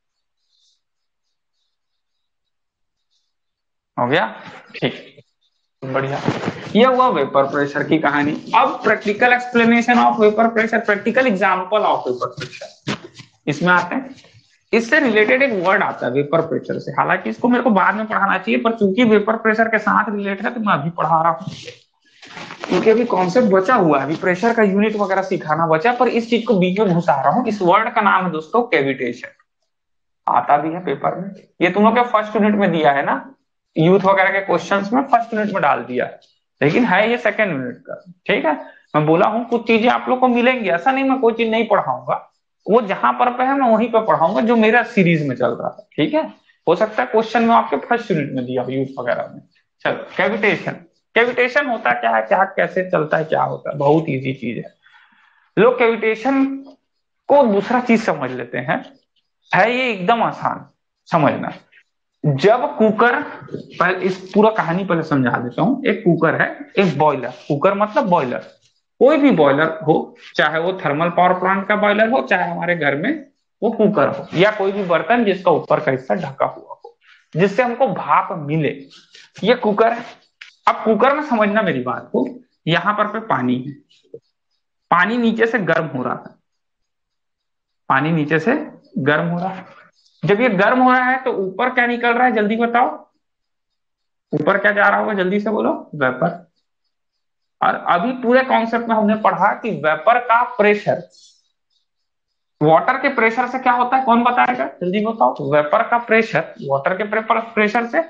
हो गया? ठीक, बढ़िया। ये हुआ वेपर प्रेशर की कहानी। अब practical explanation of vapour pressure, practical example of vapour pressure इसमें आते हैं। इससे रिलेटेड एक वर्ड आता है वेपर प्रेशर से, हालांकि इसको मेरे को बाद में पढ़ाना चाहिए पर चूंकि वेपर प्रेशर के साथ रिलेटेड है तो मैं अभी पढ़ा रहा हूँ, क्योंकि अभी कॉन्सेप्ट बचा हुआ है, अभी प्रेशर का यूनिट वगैरह सिखाना बचा, पर इस चीज को बीच में घुसा रहा हूँ। इस वर्ड का नाम है दोस्तों कैविटेशन, आता भी है पेपर में, ये तुम लोग के फर्स्ट यूनिट में दिया है ना, यूथ वगैरह के क्वेश्चंस में फर्स्ट यूनिट में डाल दिया है, लेकिन है ये सेकेंड यूनिट का। ठीक है, मैं बोला हूँ कुछ चीजें आप लोग को मिलेंगी, ऐसा नहीं मैं कोई चीज नहीं पढ़ाऊंगा, वो जहां पर पे है मैं वहीं पर पढ़ाऊंगा जो मेरा सीरीज में चल रहा है। ठीक है, हो सकता है क्वेश्चन में आपके फर्स्ट यूनिट में दिया यूथ वगैरह में। चलो, कैविटेशन, कैविटेशन होता क्या है, क्या कैसे चलता है, क्या होता है, बहुत इजी चीज है। लोग कैविटेशन को दूसरा चीज समझ लेते हैं, है ये एकदम आसान समझना। जब कुकर, पहले इस पूरा कहानी पहले समझा देता हूँ। एक कुकर है, एक बॉयलर, कुकर मतलब बॉयलर, कोई भी बॉयलर हो, चाहे वो थर्मल पावर प्लांट का बॉयलर हो, चाहे हमारे घर में वो कुकर हो, या कोई भी बर्तन जिसका ऊपर का हिस्सा ढका हुआ हो जिससे हमको भाप मिले, ये कुकर है। अब कुकर में समझना मेरी बात को, यहां पर पे पानी है, पानी नीचे से गर्म हो रहा है, पानी नीचे से गर्म हो रहा है। जब ये गर्म हो रहा है तो ऊपर क्या निकल रहा है, जल्दी बताओ, ऊपर क्या जा रहा होगा, जल्दी से बोलो, वेपर। और अभी पूरे कॉन्सेप्ट में हमने पढ़ा कि वेपर का प्रेशर वाटर के प्रेशर से क्या होता है, कौन बताएगा, जल्दी बताओ, वेपर का प्रेशर वाटर के प्रेशर से,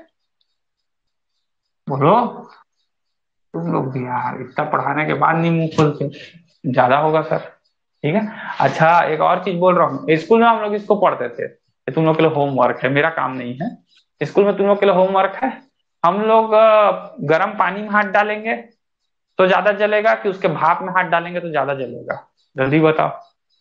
बोलो। तुम लोग भी यार इतना पढ़ाने के बाद नहीं मुंह खोलते, ज्यादा होगा सर। ठीक है, अच्छा एक और चीज बोल रहा हूँ, स्कूल में हम लोग इसको पढ़ते थे, ये तुम लोग के लिए होमवर्क है, मेरा काम नहीं है, स्कूल में तुम लोग के लिए होमवर्क है। हम लोग अ, गर्म पानी में हाथ डालेंगे तो ज्यादा जलेगा कि उसके भाप में हाथ डालेंगे तो ज्यादा जलेगा, जल्दी बताओ।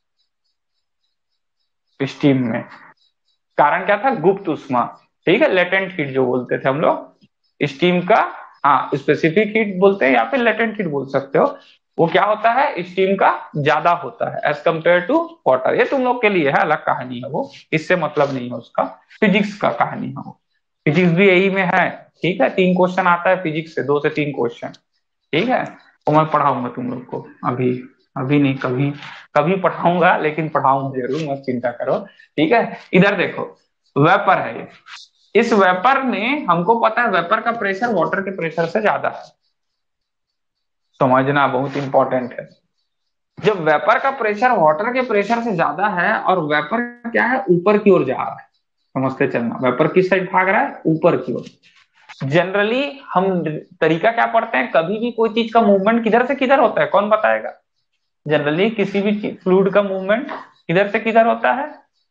स्टीम में, कारण क्या था, गुप्त उष्मा। ठीक है, लेटेंट हीट जो बोलते थे हम लोग स्टीम का, हाँ स्पेसिफिक हीट बोलते हैं या फिर लेटेंट हीट बोल सकते हो। वो क्या होता है, स्टीम का ज्यादा होता है एज कंपेयर टू वाटर। ये तुम लोग के लिए है, अलग कहानी है वो, इससे मतलब नहीं है उसका, फिजिक्स का कहानी है वो, फिजिक्स भी यही में है। ठीक है, तीन क्वेश्चन आता है फिजिक्स से, दो से तीन क्वेश्चन। ठीक है, तो मैं पढ़ाऊंगा तुम लोग को, अभी अभी नहीं, कभी कभी पढ़ाऊंगा, लेकिन पढ़ाऊंगा जरूर, मत चिंता करो। ठीक है, इधर देखो, वेपर है ये, इस वेपर में हमको पता है वेपर का प्रेशर वाटर के प्रेशर से ज्यादा है, समझना बहुत इंपॉर्टेंट है। जब वेपर का प्रेशर वाटर के प्रेशर से ज्यादा है और वेपर क्या है, ऊपर की ओर जा रहा है, समझते चलना, वेपर किस साइड भाग रहा है, ऊपर की ओर। जनरली हम तरीका क्या पढ़ते हैं, कभी भी कोई चीज का मूवमेंट किधर से किधर होता है, कौन बताएगा, जनरली किसी भी फ्लूइड का मूवमेंट किधर से किधर होता है,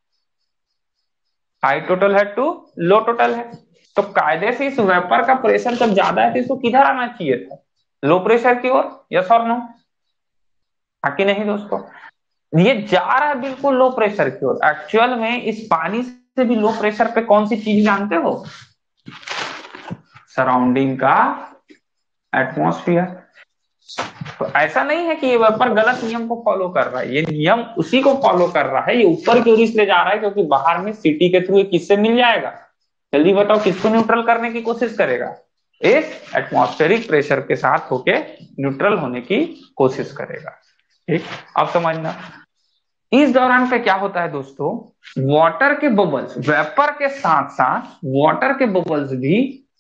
high total head to low total head. तो कायदे से इस वेपर का प्रेशर जब ज्यादा है तो इसको किधर आना चाहिए था, लो प्रेशर की ओर, यस और नो, आकी नहीं दोस्तों, ये जा रहा है बिल्कुल लो प्रेशर की ओर। एक्चुअल में इस पानी से भी लो प्रेशर पे कौन सी चीज जानते हो, सराउंडिंग का एटमॉस्फेयर। तो ऐसा नहीं है कि ये वेपर गलत नियम को फॉलो कर रहा है, ये नियम उसी को फॉलो कर रहा है। ये ऊपर क्यों इसलिए जा रहा है क्योंकि बाहर में सीटी के थ्रू किससे मिल जाएगा, जल्दी बताओ किसको न्यूट्रल करने की कोशिश करेगा, इस एटमॉस्फेरिक प्रेशर के साथ होके न्यूट्रल होने की कोशिश करेगा। ठीक, अब समझना इस दौरान पे क्या होता है दोस्तों, वाटर के बबल्स, वेपर के साथ साथ वाटर के बबल्स भी,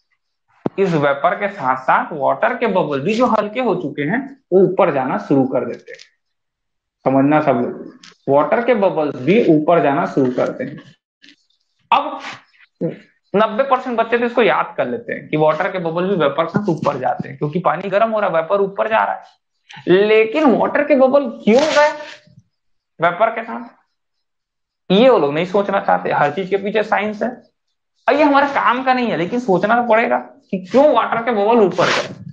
इस वेपर के साथ साथ वाटर के बबल भी जो हल्के हो चुके हैं वो ऊपर जाना शुरू कर देते हैं। समझना सब लोग, वाटर के बबल्स भी ऊपर जाना शुरू करते हैं। अब नब्बे परसेंट बच्चे तो इसको याद कर लेते हैं कि वाटर के बबल भी वेपर के साथ ऊपर जाते हैं क्योंकि पानी गर्म हो रहा है, वेपर ऊपर जा रहा है। लेकिन वाटर के बबल क्यों गए वेपर के साथ, ये वो लोग नहीं सोचना चाहते। हर चीज के पीछे साइंस है और ये हमारे काम का नहीं है, लेकिन सोचना तो पड़ेगा कि क्यों वाटर के बबल ऊपर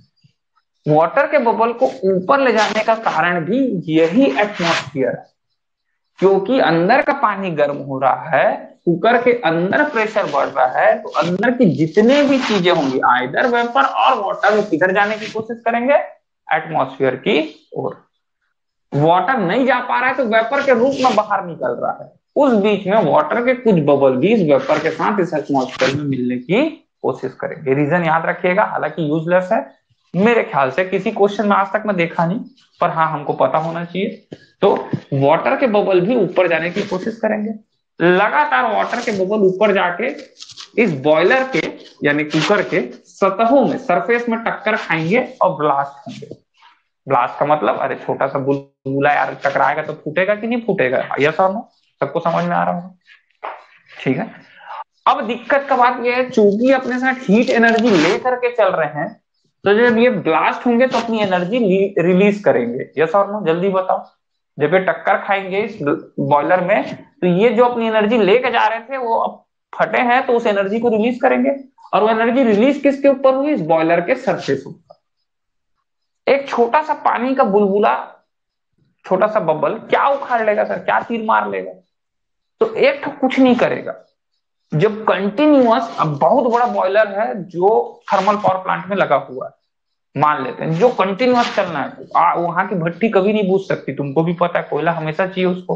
गए। वाटर के बबल को ऊपर ले जाने का कारण भी यही एटमॉस्फेयर है, क्योंकि अंदर का पानी गर्म हो रहा है, कुकर के अंदर प्रेशर बढ़ रहा है, तो अंदर की जितने भी चीजें होंगी आइदर वेपर और वाटर, वो किधर जाने की कोशिश करेंगे, एटमॉस्फेयर की ओर। वाटर नहीं जा पा रहा है तो वेपर के रूप में बाहर निकल रहा है, उस बीच में वाटर के कुछ बबल भी इस वेपर के साथ इस एटमॉस्फेयर में मिलने की कोशिश करेंगे। रीजन याद रखिएगा, हालांकि यूजलेस है, मेरे ख्याल से किसी क्वेश्चन में आज तक मैं देखा नहीं, पर हाँ हमको पता होना चाहिए। तो वाटर के बबल भी ऊपर जाने की कोशिश करेंगे, लगातार वाटर के बबल ऊपर जाके इस बॉयलर के यानी कुकर के सतहों में, सरफेस में टक्कर खाएंगे और ब्लास्ट होंगे। ब्लास्ट का मतलब, अरे छोटा सा बुलबुला यार टकराएगा तो फूटेगा कि नहीं फूटेगा, यस और नो, सबको समझ में आ रहा होगा। ठीक है, अब दिक्कत का बात यह है, चूंकि अपने साथ हीट एनर्जी लेकर के चल रहे हैं, तो जब ये ब्लास्ट होंगे तो अपनी एनर्जी रिलीज करेंगे, यस और नो, जल्दी बताओ। जब ये टक्कर खाएंगे इस बॉयलर में, तो ये जो अपनी एनर्जी लेकर जा रहे थे वो अब फटे हैं, तो उस एनर्जी को रिलीज करेंगे, और वो एनर्जी रिलीज किसके ऊपर हुई, इस बॉयलर के सरफेस ऊपर। एक छोटा सा पानी का बुलबुला, छोटा सा बबल क्या उखाड़ लेगा सर, क्या तीर मार लेगा, तो एक तो कुछ नहीं करेगा। जब कंटिन्यूअस, अब बहुत बड़ा बॉयलर है जो थर्मल पावर प्लांट में लगा हुआ है, मान लेते हैं जो कंटिन्यूअस चलना है, वहां की भट्टी कभी नहीं बूझ सकती, तुमको भी पता है, कोयला हमेशा चाहिए उसको,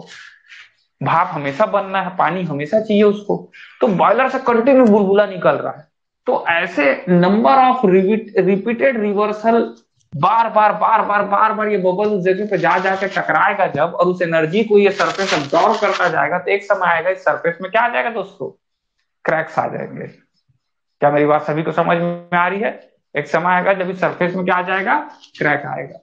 भाप हमेशा बनना है, पानी हमेशा चाहिए उसको, तो बॉयलर से कंटिन्यू बुलबुला निकल रहा है। तो ऐसे नंबर ऑफ रिपीटेड रिवर्सल, बार बार बार बार बार बार ये बबल उस जगह पे जा जाके टकराएगा जब, और उस एनर्जी को ये सरफेस अब्सॉर्ब करता जाएगा, तो एक समय आएगा इस सरफेस में क्या आ जाएगा दोस्तों, क्रैक्स आ जाएंगे। क्या मेरी बात सभी को समझ में आ रही है? एक समय आएगा जब इस सरफेस में क्या आ जाएगा, क्रैक आएगा।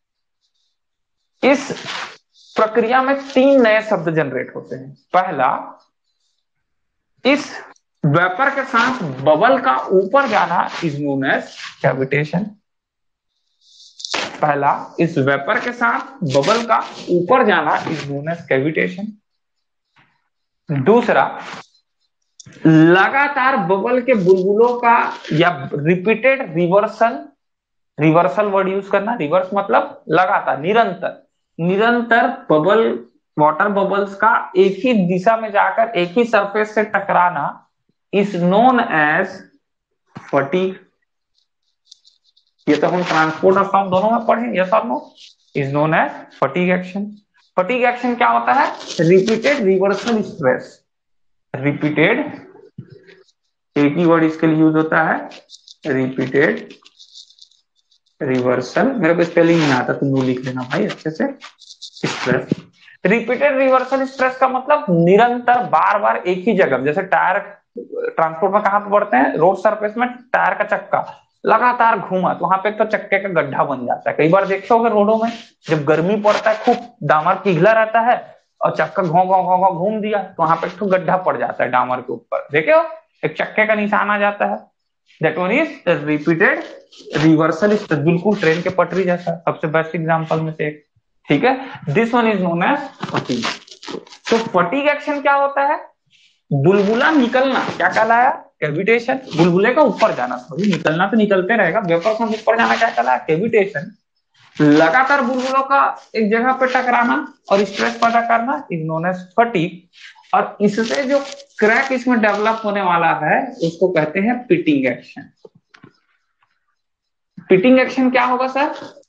इस प्रक्रिया में तीन नए शब्द जनरेट होते हैं। पहला, इस वेपर के साथ बबल का ऊपर जाना इज नोन एज कैविटेशन। पहला, इस वेपर के साथ बबल का ऊपर जाना इज नोन एज कैविटेशन। दूसरा, लगातार बबल के बुलबुलों का या repeated reversal, reversal word use करना, रिवर्स मतलब लगातार, निरंतर, निरंतर बबल, वाटर बबल्स का एक ही दिशा में जाकर एक ही सरफेस से टकराना इज नोन एज फटीग। ये तो हम ट्रांसपोर्ट और फ्लॉम दोनों में पढ़े, यस और no, is known as fatigue action. Fatigue action क्या होता है, रिपीटेड रिवर्सल स्ट्रेस, रिपीटेड, एक ही वर्ड इसके लिए यूज होता है, रिपीटेड रिवर्सल, मेरे को स्पेलिंग नहीं आता, तुम लोग लिख लेना भाई अच्छे से, स्ट्रेस। रिपीटेड रिवर्सल स्ट्रेस का मतलब निरंतर बार बार एक ही जगह, जैसे टायर ट्रांसपोर्ट में कहां पे पड़ते हैं, रोड सरफेस में टायर का चक्का लगातार घूमा तो वहां पे एक तो चक्के का गड्ढा बन जाता है। कई बार देखे होगे रोडों में, जब गर्मी पड़ता है खूब, डामर पिघला रहता है और चक्का घों घों घों घों घूम दिया तो वहां पे एक तो गड्ढा पड़ जाता है डामर के ऊपर, देखे हो, एक चक्के का निशान आ जाता है। That one is repeated reversal stress, बिल्कुल ट्रेन के पटरी जैसा, सबसे बेस्ट एग्जांपल में से एक। ठीक है, this one is known as fatigue. तो फटीग एक्शन क्या होता है, बुलबुला निकलना क्या कहलाया, कैविटेशन, बुलबुले का ऊपर जाना, सॉरी निकलना तो निकलते रहेगा, वेपर का ऊपर जाना क्या कहलाया, कैविटेशन। लगातार बुलबुलों का एक जगह पे टकराना और स्ट्रेस पैदा करना इज नोन एज फटीग। और इससे जो क्रैक इसमें डेवलप होने वाला है उसको कहते हैं पिटिंग एक्शन। पिटिंग एक्शन क्या होगा सर,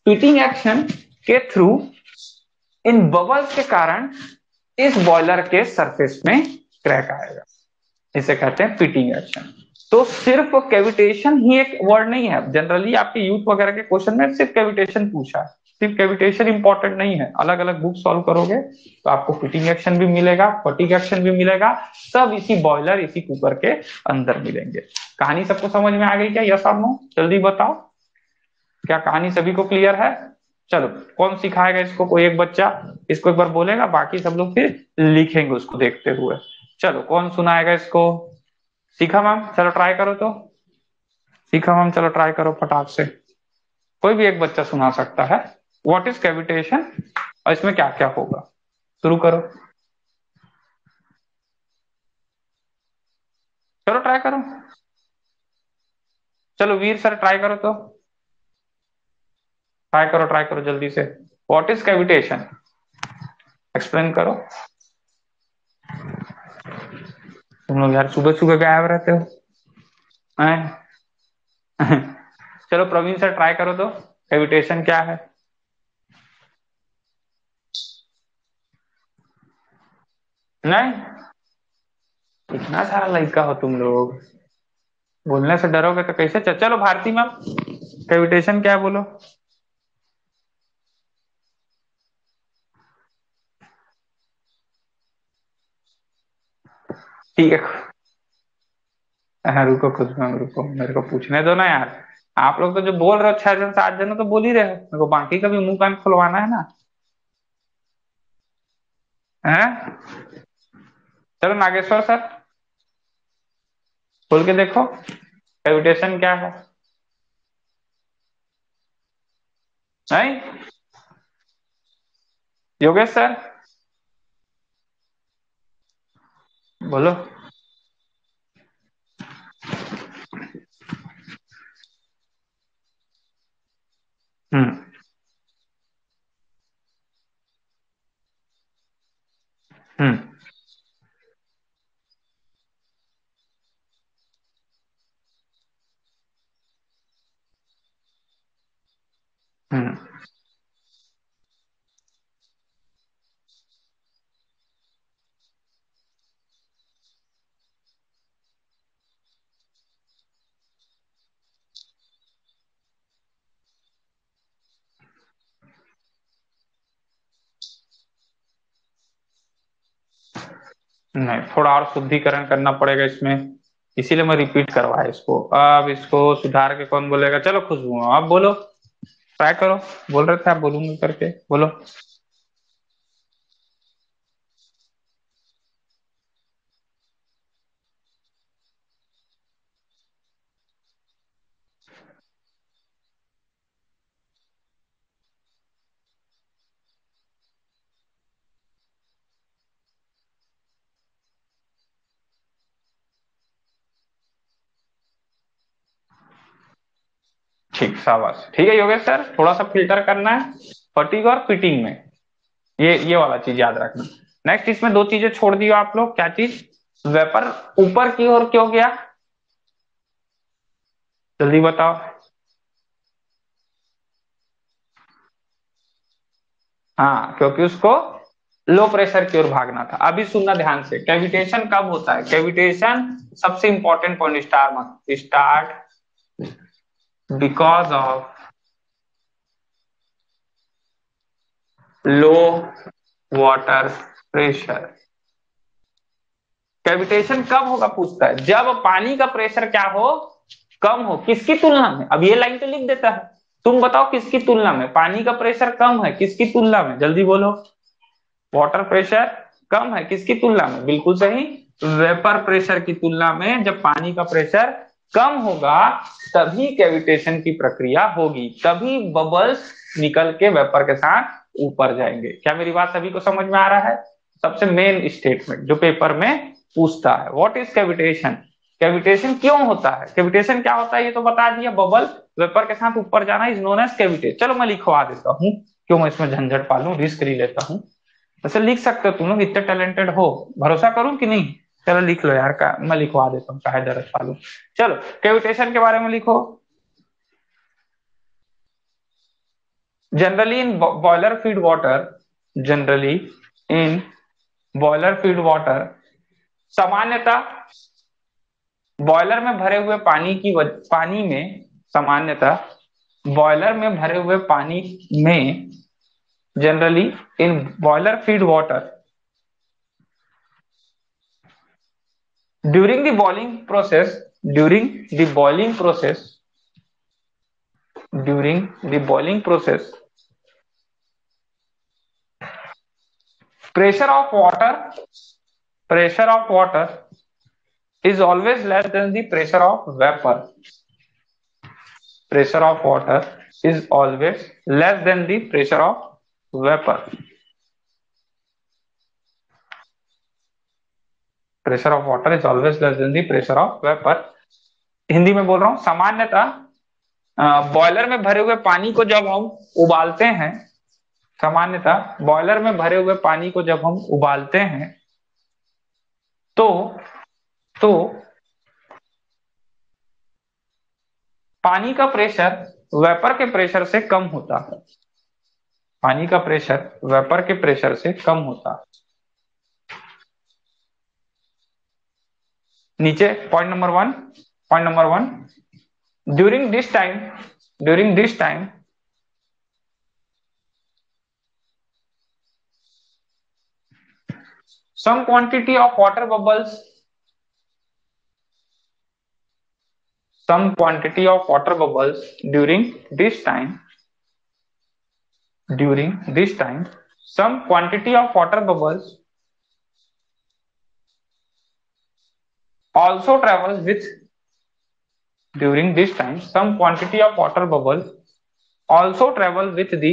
हीटिंग एक्शन के थ्रू इन बबल्स के कारण इस बॉयलर के सरफेस में क्रैक आएगा, इसे कहते हैं पिटिंग एक्शन। तो सिर्फ कैविटेशन ही एक वर्ड नहीं है, जनरली आपके यूथ वगैरह के क्वेश्चन में सिर्फ कैविटेशन पूछा है, सिर्फ कैविटेशन इंपॉर्टेंट नहीं है, अलग अलग बुक सॉल्व करोगे तो आपको फिटिंग एक्शन भी मिलेगा, फटिग एक्शन भी मिलेगा, सब इसी बॉयलर इसी कुकर के अंदर मिलेंगे। कहानी सबको समझ में आ गई क्या? यस और नो? जल्दी बताओ, क्या कहानी सभी को क्लियर है? चलो, कौन सिखाएगा इसको? कोई एक बच्चा इसको एक बार बोलेगा, बाकी सब लोग फिर लिखेंगे उसको देखते हुए। चलो, कौन सुनाएगा इसको? सीखा मैम? चलो ट्राई करो तो। सीखा मैम? चलो ट्राई करो फटाक से, कोई भी एक बच्चा सुना सकता है। व्हाट इज कैविटेशन और इसमें क्या क्या होगा? शुरू करो, चलो ट्राई करो। चलो वीर सर ट्राई करो तो, ट्राई करो ट्राई करो जल्दी से। व्हाट इज कैविटेशन, एक्सप्लेन करो। तुम लोग यार सुबह सुबह गायब रहते हो हैं? चलो प्रवीण सर ट्राई करो तो, कैविटेशन क्या है? नहीं, इतना सारा लड़का हो तुम लोग, बोलने से डरोगे तो कैसे? चल, चलो भारती मैम, कैविटेशन क्या है बोलो। ठीक है, हाँ, रुको खुद मैम, रुको, मेरे को पूछने दो ना यार। आप लोग तो जो बोल रहे हो छह जन सात जन तो बोल ही रहे हो, मेरे को बाकी का भी मुंह कान खुलवाना है ना। हैं? चलो नागेश्वर सर, खोल के देखो कैविटेशन क्या है। नहीं? योगेश सर बोलो। हम्म। हम्म। हम्म। नहीं, थोड़ा और शुद्धिकरण करना पड़ेगा इसमें, इसीलिए मैं रिपीट करवाया इसको। अब इसको सुधार के कौन बोलेगा? चलो खुशबू आप बोलो, ट्राई करो। बोल रहे थे आप बोलूंगी करके, बोलो। ठीक, शाबाश, ठीक है योगेश सर, थोड़ा सा फिल्टर करना है फटीग और फिटिंग में, ये ये वाला चीज याद रखना। नेक्स्ट, इसमें दो चीजें छोड़ दियो आप लोग, क्या चीज? वेपर ऊपर की ओर क्यों गया? जल्दी बताओ। हाँ, क्योंकि उसको लो प्रेशर की ओर भागना था। अभी सुनना ध्यान से, कैविटेशन कब होता है? कैविटेशन सबसे इंपॉर्टेंट पॉइंट, स्टार मत start because of low water pressure. Cavitation कब होगा पूछता है, जब पानी का प्रेशर क्या हो? कम हो। किसकी तुलना में? अब ये लाइन तो लिख देता है, तुम बताओ किसकी तुलना में पानी का प्रेशर कम है? किसकी तुलना में? जल्दी बोलो। वाटर प्रेशर कम है, किसकी तुलना में? बिल्कुल सही, वेपर प्रेशर की तुलना में। जब पानी का प्रेशर कम होगा तभी कैविटेशन की प्रक्रिया होगी, तभी बबल्स निकल के वेपर के साथ ऊपर जाएंगे। क्या मेरी बात सभी को समझ में आ रहा है? सबसे मेन स्टेटमेंट जो पेपर में पूछता है, व्हाट इज कैविटेशन। कैविटेशन क्यों होता है? कैविटेशन क्या होता है ये तो बता दिया, बबल वेपर के साथ ऊपर जाना इज नोन एज कैविटेशन। चलो मैं लिखवा देता हूँ, क्यों मैं इसमें झंझट पालू, रिस्क नहीं लेता हूँ। वैसे लिख सकते हो तुम लोग, इतने टैलेंटेड हो, भरोसा करूं कि नहीं? चलो लिख लो यार, का मैं लिखवा देता हूँ, काहे दर्द पालू। चलो कैविटेशन के बारे में लिखो। Generally in boiler feed water, generally in boiler feed water, सामान्यतः बॉयलर में भरे हुए पानी की वज- पानी में सामान्यतः बॉयलर में भरे हुए पानी में generally in boiler feed water during the boiling process, during the boiling process during the boiling process pressure of water pressure of water is always less than the pressure of vapor. Pressure of water is always less than the pressure of vapor. Pressure of water is always less than the pressure of vapor. Hindi में बोल रहा हूं, सामान्यतः boiler में भरे हुए पानी को जब हम उबालते हैं, सामान्यतः बॉयलर में भरे हुए पानी को जब हम उबालते हैं तो तो पानी का प्रेशर वेपर के प्रेशर से कम होता है। पानी का प्रेशर वेपर के प्रेशर से कम होता है। नीचे point number one, point number one, during this time during this time some quantity of water bubbles some quantity of water bubbles during this time during this time some quantity of water bubbles also travels with during this time some quantity of water bubble also travel with the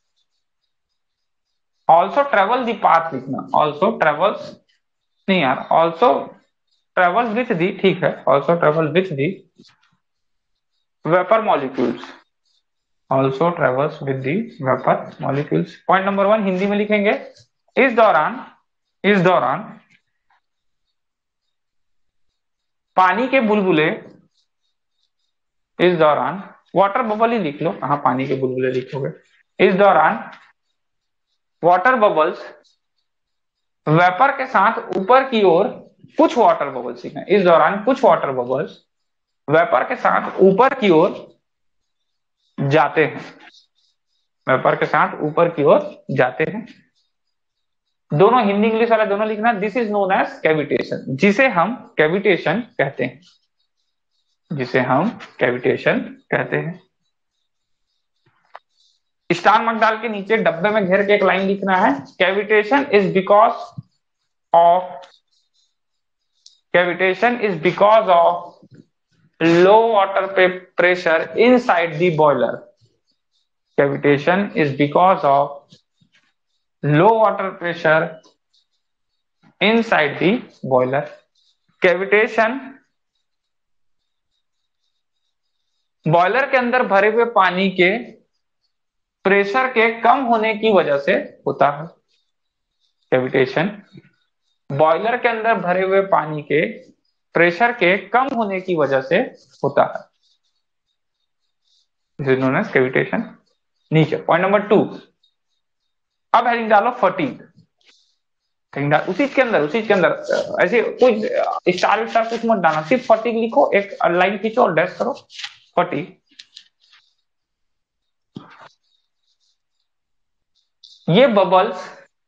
also travel the path लिखना, also travels नहीं यार, also travels with the, ठीक है, also travel with the vapor molecules, also travels with the vapor molecules. Point number one Hindi में लिखेंगे, इस दौरान इस दौरान पानी के बुलबुले, इस दौरान वाटर बबल ही लिख लो, कहां पानी के बुलबुले लिखोगे, इस दौरान वाटर बबल्स वेपर के साथ ऊपर की ओर कुछ वाटर बबल्स लिखना है, इस दौरान कुछ वाटर बबल्स वेपर के साथ ऊपर की ओर जाते हैं, वेपर के साथ ऊपर की ओर जाते हैं। दोनों हिंदी इंग्लिश वाला दोनों लिखना। This is known as cavitation, जिसे हम कैविटेशन कहते हैं, जिसे हम कैविटेशन कहते हैं। स्टार मार्क डाल के नीचे डब्बे में घेर के एक लाइन लिखना है, cavitation is because of cavitation is because of low water pressure inside the boiler. Cavitation is because of low water pressure inside the boiler. Cavitation boiler के अंदर भरे हुए पानी के प्रेशर के कम होने की वजह से होता है। कैविटेशन बॉयलर के अंदर भरे हुए पानी के प्रेशर के कम होने की वजह से होता है, this is known as cavitation. नीचे पॉइंट नंबर टू, अब हेडिंग डालो फटीग, हेडिंग डाल उसी के अंदर उसी के अंदर ऐसे कुछ स्टार स्टार कुछ मत डालना, सिर्फ फटीग लिखो, एक लाइन खींचो और डैश करो, फटीग। ये बबल्स,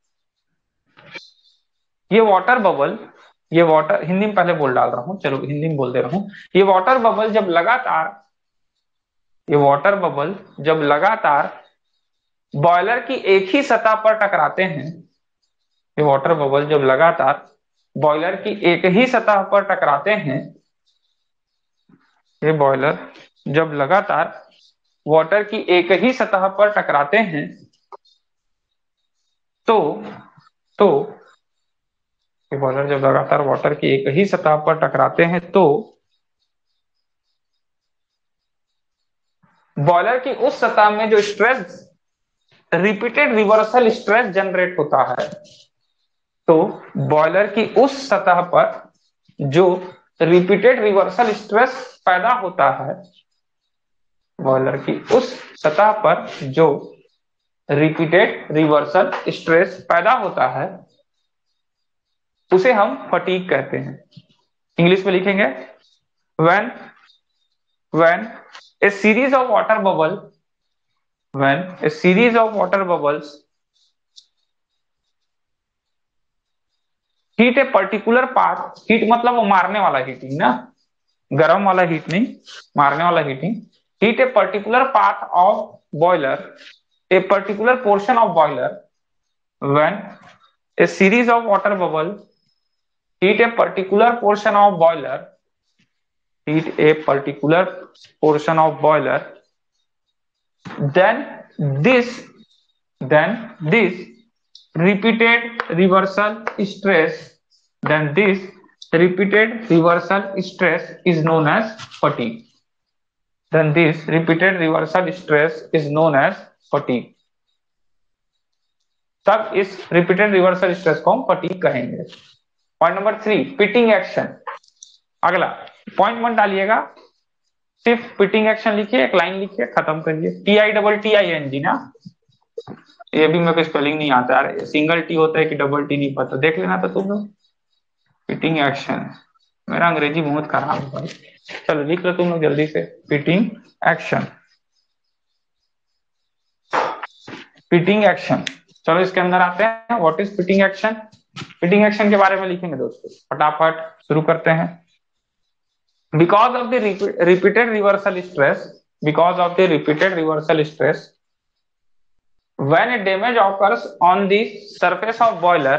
ये वाटर बबल, ये वाटर हिंदी में पहले बोल डाल रहा हूं, चलो हिंदी में बोल दे रहा हूं। ये वाटर बबल जब लगातार ये वाटर बबल जब लगातार बॉयलर की एक ही सतह पर टकराते हैं, ये वाटर बबल जब लगातार बॉयलर की एक ही सतह पर टकराते हैं, ये बॉयलर जब लगातार वाटर की एक ही सतह पर टकराते हैं तो तो ये बॉयलर जब लगातार वाटर की एक ही सतह पर टकराते हैं तो बॉयलर की उस सतह में जो stress repeated reversal stress generate होता है, तो बॉयलर की उस सतह पर जो रिपीटेड रिवर्सल स्ट्रेस पैदा होता है, बॉयलर की उस सतह पर जो रिपीटेड रिवर्सल स्ट्रेस पैदा होता है, उसे हम फटीग कहते हैं। इंग्लिश में लिखेंगे, when when a series of water bubble when a series of water bubbles heat a particular part, heat मतलब वो मारने वाला हीटिंग ना, गर्म वाला हीट नहीं, मारने वाला heating. Heat a particular part of boiler, a particular portion of boiler, when a series of water bubble heat a particular portion of boiler heat a particular portion of boiler, then this then this repeated reversal stress then this repeated reversal stress is known as fatigue then this repeated reversal stress is known as fatigue तब इस repeated reversal stress को हम fatigue कहेंगे। Point number three, pitting action. अगला point मत डालिएगा, सिर्फ pitting action लिखिए, एक लाइन लिखिए, खत्म करिए। T I double T I N G ना, ये भी मेरे को स्पेलिंग नहीं आता यार, सिंगल टी होता है कि डबल टी नहीं पता, देख लेना था तुम लोग। पिटिंग एक्शन, मेरा अंग्रेजी बहुत खराब है भाई, चलो लिख लो तुम लोग जल्दी से, पिटिंग एक्शन। पिटिंग एक्शन, चलो इसके अंदर आते हैं, what is pitting action. Pitting action के बारे में लिखेंगे दोस्तों, फटाफट शुरू करते हैं। Because of the repeat, repeated reversal stress, because of the repeated reversal stress, when a damage occurs on the surface of boiler,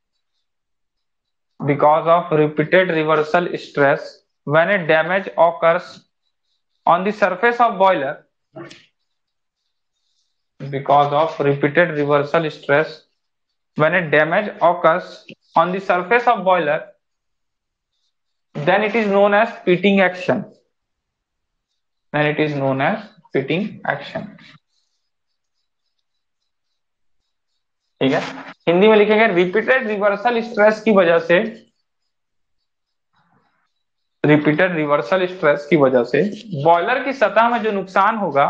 because of repeated reversal stress, when a damage occurs on the surface of boiler, because of repeated reversal stress, when a damage occurs on the surface of boiler, then it is known as pitting action. Then it is known as pitting action. ठीक है, हिंदी में लिखेंगे, repeated reversal stress की वजह से, repeated reversal stress की वजह से बॉयलर की सतह में जो नुकसान होगा,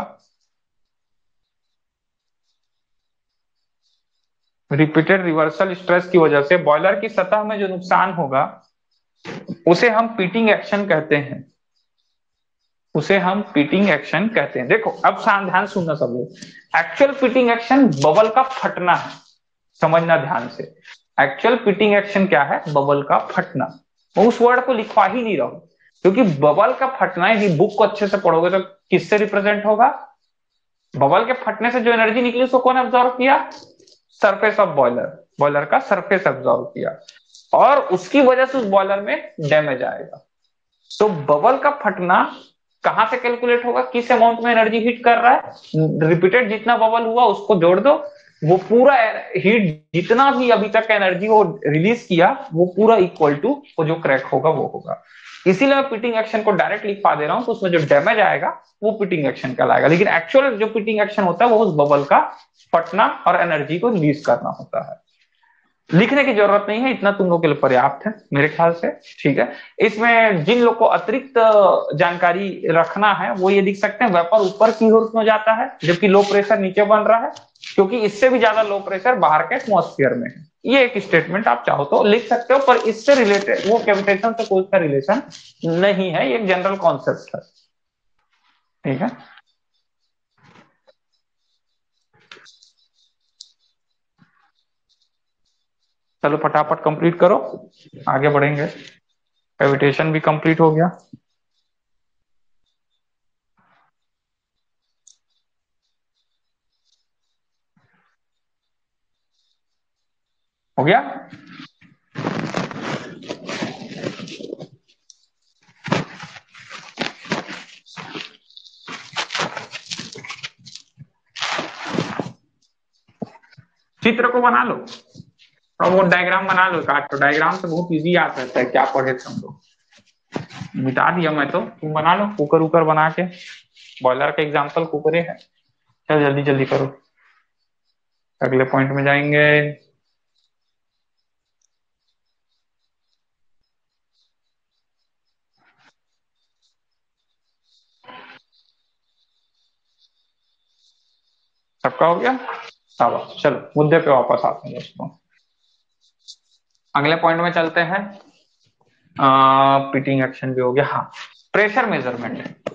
रिपीटेड रिवर्सल स्ट्रेस की वजह से बॉयलर की सतह में जो नुकसान होगा, उसे हम पिटिंग एक्शन कहते हैं, उसे हम पिटिंग एक्शन कहते हैं। देखो अब ध्यान सुनना सब लोग, एक्चुअल पिटिंग एक्शन बबल का फटना है, समझना ध्यान से। एक्चुअल पिटिंग एक्शन क्या है, बबल का फटना। मैं उस वर्ड को लिखवा ही नहीं रहा हूं, क्योंकि बबल का फटना, यदि बुक को अच्छे से पढ़ोगे तो किससे रिप्रेजेंट होगा, बबल के फटने से जो एनर्जी निकली उसको कौन एब्जॉर्व किया, सरफेस ऑफ बॉयलर, बॉयलर का सरफेस एब्जॉर्व किया, और उसकी वजह से उस बॉयलर में डैमेज आएगा। तो बबल का फटना कहां से कैलकुलेट होगा, किस अमाउंट में एनर्जी हिट कर रहा है, रिपीटेड जितना बबल हुआ उसको जोड़ दो, वो पूरा हीट जितना भी अभी तक एनर्जी वो रिलीज किया वो पूरा इक्वल टू वो जो क्रैक होगा वो होगा। इसीलिए मैं पिटिंग एक्शन को डायरेक्ट लिखवा दे रहा हूं, तो उसमें जो डैमेज आएगा वो पिटिंग एक्शन कहलाएगा, लेकिन एक्चुअल जो पिटिंग एक्शन होता है वो उस बबल का फटना और एनर्जी को रिलीज करना होता है। लिखने की जरूरत नहीं है, इतना तुम लोग के लिए पर्याप्त है मेरे ख्याल से। ठीक है, इसमें जिन लोग को अतिरिक्त जानकारी रखना है वो ये लिख सकते हैं, वेपर ऊपर की ओर में जाता है जबकि लो प्रेशर नीचे बन रहा है, क्योंकि इससे भी ज्यादा लो प्रेशर बाहर के एटमॉस्फेयर में है। ये एक स्टेटमेंट आप चाहो तो लिख सकते हो, पर इससे रिलेटेड वो कैविटेशन से कोई सा रिलेशन नहीं है, ये एक जनरल कॉन्सेप्ट है। ठीक है, चलो फटाफट कंप्लीट करो, आगे बढ़ेंगे। कैविटेशन भी कंप्लीट हो गया, हो गया। चित्र को बना लो और वो डायग्राम बना लो, काट तो डायग्राम से बहुत इजी आता है, क्या पढ़े थे हम लोग, मिटा दिया मैं तो, तुम बना लो कुकर उकर बना के, बॉयलर का एग्जांपल कुकर है। चल जल्दी जल्दी करो, अगले पॉइंट में जाएंगे। सबका हो गया, शाबाश। चलो मुद्दे पे वापस आते हैं दोस्तों, अगले पॉइंट में चलते हैं। पिटिंग एक्शन भी हो गया। हाँ, प्रेशर मेजरमेंट।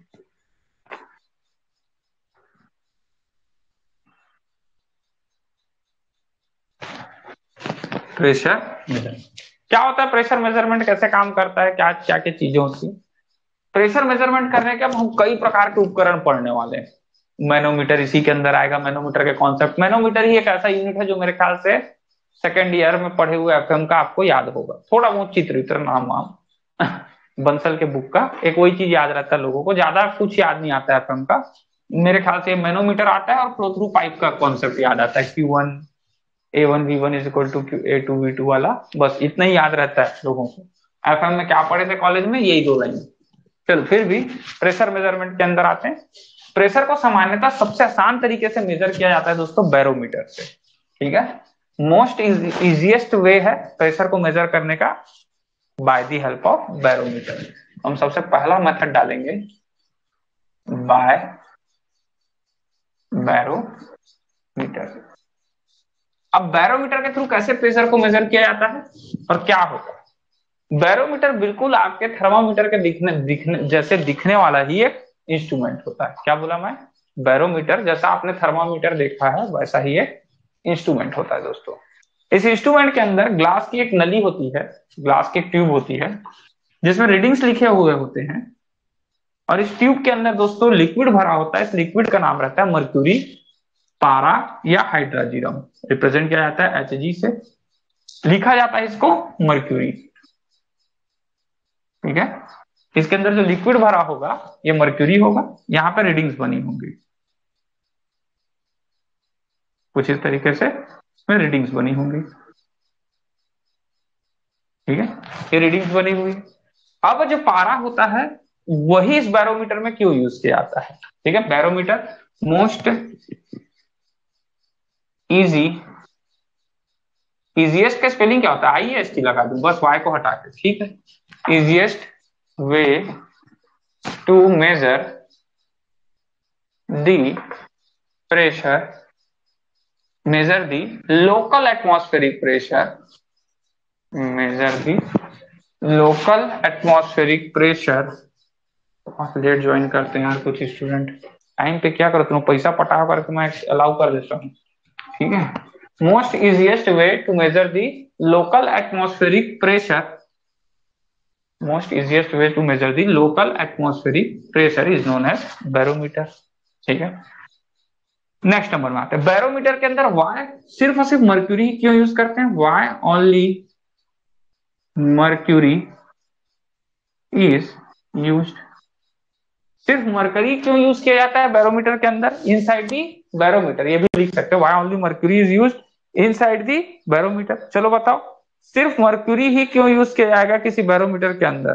प्रेशर मेजरमेंट क्या होता है? प्रेशर मेजरमेंट कैसे काम करता है? क्या क्या क्या चीजें होती है? प्रेशर मेजरमेंट करने के अब हम कई प्रकार के उपकरण पढ़ने वाले हैं। मैनोमीटर इसी के अंदर आएगा। मैनोमीटर के कॉन्सेप्ट, मैनोमीटर ही एक ऐसा यूनिट है जो मेरे ख्याल से सेकेंड ईयर में पढ़े हुए एफएम का आपको याद होगा, थोड़ा बहुत चित्र वित्र नाम वाम बंसल के बुक का एक वही चीज याद रहता है लोगों को, ज्यादा कुछ याद नहीं आता है एफएम का। मेरे ख्याल से मैनोमीटर आता है और फ्लो थ्रू पाइप का कॉन्सेप्ट याद आता है, Q one A one V one is equal to Q A two V two वाला, बस इतना ही याद रहता है लोगों को। एफएम में क्या पढ़े थे कॉलेज में? यही दो लाइन। चलो फिर भी प्रेशर मेजरमेंट के अंदर आते हैं। प्रेशर को सामान्यतः सबसे आसान तरीके से मेजर किया जाता है दोस्तों बैरोमीटर से। ठीक है, मोस्ट इजिएस्ट वे है प्रेशर को मेजर करने का by the help of barometer. हम सबसे पहला मेथड डालेंगे बाय बैरोमीटर। अब बैरोमीटर के थ्रू कैसे प्रेशर को मेजर किया जाता है और क्या होगा? बैरोमीटर बिल्कुल आपके थर्मामीटर के दिखने दिखने जैसे दिखने वाला ही एक इंस्ट्रूमेंट होता है। क्या बोला मैं? बैरोमीटर जैसा आपने थर्मामीटर देखा है वैसा ही एक इंस्ट्रूमेंट होता है दोस्तों। इस इंस्ट्रूमेंट के अंदर ग्लास की एक नली होती है, ग्लास की एक ट्यूब होती है जिसमें रीडिंग्स लिखे हुए होते हैं, और इस ट्यूब के अंदर दोस्तों लिक्विड भरा होता है। इस लिक्विड का नाम रहता है मर्क्यूरी, पारा या हाइड्रोजीरम। रिप्रेजेंट किया जाता है एच जी से, लिखा जाता है इसको मर्क्यूरी। ठीक है, इसके अंदर जो लिक्विड भरा होगा ये मर्क्यूरी होगा। यहाँ पे रीडिंग्स बनी होंगी कुछ इस तरीके से, इसमें रीडिंग्स बनी होंगी। ठीक है, ये रीडिंग्स बनी हुई। अब जो पारा होता है वही इस बैरोमीटर में क्यों यूज किया जाता है? ठीक है, बैरोमीटर मोस्ट इजी, इजिएस्ट का स्पेलिंग क्या होता है? आई एस टी लगा दूं बस, वाई को हटा के। ठीक है, easiest way to measure the pressure, measure the local atmospheric pressure, measure the local atmospheric pressure। Late join करते हैं यार कुछ स्टूडेंट, टाइम पे क्या करते हो, पैसा पटा करके मैं अलाउ कर देता हूँ। ठीक है, most easiest way to measure the local atmospheric pressure, most easiest way to measure the local atmospheric pressure is known as barometer. ठीक है, नेक्स्ट नंबर में आते हैं बैरोमीटर के अंदर वाई, सिर्फ और सिर्फ मर्क्यूरी क्यों यूज करते हैं? Why only mercury is use, सिर्फ मर्करी क्यों यूज किया जाता है बैरोमीटर के अंदर? इनसाइड दी बैरोमीटर, ये भी लिख सकते हो, why only mercury is use inside the barometer. चलो बताओ, सिर्फ मर्क्यूरी ही क्यों यूज किया जाएगा किसी बैरोमीटर के अंदर?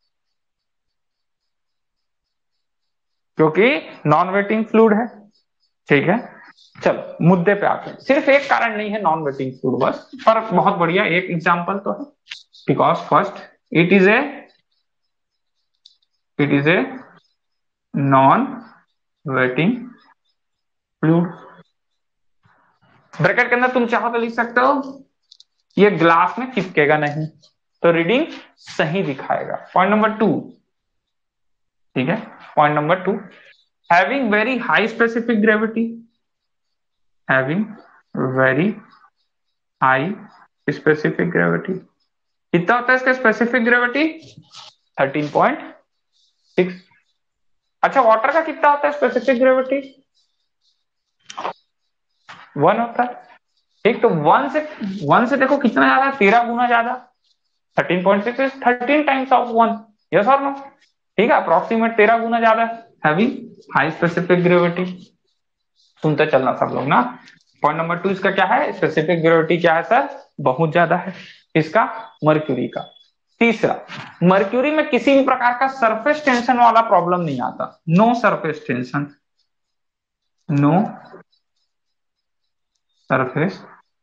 क्योंकि नॉन वेटिंग फ्लूइड है। ठीक है, चलो मुद्दे पे आते हैं। सिर्फ एक कारण नहीं है नॉन वेटिंग फ्लूइड बस, पर बहुत बढ़िया एक एग्जांपल तो है। Because first it is a it is a non wetting fluid. Bracket के अंदर तुम चाहो तो लिख सकते हो ये ग्लास में चिपकेगा नहीं, तो रीडिंग सही दिखाएगा। Point number two. ठीक है, point number two, having very high specific gravity, having very high specific gravity. कितना होता है इसका specific gravity? Thirteen point six. अच्छा, वाटर का कितना होता है स्पेसिफिक ग्रेविटी? वन होता है। ठीक, तो वन से वन से देखो कितना ज्यादा, तेरह गुना ज्यादा। Thirteen point six is thirteen times of one, yes और नो? ठीक है, अप्रोक्सीमेट तेरह गुना ज्यादा, हैविंग हाई स्पेसिफिक ग्रेविटी। सुनते चलना सब लोग ना। पॉइंट नंबर टू इसका क्या है? स्पेसिफिक ग्रेविटी क्या है सर? बहुत ज्यादा है। इसका? मर्क्यूरी का। तीसरा, मर्क्यूरी में किसी भी प्रकार का सरफेस टेंशन वाला प्रॉब्लम नहीं आता। No surface tension, no surface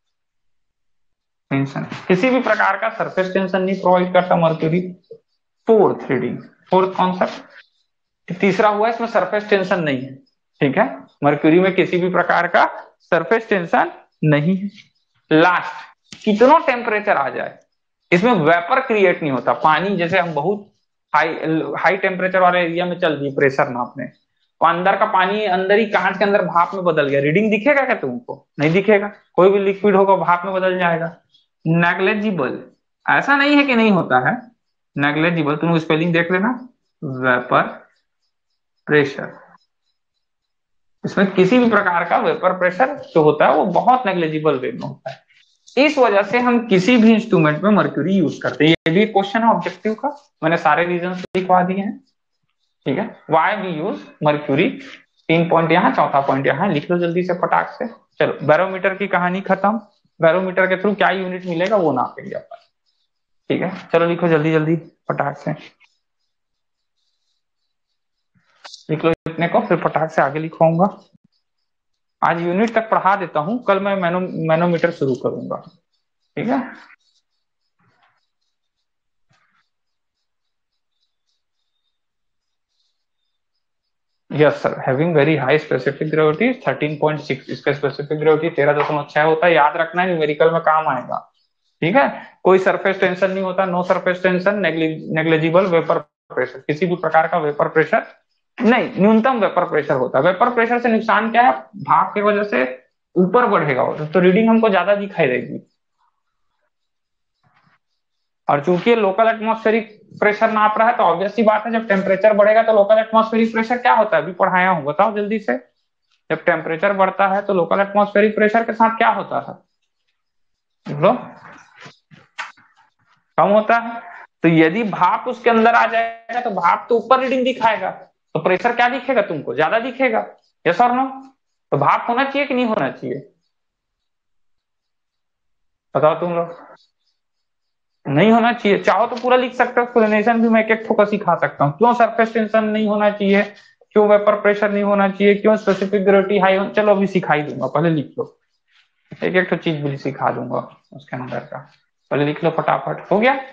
tension, किसी भी प्रकार का सरफेस टेंशन नहीं प्रोवाइड करता mercury. Fourth reading, fourth concept, तीसरा हुआ इसमें सरफेस टेंशन नहीं है। ठीक है, मर्क्यूरी में किसी भी प्रकार का सरफेस टेंशन नहीं है। लास्ट, कितना टेम्परेचर आ जाए, इसमें वेपर क्रिएट नहीं होता। पानी जैसे हम बहुत हाई हाई टेम्परेचर वाले एरिया में चल दिए प्रेशर नापने, तो अंदर का पानी अंदर ही कांच के अंदर भाप में बदल गया, रीडिंग दिखेगा क्या तुमको? नहीं दिखेगा। कोई भी लिक्विड होगा भाप में बदल जाएगा। नेग्लेजिबल, ऐसा नहीं है कि नहीं होता है, नेग्लेजिबल, तुम स्पेलिंग देख लेना, वेपर प्रेशर। इसमें किसी भी प्रकार का वेपर प्रेशर जो होता है वो बहुत नेग्लेजिबल वे में होता है। इस वजह से हम किसी भी इंस्ट्रूमेंट में मर्क्यूरी यूज करते हैं। ये भी क्वेश्चन है ऑब्जेक्टिव का, मैंने सारे रीजन लिखवा दिए हैं। ठीक है, वाई वी यूज मर्क्यूरी, तीन पॉइंट यहाँ, चौथा पॉइंट यहाँ, लिख लो जल्दी से फटाक से। चलो, बैरोमीटर की कहानी खत्म। बैरोमीटर के थ्रू क्या यूनिट मिलेगा वो नापेंगे अपन। ठीक है, चलो लिखो जल्दी जल्दी फटाक से, लिख लो इतने को, फिर फटाक से आगे लिखवाऊंगा। आज यूनिट तक पढ़ा देता हूं, कल मैं मैनो मैनोमीटर शुरू करूंगा। ठीक है, yes sir, having very high specific gravity thirteen point six, इसका स्पेसिफिक ग्रेविटी तेरह दशमलव छह होता है। याद रखना है, न्यूमेरिकल में काम आएगा। ठीक है, कोई सरफेस टेंशन नहीं होता, no surface tension, negligible vapour pressure, किसी भी प्रकार का वेपर प्रेशर नहीं, न्यूनतम वेपर प्रेशर होता है। वेपर प्रेशर से नुकसान क्या है, भाप की वजह से ऊपर बढ़ेगा तो रीडिंग हमको ज्यादा दिखाई देगी। और चूंकि ये लोकल एटमॉस्फेरिक प्रेशर नाप रहा है तो ऑब्वियस सी बात है, जब टेम्परेचर बढ़ेगा तो लोकल एटमॉस्फेरिक प्रेशर क्या होता है, अभी पढ़ाया हूं, बताओ जल्दी से। जब टेम्परेचर बढ़ता है तो लोकल एटमॉस्फेरिक प्रेशर के साथ क्या होता है, बोलो, कम होता है। तो यदि भाप उसके अंदर आ जाएगा तो भाप तो ऊपर रीडिंग दिखाएगा, तो प्रेशर क्या दिखेगा तुमको, ज्यादा दिखेगा। यस और नो? तो भाप होना चाहिए कि नहीं होना चाहिए, बताओ तुम लोग। नहीं होना चाहिए। चाहो तो पूरा लिख सकते हो, एक्सप्लेनेशन भी मैं एक एक फोकस सिखा सकता हूँ। क्यों सरफेस टेंशन नहीं होना चाहिए, क्यों वेपर प्रेशर नहीं होना चाहिए, क्यों स्पेसिफिक ग्रेविटी हाई हो, चलो अभी सिखाई दूंगा, पहले लिख लो। एक एक तो चीज भी सिखा दूंगा उसके अंदर का, पहले लिख लो फटाफट। हो गया?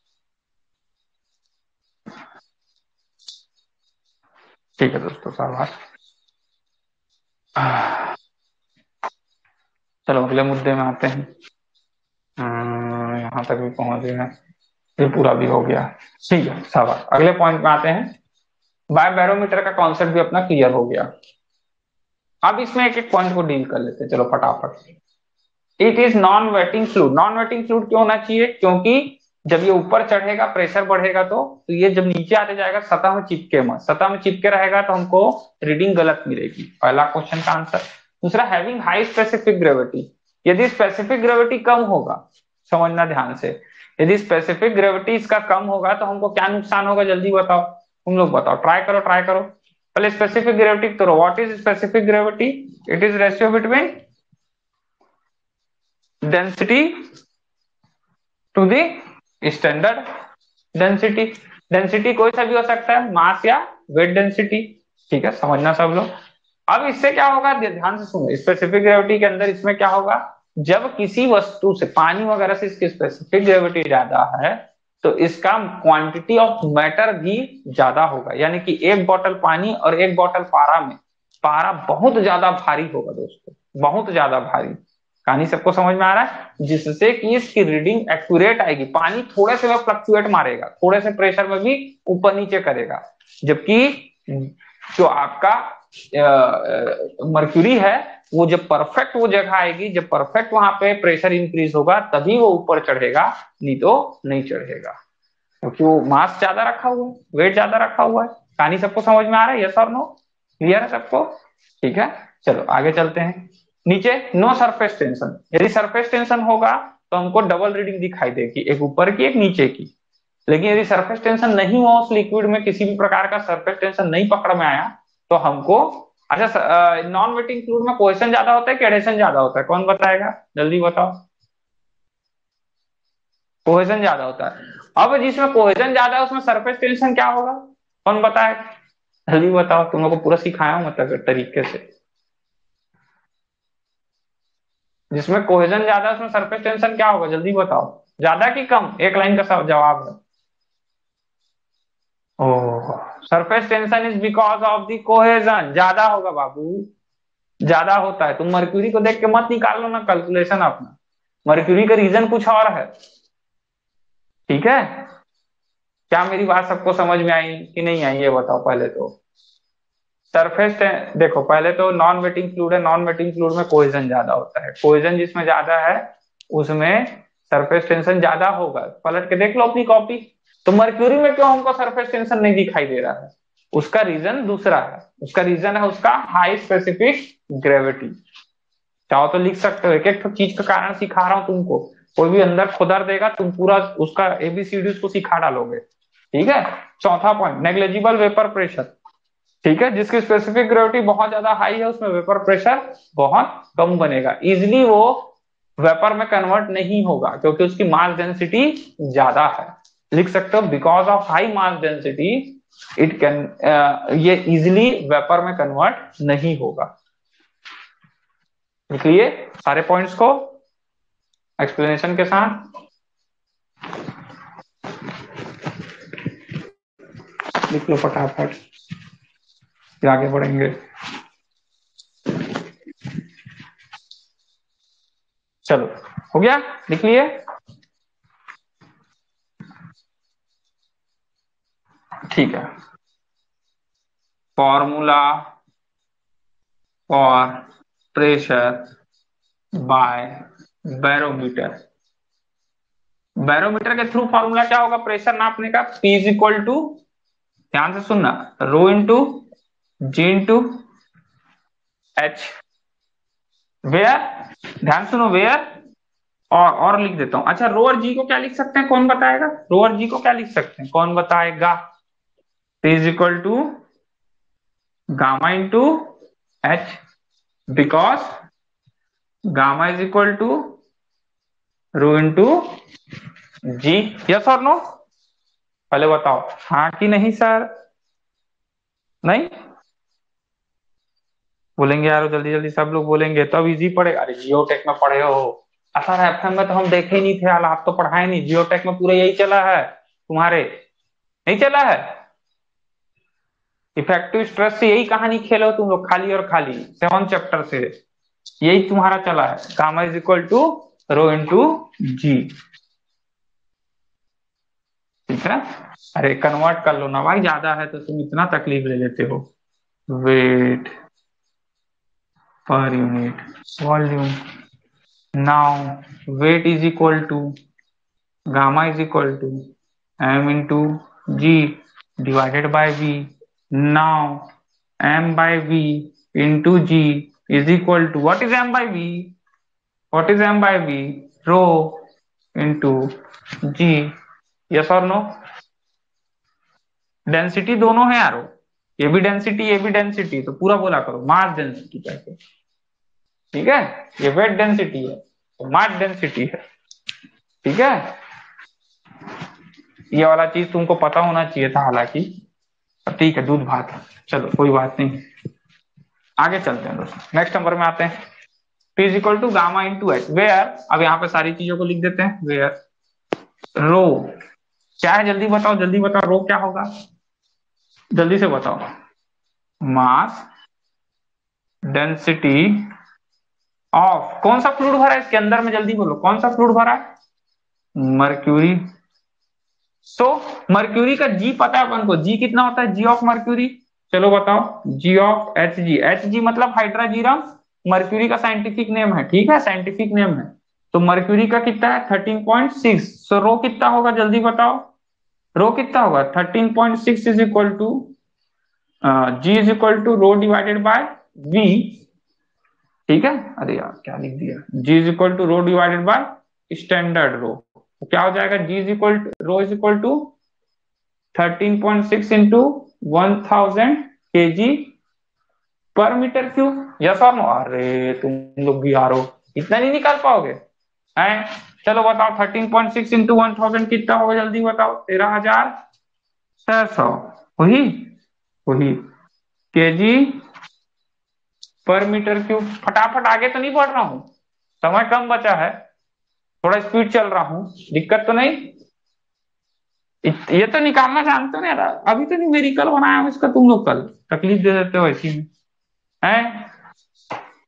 ठीक है दोस्तों, शाबाश। चलो अगले मुद्दे में आते हैं। यहाँ तक भी पहुंच गए हैं, ये पूरा भी हो गया। ठीक है, शाबाश, अगले पॉइंट में आते हैं। बाय बैरोमीटर का कॉन्सेप्ट भी अपना क्लियर हो गया। अब इसमें एक एक पॉइंट को डील कर लेते हैं, चलो फटाफट। It is non wetting fluid. Non wetting fluid क्यों होना चाहिए, क्योंकि जब ये ऊपर चढ़ेगा प्रेशर बढ़ेगा तो, तो ये जब नीचे आते जाएगा सतह में चिपके मत, सतह में चिपके रहेगा तो हमको रीडिंग गलत मिलेगी। पहला क्वेश्चन का आंसर। दूसरा, हैविंग हाई स्पेसिफिक ग्रेविटी, यदि स्पेसिफिक ग्रेविटी कम होगा, समझना ध्यान से, यदि स्पेसिफिक ग्रेविटी इसका कम होगा तो हमको क्या नुकसान होगा, जल्दी बताओ तुम लोग, बताओ, ट्राई करो ट्राई करो। पहले स्पेसिफिक ग्रेविटी तो what is specific gravity, it is ratio between density to the standard density. Density कोई सा भी हो सकता है, मास या वेट डेंसिटी। ठीक है, समझना सब लोग। अब इससे क्या होगा, ध्यान से सुनो, स्पेसिफिक ग्रेविटी के अंदर इसमें क्या होगा, जब किसी वस्तु से, पानी वगैरह से इसकी स्पेसिफिक ग्रेविटी ज्यादा है तो इसका क्वांटिटी ऑफ मैटर भी ज्यादा होगा। यानी कि एक बोतल पानी और एक बोतल पारा में, पारा बहुत ज्यादा भारी होगा दोस्तों, बहुत ज्यादा भारी। कहानी सबको समझ में आ रहा है, जिससे कि इसकी रीडिंग एक्यूरेट आएगी। पानी थोड़े से में फ्लक्चुएट मारेगा, थोड़े से प्रेशर में भी ऊपर नीचे करेगा, जबकि जो आपका मर्क्यूरी है वो जब परफेक्ट वो जगह आएगी, जब परफेक्ट वहां पे प्रेशर इंक्रीज होगा तभी वो ऊपर चढ़ेगा, नहीं तो नहीं चढ़ेगा, क्योंकि वो मास ज्यादा रखा हुआ है, वेट ज्यादा रखा हुआ है। कहानी सबको समझ में आ रहा है, यस और नो? क्लियर है सबको? ठीक है, चलो आगे चलते हैं। नीचे नो सरफेस टेंशन, यदि सरफेस टेंशन होगा तो हमको डबल रीडिंग दिखाई देगी, एक ऊपर की एक नीचे की। लेकिन यदि सरफेस टेंशन नहीं हुआ उस लिक्विड में, किसी भी प्रकार का सरफेस टेंशन नहीं पकड़ में आया तो हमको, अच्छा, नॉन वेटिंग फ्लूइड में कोहेशन ज्यादा होता है कि एडहेशन ज्यादा होता है, कौन बताएगा, जल्दी बताओ। कोहेशन ज्यादा होता है। अब जिसमें कोहेशन ज्यादा है उसमें सरफेस टेंशन क्या होगा, कौन बताए, जल्दी बताओ, तुम लोग को पूरा सिखाया हूं मतलब तरीके से। जिसमें कोहेशन ज्यादा है उसमें सरफेस टेंशन क्या होगा, जल्दी बताओ, ज्यादा कि कम, एक लाइन का जवाब है। Oh, surface tension is because of the cohesion, ज्यादा होगा बाबू, ज्यादा होता है। तुम मर्क्यूरी को देख के मत निकाल लो ना कैलकुलेशन अपना, मर्क्यूरी का रीजन कुछ और है। ठीक है, क्या मेरी बात सबको समझ में आई कि नहीं आई, ये बताओ पहले तो। सरफेस देखो, पहले तो नॉन वेटिंग फ्लूइड है, नॉन वेटिंग फ्लूइड में कोहेजन ज्यादा होता है, कोहेजन जिसमें ज्यादा है उसमें सरफेस टेंशन ज्यादा होगा। पलट के देख लो अपनी कॉपी। तो मर्क्यूरी में क्यों हमको सरफेस टेंशन नहीं दिखाई दे रहा है? उसका रीजन दूसरा है, उसका रीजन है उसका हाई स्पेसिफिक ग्रेविटी। चाहो तो लिख सकते हो, एक एक चीज का कारण सिखा रहा हूं तुमको, कोई भी अंदर खुदर देगा तुम पूरा उसका एबीसीडी उसको सिखा डालोगे। ठीक है। चौथा पॉइंट, नेग्लेजिबल वेपर प्रेशर। ठीक है, जिसकी स्पेसिफिक ग्रेविटी बहुत ज्यादा हाई है उसमें वेपर प्रेशर बहुत कम बनेगा, इजिली वो वेपर में कन्वर्ट नहीं होगा क्योंकि उसकी मास डेंसिटी ज्यादा है। लिख सकते हो because of high mass density it can, ये इजिली वेपर में कन्वर्ट नहीं होगा। लिख लिए सारे पॉइंट्स को एक्सप्लेनेशन के साथ, लिख लो फटाफट फिर आगे बढ़ेंगे। चलो हो गया, लिख लिए। ठीक है, formula for pressure by barometer. Barometer के थ्रू फॉर्मूला क्या होगा प्रेशर नापने का? P इज इक्वल टू, ध्यान से सुनना, rho into g into h. Where, ध्यान सुनो, वेयर और और लिख देता हूं। अच्छा, रो और जी को क्या लिख सकते हैं, कौन बताएगा? रो और जी को क्या लिख सकते हैं, कौन बताएगा? P is equal to gamma into h, because gamma is equal to rho into g. Yes और नो? पहले बताओ हाँ कि नहीं सर? नहीं बोलेंगे यार, जल्दी जल्दी सब लोग बोलेंगे तब इजी पड़ेगा। अरे जियो टेक में पढ़े हो, असर एफएम में तो हम देखे ही नहीं थे यार, आप तो पढ़ाए नहीं, जियो टेक में पूरा यही चला है तुम्हारे, नहीं चला है? इफेक्टिव स्ट्रेस से यही कहानी खेलो तुम लोग, खाली और खाली सेवन चैप्टर से यही तुम्हारा चला है, gamma is equal to rho into g. ठीक है, अरे कन्वर्ट कर लो ना भाई, ज्यादा है तो तुम इतना तकलीफ ले लेते हो। वेट पर unit volume, now weight is equal to gamma is equal to m into g divided by v। नाउ m by v into g is equal to, what is m by v? What is m by v? Rho into g। yes or no? Density दोनों है यारो, ये भी density ये भी density, तो पूरा बोला करो मास डेंसिटी करके। ठीक है, ये वेट डेंसिटी है तो मास डेंसिटी है। ठीक है, ये वाला चीज तुमको पता होना चाहिए था हालांकि। ठीक है, दूध भात, चलो कोई बात नहीं, आगे चलते हैं दोस्तों, नेक्स्ट नंबर में आते हैं। P is equal to gamma into h, where, अब यहाँ पे सारी चीजों को लिख देते हैं, वेयर रो क्या है, जल्दी बताओ जल्दी बताओ, रो क्या होगा, जल्दी से बताओ। मास डेंसिटी ऑफ कौन सा फ्लूइड भरा है इसके अंदर में, जल्दी बोलो कौन सा फ्लूइड भरा है? मर्क्यूरी। सो मर्क्यूरी का जी पता है अपन को, जी कितना होता है, जी ऑफ मर्क्यूरी, चलो बताओ, g of H G, H G मतलब हाइड्राजीरम, मर्क्यूरी का साइंटिफिक नेम है। ठीक है, साइंटिफिक नेम है, तो मर्क्यूरी का कितना है thirteen point six. So rho कितना होगा जल्दी बताओ, रो कितना होगा thirteen point six is equal to g is equal to rho divided by V. ठीक है, अरे यार क्या लिख दिया, g is equal to rho divided by standard rho, तो क्या हो जाएगा, g is equal to rho is equal to thirteen point six into one thousand k g per metre cube. Yes और नो? अरे तुम लोग भी यारो इतना नहीं निकाल पाओगे हैं? चलो बताओ thirteen point six into one thousand कितना होगा, जल्दी बताओ, तेरह हजार छह सौ, वही वही केजी पर मीटर क्यूब। फटाफट आगे तो नहीं बढ़ रहा हूँ, समय कम बचा है, थोड़ा स्पीड चल रहा हूँ, दिक्कत तो नहीं? ये तो निकालना जानते हो ना, अभी तो नहीं मेरी कल बनाया हूँ इसका, तुम लोग कल तकलीफ दे देते हो इसी में, है?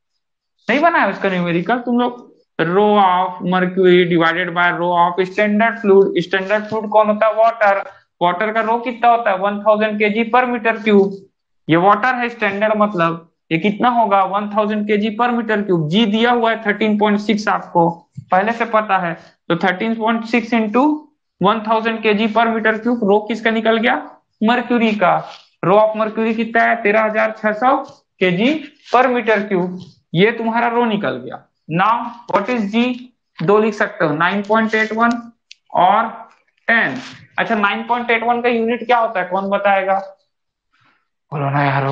नहीं बना है उसका न्यूमेरिकल तुम लोग? Rho of mercury divided by rho of standard fluid. Standard fluid कौन होता है? वाटर। वाटर का रो कितना होता है? One thousand k g per metre cube. ये वाटर है स्टैंडर्ड, मतलब ये कितना होगा? One thousand k g per metre cube. जी दिया हुआ है थर्टीन पॉइंट सिक्स, आपको पहले से पता है। तो thirteen point six into one thousand k g per metre cube. रो किसका निकल गया? मर्क्यूरी का। रो ऑफ मर्क्यूरी कितना है? तेरह हजार छह सौ k g per metre cube. ये तुम्हारा रो निकल गया। Now what is g? दो लिख सकते हो, नाइन पॉइंट एट वन और टेन। अच्छा, नाइन पॉइंट एट वन का यूनिट क्या होता है? कौन बताएगा? बोलो ना यारो।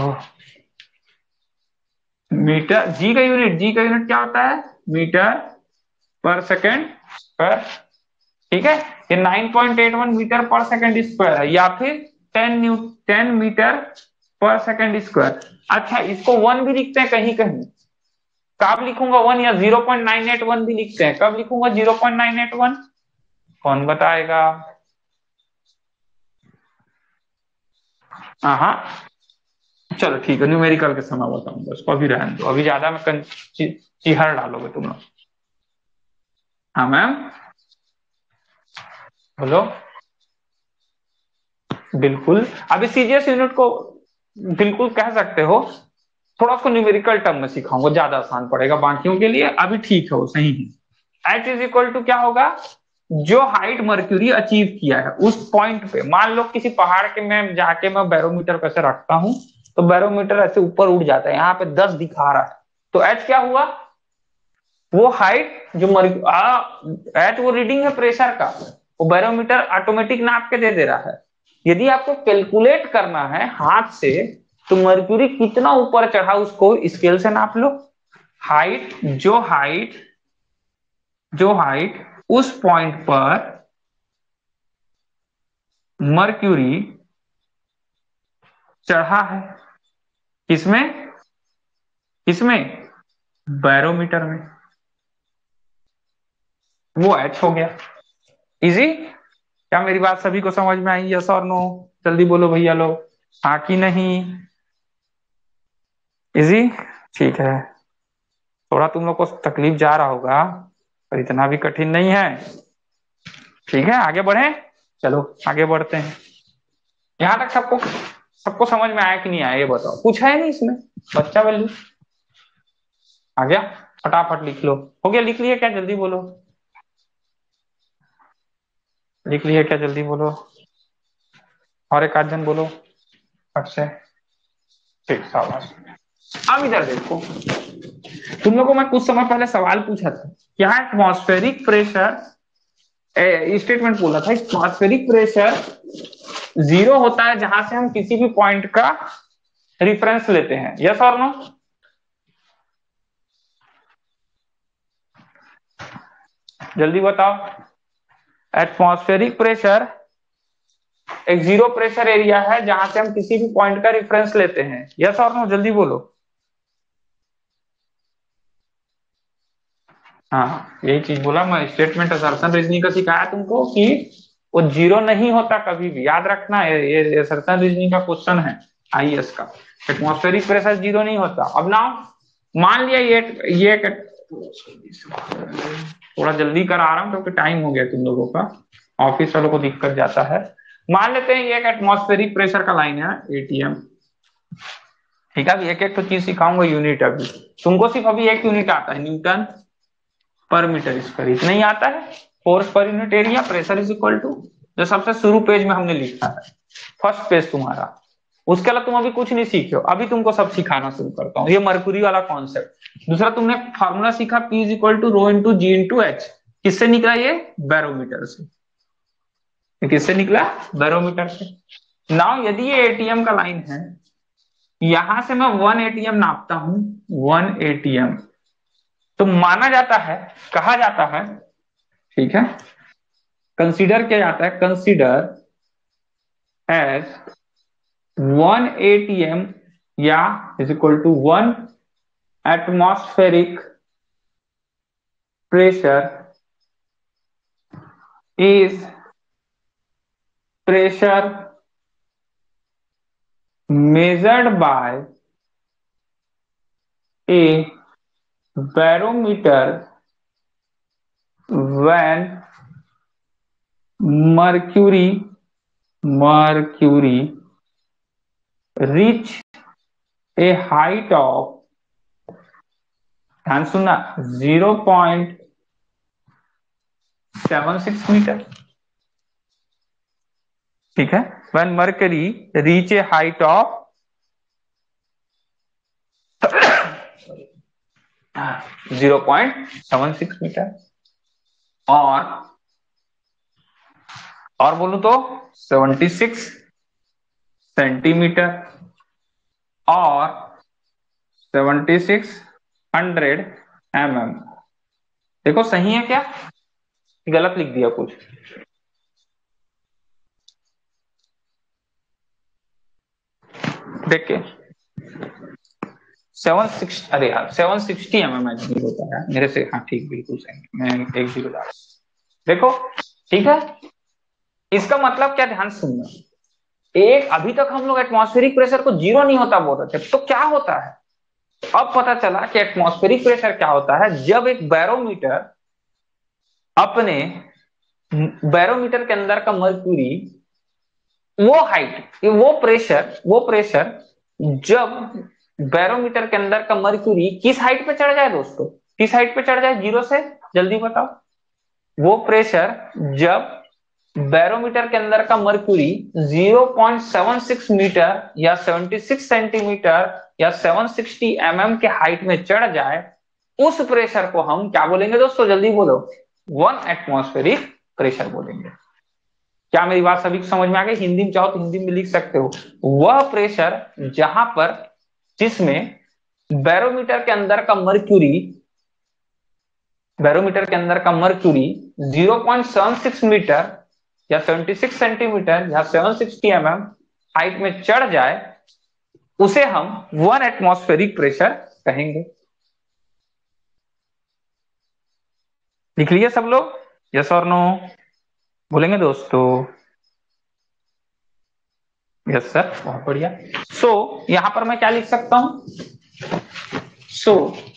मीटर। जी का यूनिट, जी का यूनिट क्या होता है? मीटर पर सेकेंड पर। ठीक है, ये nine point eight one metre per second square है, या फिर ten new ten metre per second square. अच्छा, इसको वन भी लिखते हैं कहीं कहीं। कब लिखूंगा वन? या zero point nine eight one भी लिखते हैं। कब लिखूंगा zero point nine eight one? कौन बताएगा? हाँ हाँ, चलो ठीक है, न्यूमेरिकल के समय बताऊंगा उसको, अभी रहने दो, अभी ज्यादा में कं- ची, चिहर डालोगे तुम लोग। हाँ मैम, बोलो। बिल्कुल, अभी सीजीएस यूनिट को बिल्कुल कह सकते हो। थोड़ा उसको न्यूमेरिकल टर्म में सिखाऊंगा, ज्यादा आसान पड़ेगा बाकियों के लिए। अभी ठीक है, वो सही है। एच इज इक्वल टू क्या होगा? जो हाइट मर्क्यूरी अचीव किया है उस पॉइंट पे। मान लो किसी पहाड़ के में जाके मैं बैरोमीटर कैसे रखता हूं, तो बैरोमीटर ऐसे ऊपर उड़ जाता है, यहाँ पे दस दिखा रहा है, तो एच क्या हुआ? वो हाइट जो मर एच वो रीडिंग है प्रेशर का, वो बैरोमीटर ऑटोमेटिक नाप के दे दे रहा है। यदि आपको कैलकुलेट करना है हाथ से, तो मर्क्यूरी कितना ऊपर चढ़ा उसको स्केल से नाप लो। हाइट, जो हाइट जो हाइट उस पॉइंट पर मर्क्यूरी चढ़ा है, किसमें? किसमें? बैरोमीटर में। वो एच हो गया। इजी? क्या मेरी बात सभी को समझ में आई? यस और नो? जल्दी बोलो भैया लोग, हाँ कि नहीं? इजी? ठीक है। थोड़ा तुम लोग को तकलीफ जा रहा होगा, पर इतना भी कठिन नहीं है। ठीक है, आगे बढ़े। चलो आगे बढ़ते हैं। यहाँ तक सबको सबको समझ में आया कि नहीं आया, ये बताओ। कुछ है नहीं इसमें, बच्चा वैल्यू आ गया। फटाफट लिख लो। हो गया? लिख लिया क्या? जल्दी बोलो। लिख लिया क्या? जल्दी बोलो। और एक आध जन बोलो फट से। ठीक, शाबाश। अब इधर देखो, तुम लोगों को मैं कुछ समय पहले सवाल पूछा था, क्या एटमॉस्फेरिक प्रेशर, स्टेटमेंट बोला था एटमॉस्फेरिक प्रेशर जीरो होता है जहां से हम किसी भी पॉइंट का रिफरेंस लेते हैं। यस और नो? जल्दी बताओ। एटमॉस्फेरिक प्रेशर एक जीरो प्रेशर एरिया है जहां से हम किसी भी पॉइंट का रिफरेंस लेते हैं। यस और नो? जल्दी बोलो। हाँ, यही चीज बोला मैं, स्टेटमेंट असर्शन रीजनिंग का सिखाया तुमको कि वो जीरो नहीं होता कभी भी, याद रखना है। ये असर्शन रीजनिंग का क्वेश्चन है आईएएस का। एटमॉस्फेरिक प्रेशर जीरो नहीं होता। अब ना, मान लिया ये ये थोड़ा जल्दी करा रहा हूँ क्योंकि टाइम हो गया तुम लोगों का, ऑफिस वालों को दिक्कत जाता है। मान लेते हैं ये एक एटमॉस्फेरिक प्रेशर का लाइन है, एटीएम। ठीक है, अभी एक एक तो चीज सिखाऊंगा यूनिट। अभी तुमको सिर्फ अभी एक यूनिट आता है, न्यूटन पर मीटर स्क्वायर, इतना ही आता है। Force per unit area, pressure is equal to, जो सबसे शुरू पेज में हमने लिखा है, फर्स्ट पेज तुम्हारा। उसके अलावा तुम अभी कुछ नहीं सीखे हो, अभी तुमको सब सिखाना शुरू करता हूँ। ये मर्कुरी वाला कॉन्सेप्ट। दूसरा, तुमने फॉर्मूला सीखा P is equal to rho into g into h. किससे निकला ये? बैरोमीटर से। ये किससे निकला? बैरोमीटर से। नाउ यदि ये एटीएम का लाइन है, यहां से मैं वन एटीएम नापता हूं, वन एटीएम, तो माना जाता है, कहा जाता है, ठीक है, कंसीडर किया जाता है, कंसीडर एज वन एटीएम या is equal to one atmospheric pressure is pressure measured by a barometer when mercury mercury reach a height of, ध्यान सुनना, zero point seven six metre. ठीक है, when mercury reach a height of zero point seven six metre, और और बोलूं तो seventy six centimetre और seventy six hundred m m. देखो सही है क्या, गलत लिख दिया कुछ? देख के सेवन सिक्स, अरे यार seven sixty m m h होता है मेरे से। हाँ ठीक, बिल्कुल सही, मैं एक जीरो डाल। देखो ठीक है, इसका मतलब क्या, ध्यान सुनना। एक, अभी तक हम लोग एटमॉस्फेरिक प्रेशर को जीरो नहीं होता बोल रहे थे, तो क्या होता है? अब पता चला कि एटमॉस्फेरिक प्रेशर क्या होता है, जब एक बैरोमीटर अपने बैरोमीटर के अंदर का मर्क्यूरी, वो हाइट, वो प्रेशर वो प्रेशर जब बैरोमीटर के अंदर का मर्क्यूरी किस हाइट पे चढ़ जाए दोस्तों, किस हाइट पे चढ़ जाए जीरो से, जल्दी बताओ। वो प्रेशर जब बैरोमीटर के अंदर का mercury zero point seven six metre या सेवेंटी सिक्स सेंटीमीटर या सेवन सिक्सटी एमएम के हाइट में चढ़ जाए, उस प्रेशर को हम क्या बोलेंगे दोस्तों, जल्दी बोलो। वन एटमॉस्फेरिक प्रेशर बोलेंगे। क्या मेरी बात सभी को समझ में आ गई? हिंदी में चाहो तो हिंदी में लिख सकते हो। वह प्रेशर जहां पर, जिसमें बैरोमीटर के अंदर का मर्क्यूरी बैरोमीटर के अंदर का mercury zero point seven six metre या सेवेंटी सिक्स सेंटीमीटर या सेवन सिक्सटी एमएम हाइट में चढ़ जाए, उसे हम वन एटमॉस्फेरिक प्रेशर कहेंगे। लिख लिया सब लोग? यस और नो बोलेंगे दोस्तों? यस सर, बहुत बढ़िया। सो so, यहां पर मैं क्या लिख सकता हूं? So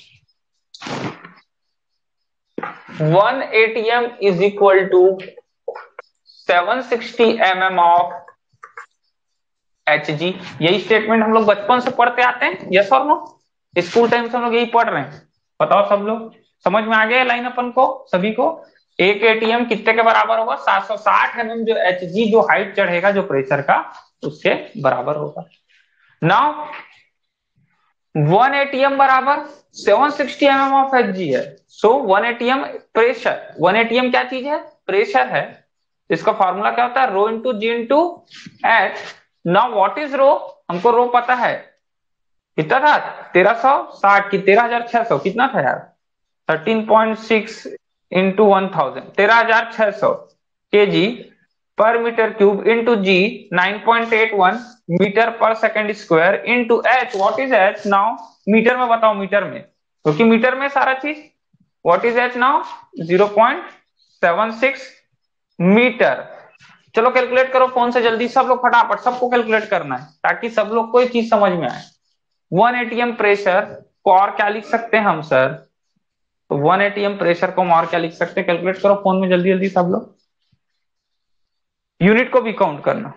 one ATM is equal to seven sixty mm of H g. यही स्टेटमेंट हम लोग बचपन से पढ़ते आते हैं, यस और नो? स्कूल टाइम से हम लोग यही पढ़ रहे हैं। बताओ सब लोग, समझ में आ गया लाइन अपन को सभी को? एक एटीएम कितने के बराबर होगा? सात सौ साठ एमएम जो एच जी जो हाइट चढ़ेगा जो प्रेशर का, उसके बराबर होगा। नाउ वन एटीएम बराबर seven sixty mm of H g है। So one ATM pressure, one ATM क्या चीज है? प्रेशर है। इसका फॉर्मूला क्या होता है? Rho into g into h. Now what is rho? हमको रो पता है, कितना था? तेरह सौ साठ की तेरह हजार छह सौ, कितना था यार? Thirteen point six into one thousand, तेरह हजार छह सौ k g per metre cube into g nine point eight one metre per second square into h. What is h now? Metre में बताओ, मीटर में, क्योंकि तो मीटर में सारा चीज। What is h now? Zero point seven six metre. चलो calculate करो फोन से जल्दी, सब लोग फटाफट, सबको कैलकुलेट करना है ताकि सब लोग को एक चीज समझ में आए। वन एटीएम प्रेशर को और क्या लिख सकते हैं हम सर? तो वन एटीएम प्रेशर को हम और क्या लिख सकते हैं? कैलकुलेट करो फोन में जल्दी जल्दी सब लोग, यूनिट को भी काउंट करना।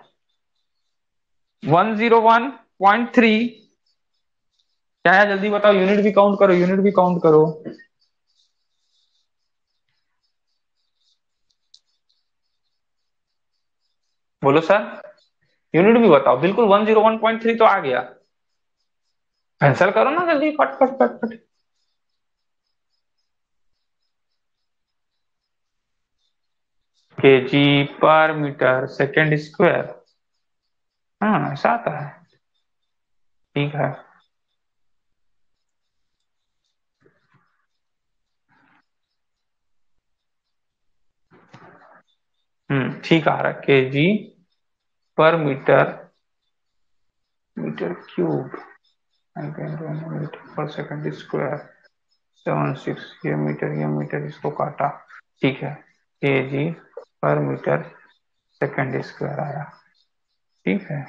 One zero one point three क्या है, जल्दी बताओ, यूनिट भी काउंट करो, यूनिट भी काउंट करो। बोलो सर, यूनिट भी बताओ। बिल्कुल one zero one point three तो आ गया, आंसर करो ना जल्दी, फट फट फट फट। KG per metre second square, हाँ ऐसा आता है, ठीक है। हम्म ठीक आ रहा है, kg per metre metre cube metre per second square seven six, ये मीटर ये मीटर इसको काटा, ठीक है। Kg per metre second square आया, ठीक है।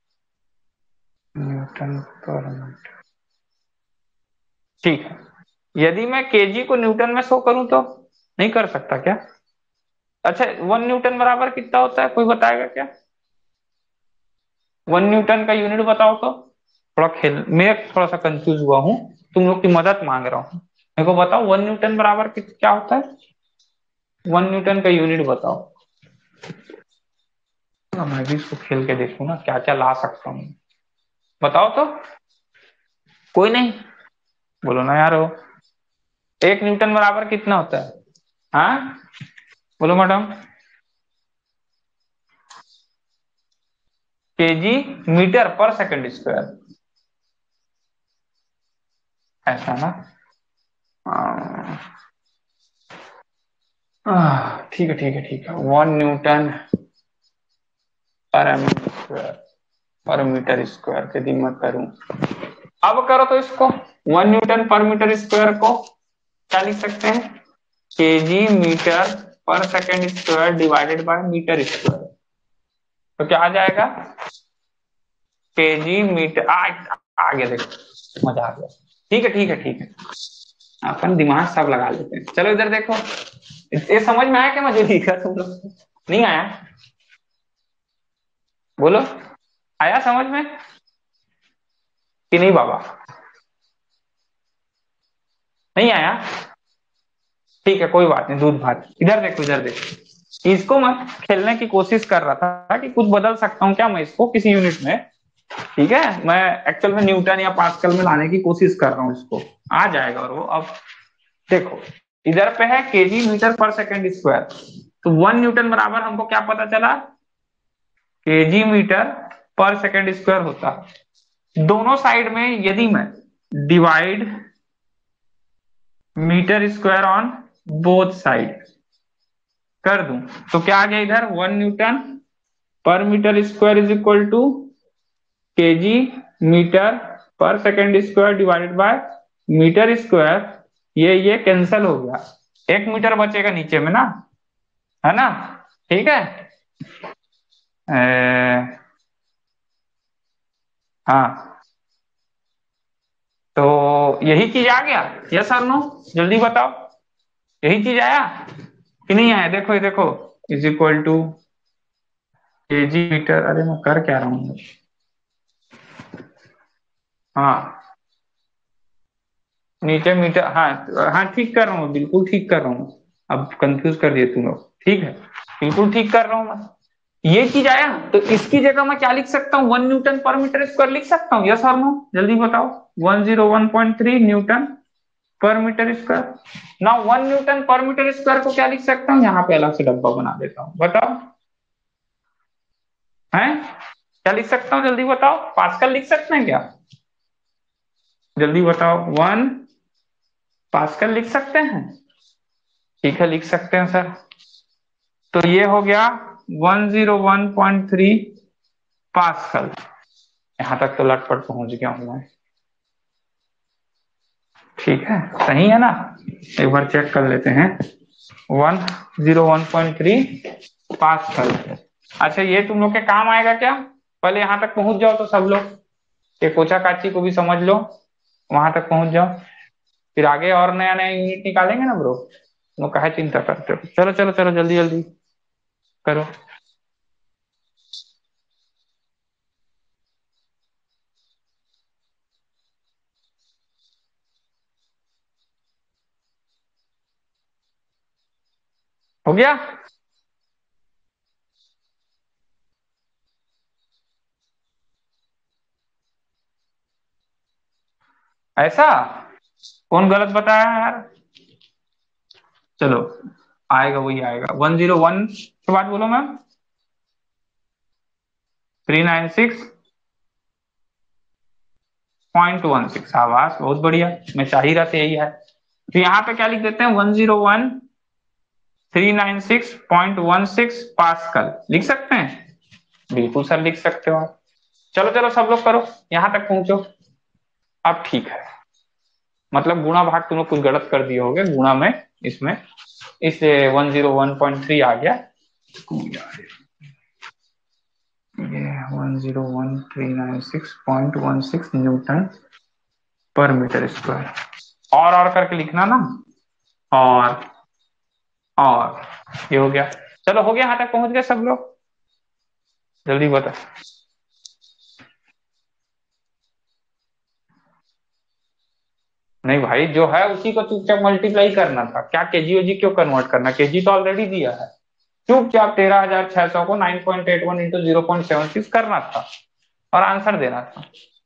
न्यूटन पर मीटर, ठीक है। यदि मैं केजी को न्यूटन में शो करूं तो नहीं कर सकता क्या? अच्छा, वन न्यूटन बराबर कितना होता है, कोई बताएगा क्या? वन न्यूटन का यूनिट बताओ तो। थोड़ा खेल, मैं थोड़ा सा कंफ्यूज हुआ हूँ, तुम लोग की मदद मांग रहा हूँ। मेरे को बताओ वन न्यूटन बराबर कित- क्या होता है? वन न्यूटन का यूनिट बताओ। ना, मैं भी इसको खेल के देखूं ना, क्या क्या ला सकता हूँ। बताओ तो। कोई नहीं, बोलो ना यार हो। एक न्यूटन बराबर कितना होता है? हाँ, बोलो madam. Kg metre per second square, ऐसा ना? आ, आह, ठीक है ठीक है ठीक है, one newton per m square per metre square के दिमाग करूं। अब करो तो इसको, one newton per metre square को क्या लिख सकते हैं? Kg metre per second square divided by metre square. तो क्या आ जाएगा? केजी मीटर आ, आ गया, देखो मजा आ गया। ठीक है ठीक है ठीक है, अपन दिमाग सब लगा लेते हैं। चलो इधर देखो, ये समझ में आया क्या मुझे लिखा तुम लोग को? नहीं आया? बोलो, आया समझ में कि नहीं बाबा? नहीं आया? ठीक है, कोई बात नहीं, दूध भात। इधर देखो इधर देखो, इसको मैं खेलने की कोशिश कर रहा था कि कुछ बदल सकता हूँ क्या मैं इसको किसी यूनिट में। ठीक है, मैं एक्चुअल में न्यूटन या पास्कल में लाने की कोशिश कर रहा हूँ इसको। आ जाएगा। और वो अब देखो, इधर पे है kg metre per second square, तो वन न्यूटन बराबर हमको क्या पता चला? Kg metre per second square होता है। दोनों साइड में यदि मैं divide metre square on both side कर दूं तो क्या आ गया इधर? One newton per metre square is equal to kg metre per second square divided by metre square. ये ये कैंसिल हो गया, एक मीटर बचेगा नीचे में ना, है ना? ठीक है। ए, हाँ, तो यही चीज आ गया। यस और नो, जल्दी बताओ। यही चीज आया कि नहीं आया? देखो ये देखो, is equal to kg metre, अरे मैं कर क्या रहा हूँ? हाँ, नीचे मीटर, हाँ हाँ, ठीक कर रहा हूँ, बिल्कुल ठीक कर रहा हूँ। अब कंफ्यूज कर दिए तुम लोग, ठीक है, बिल्कुल ठीक कर रहा हूँ मैं। ये चीज आया तो इसकी जगह मैं क्या लिख सकता हूँ? One newton per metre square लिख सकता हूँ, यस और नो? जल्दी बताओ। One zero one point three newton per metre square. ना one newton per metre square को क्या लिख सकता हूँ? यहाँ पे अलग से डब्बा बना देता हूँ, बताओ है क्या लिख सकता हूँ? जल्दी बताओ, पास्कल लिख सकते हैं क्या? जल्दी बताओ, वन पास्कल लिख सकते हैं? ठीक है, लिख सकते हैं सर। तो ये हो गया one zero one point three pascal. यहां तक तो लटपट पहुंच गया हूं मैं। ठीक है, सही है ना? एक बार चेक कर लेते हैं। One zero one point three pascal. अच्छा, ये तुम लोग के काम आएगा क्या? पहले यहाँ तक पहुंच जाओ तो सब लोग, ये कोचा काची को भी समझ लो, वहां तक पहुंच जाओ, फिर आगे और नया नया यूनिट निकालेंगे ना ब्रो। तुम लोग काहे चिंता करते हो? चलो चलो चलो, जल्दी जल्दी करो। हो गया? ऐसा कौन गलत बताया है यार? चलो, आएगा वही आएगा। वन जीरो वन के बाद बोलो ma'am. Three nine six point one six, आवाज बहुत बढ़िया, मैं चाह ही रहा था यही है। तो यहाँ पे क्या लिख देते हैं? One zero one three nine six point one six pascal लिख सकते हैं? बिल्कुल सर, लिख सकते हो आप। चलो चलो सब लोग करो, यहाँ तक पहुंचो। अब ठीक है, मतलब गुणा भाग तुम लोग कुछ गलत कर दिए होगे गुणा में, इसमें इसलिए one zero one point three आ गया। ये one zero one three nine six point one six newton per metre square. और और करके लिखना ना, और और ये हो गया। चलो हो गया, यहाँ तक पहुंच गए सब लोग, जल्दी बता। नहीं भाई, जो है उसी को चुपचाप मल्टीप्लाई करना था, क्या केजी ओजी क्यों कन्वर्ट करना, केजी तो ऑलरेडी दिया है। चुपचाप तेरह हजार छह सौ को nine point eight one into zero point seven six करना था और आंसर देना था।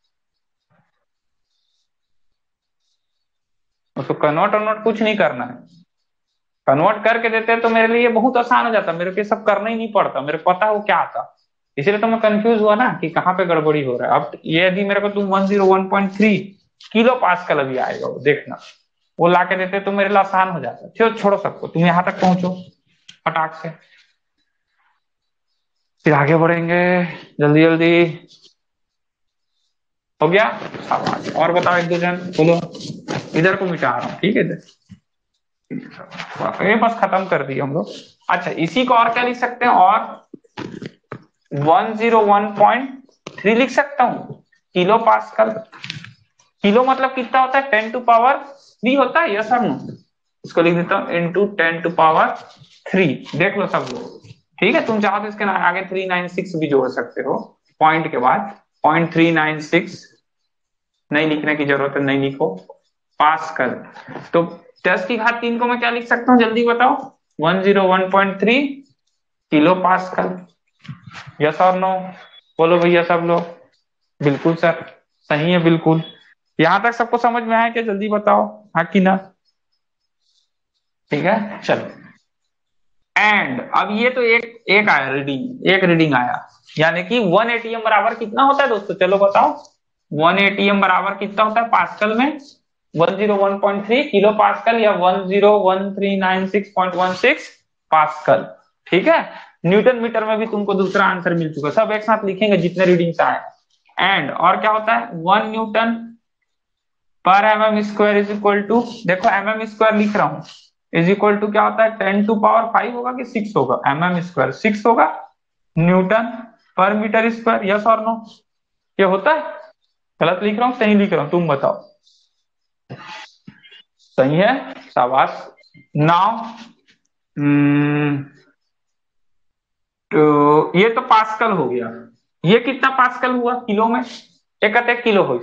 उसको कन्वर्ट वन्वर्ट कुछ नहीं करना है, कन्वर्ट करके देते तो मेरे लिए बहुत आसान हो जाता, मेरे को सब करना ही नहीं पड़ता, मेरे को पता है वो क्या आता। इसलिए तो मैं कंफ्यूज हुआ ना कि कहाँ पे गड़बड़ी हो रहा है। अब ये यदि मेरे को तुम one zero one point three kilo pascal अभी आएगा वो देखना, वो ला के देते तो मेरे लिए आसान हो जाता। चलो छोड़ो सबको, तुम यहाँ तक पहुंचो फटाक से, फिर आगे बढ़ेंगे जल्दी जल्दी। हो गया, शाबाश। और बताओ एक दो जन, बोलो। इधर को मिटा रहा हूँ, ठीक है इधर, ये बस खत्म कर दिए हम लोग। अच्छा, इसी को और क्या लिख सकते हैं, और one zero one point three लिख सकता हूँ किलो पास्कल। किलो मतलब कितना होता है, टेन टू पावर थ्री होता है, यस और नो। इसको लिख देता हूँ into ten to power three, देख लो सब लोग। ठीक है, तुम चाहो तो इसके आगे थ्री नाइन सिक्स भी जोड़ सकते हो, पॉइंट के बाद पॉइंट थ्री नाइन सिक्स नहीं लिखने की जरूरत है, नहीं लिखो। पास्कल, तो दस की घात तीन को मैं क्या लिख सकता हूँ, जल्दी बताओ। One zero one point three kilo pascal, yes और नो, बोलो भैया सब लोग। बिल्कुल सर, सही है बिल्कुल। यहां तक सबको समझ में आया क्या, जल्दी बताओ, हाँ कि ना। ठीक है चलो। एंड अब ये तो एक एक आया रीडिंग, एक रीडिंग आया, यानी कि वन एटीएम बराबर कितना होता है दोस्तों, चलो बताओ। वन एटीएम बराबर कितना होता है पास्कल में, one zero one point three kilo pascal या one zero one three nine six point one six pascal. ठीक है, न्यूटन मीटर में भी तुमको दूसरा आंसर मिल चुका है, सब एक साथ लिखेंगे जितने रीडिंग्स आए। एंड और क्या होता है, one newton per M M square is equal to, देखो एम एम स्क्वायर लिख रहा हूं, इज इक्वल टू क्या होता है, टेन टू पावर फाइव होगा कि सिक्स होगा, एम एम स्क्वायर सिक्स होगा, newton per metre square, yes और नो। ये होता है, गलत लिख रहा हूँ सही लिख रहा हूँ, तुम बताओ। सही है, शाबाश। नाउ तो ये तो पास्कल हो गया, ये कितना पास्कल हुआ किलो में, एक एक किलो हो,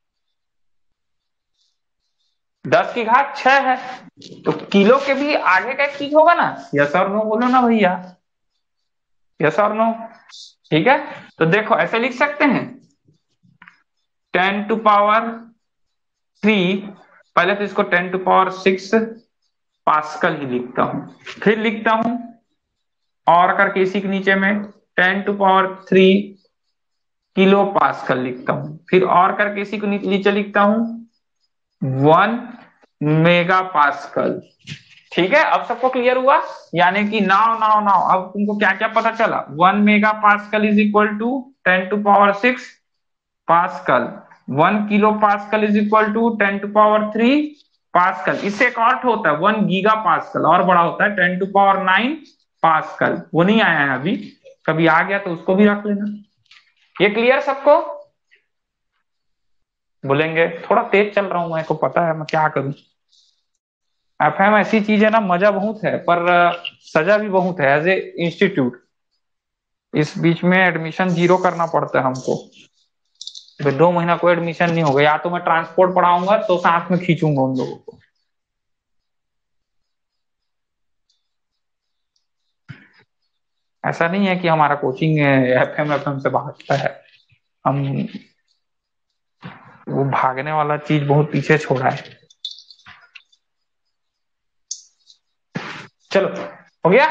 दस की घात छह है, तो किलो के भी आगे का एक चीज होगा ना, यस और नो बोलो ना भैया, यस और नो। ठीक है, तो देखो ऐसे लिख सकते हैं, टेन टू पावर थ्री, पहले तो इसको ten to power six pascal ही लिखता हूं, फिर लिखता हूं और करके इसी के नीचे में ten to power three kilo pascal लिखता हूं, फिर और करके इसी को नीचे लिखता हूं वन मेगा पास्कल। ठीक है, अब सबको क्लियर हुआ, यानी कि नाउ नाउ नाउ अब तुमको क्या क्या पता चला, one mega pascal is equal to ten to power six pascal, one kilo pascal is equal to ten to power three pascal, इससे एक और होता है वन गीगा पास्कल, और बड़ा होता है ten to power nine pascal, वो नहीं आया है अभी, कभी आ गया तो उसको भी रख लेना। ये क्लियर सबको, बोलेंगे थोड़ा तेज चल रहा हूं, मेरे को पता है, मैं क्या करूं। एफएम ऐसी चीज है ना, मजा बहुत है पर सजा भी बहुत है, एज ए इंस्टीट्यूट इस बीच में एडमिशन जीरो करना पड़ता है हमको, तो दो महीना कोई एडमिशन नहीं होगा, या तो मैं ट्रांसपोर्ट पढ़ाऊंगा तो साथ में खींचूंगा उन लोगों को। ऐसा नहीं है कि हमारा कोचिंग एफएम एफएम से भागता है, हम वो भागने वाला चीज बहुत पीछे छोड़ा है। चलो हो गया,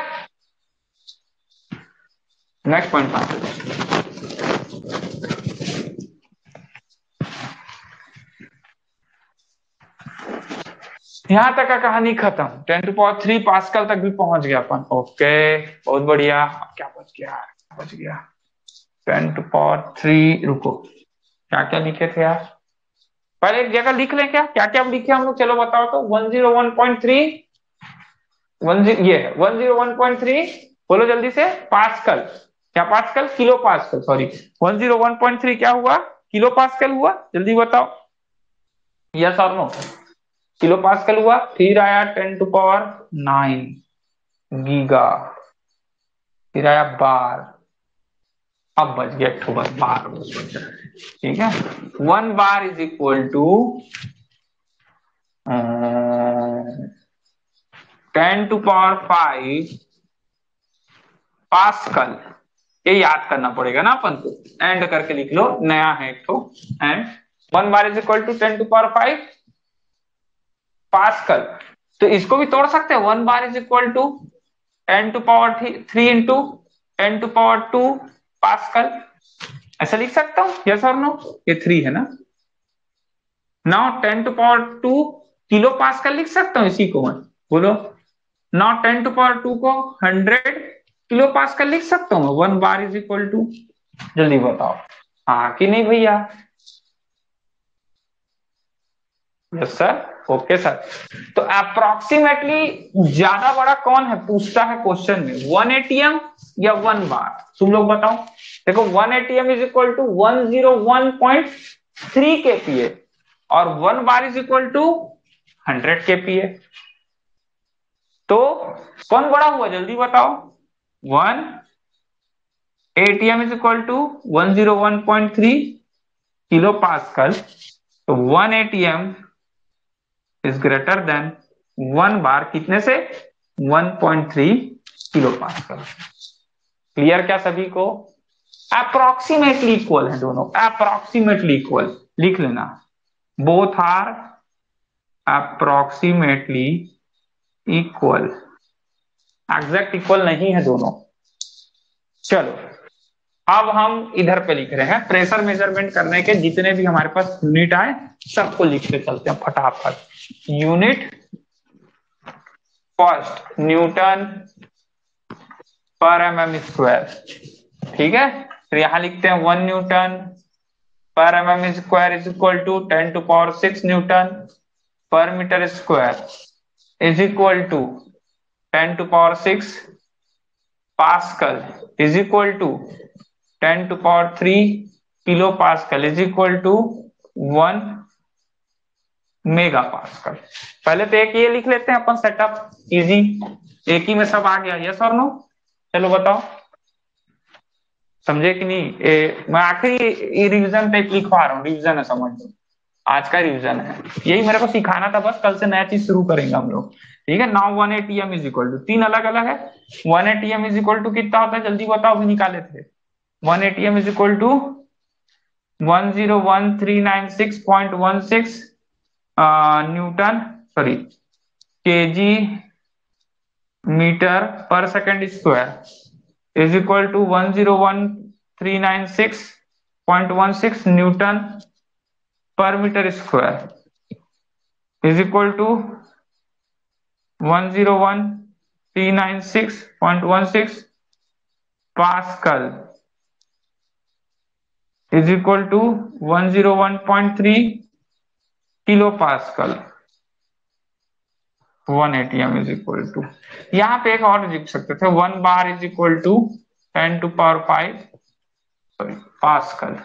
नेक्स्ट पॉइंट पर। यहां तक का कहानी खत्म, ten to power three pascal तक भी पहुंच गया अपन, ओके बहुत बढ़िया। अब क्या बच गया, बच गया टेन टू पावर थ्री, रुको क्या क्या लिखे थे यार, पहले एक जगह लिख लें, क्या क्या क्या लिखे हम लोग, चलो बताओ तो। One zero one point three, one ये है one zero one point three, बोलो जल्दी से, पास्कल, क्या pascal, kilo pascal, sorry one zero one point three क्या हुआ, किलो पास्कल हुआ, जल्दी बताओ, यस और नो। किलो पास्कल हुआ, फिर आया ten to power nine giga, फिर आया बार, अब बच गया एक बार बार बच रहा है, ठीक है। One bar is equal to ten to power five pascal, ये याद करना पड़ेगा ना अपन को, एंड करके लिख लो, नया है एक तो, and one bar is equal to ten to power five pascal. तो इसको भी तोड़ सकते हैं, one bar is equal to ten to power three into ten to power two pascal, ऐसा लिख सकता हूँ, यस और नो? ये थ्री है ना, now ten to power two kilo pascal लिख सकता हूँ इसी को मैं, बोलो। Now ten to power two को हंड्रेड किलो पास्कल लिख सकता हूँ, one bar is equal to, जल्दी बताओ हाँ कि नहीं भैया? Yes sir, okay sir. तो अप्रोक्सीमेटली ज्यादा बड़ा कौन है पूछता है क्वेश्चन में, वन एटीएम या वन बार? तुम लोग बताओ। देखो one ATM is equal to one zero one point three KPA और one bar is equal to hundred KPA, तो कौन बड़ा हुआ जल्दी बताओ? One ATM is equal to one zero one point three kilo pascal, तो one ATM is greater than one bar, कितने से? One point three kilo pascal. Clear क्या सभी को? अप्रोक्सीमेटली इक्वल है दोनों, अप्रोक्सीमेटली इक्वल लिख लेना, both are approximately equal, exact equal नहीं है दोनों। चलो अब हम इधर पे लिख रहे हैं, प्रेशर मेजरमेंट करने के जितने भी हमारे पास यूनिट आए सबको लिख के चलते हैं फटाफट। Unit first newton per M M square, ठीक है। फिर यहां लिखते हैं one newton per M M square is equal to ten to power six newton per metre square is equal to ten to power six pascal is equal to ten to power three kilo pascal is equal to one mega pascal. पहले तो एक ये लिख लेते हैं अपन setup, easy, एक ही में सब आ गया, यस और नो? चलो बताओ समझे कि नहीं? ए, मैं आखिरी रिवीजन पे लिखवा रहा हूँ, रिवीजन है समझ लो, आज का रिवीजन है, यही मेरे को सिखाना था बस, कल से नया चीज शुरू करेंगे हम लोग, ठीक है। Now one ATM is equal to, तीन अलग अलग है, one ATM is equal to कितना होता है जल्दी बताओ, भी निकाले थे। One ATM is equal to one zero one three nine six point one six newton sorry KG metre per second square is equal to one zero one three nine six point one six newton per metre square is equal to one zero one three nine six point one six pascal is equal to one zero one point three kilo pascal. One ATM is equal to, यहाँ पे एक और लिख सकते थे, one bar is equal to ten to power five sorry pascal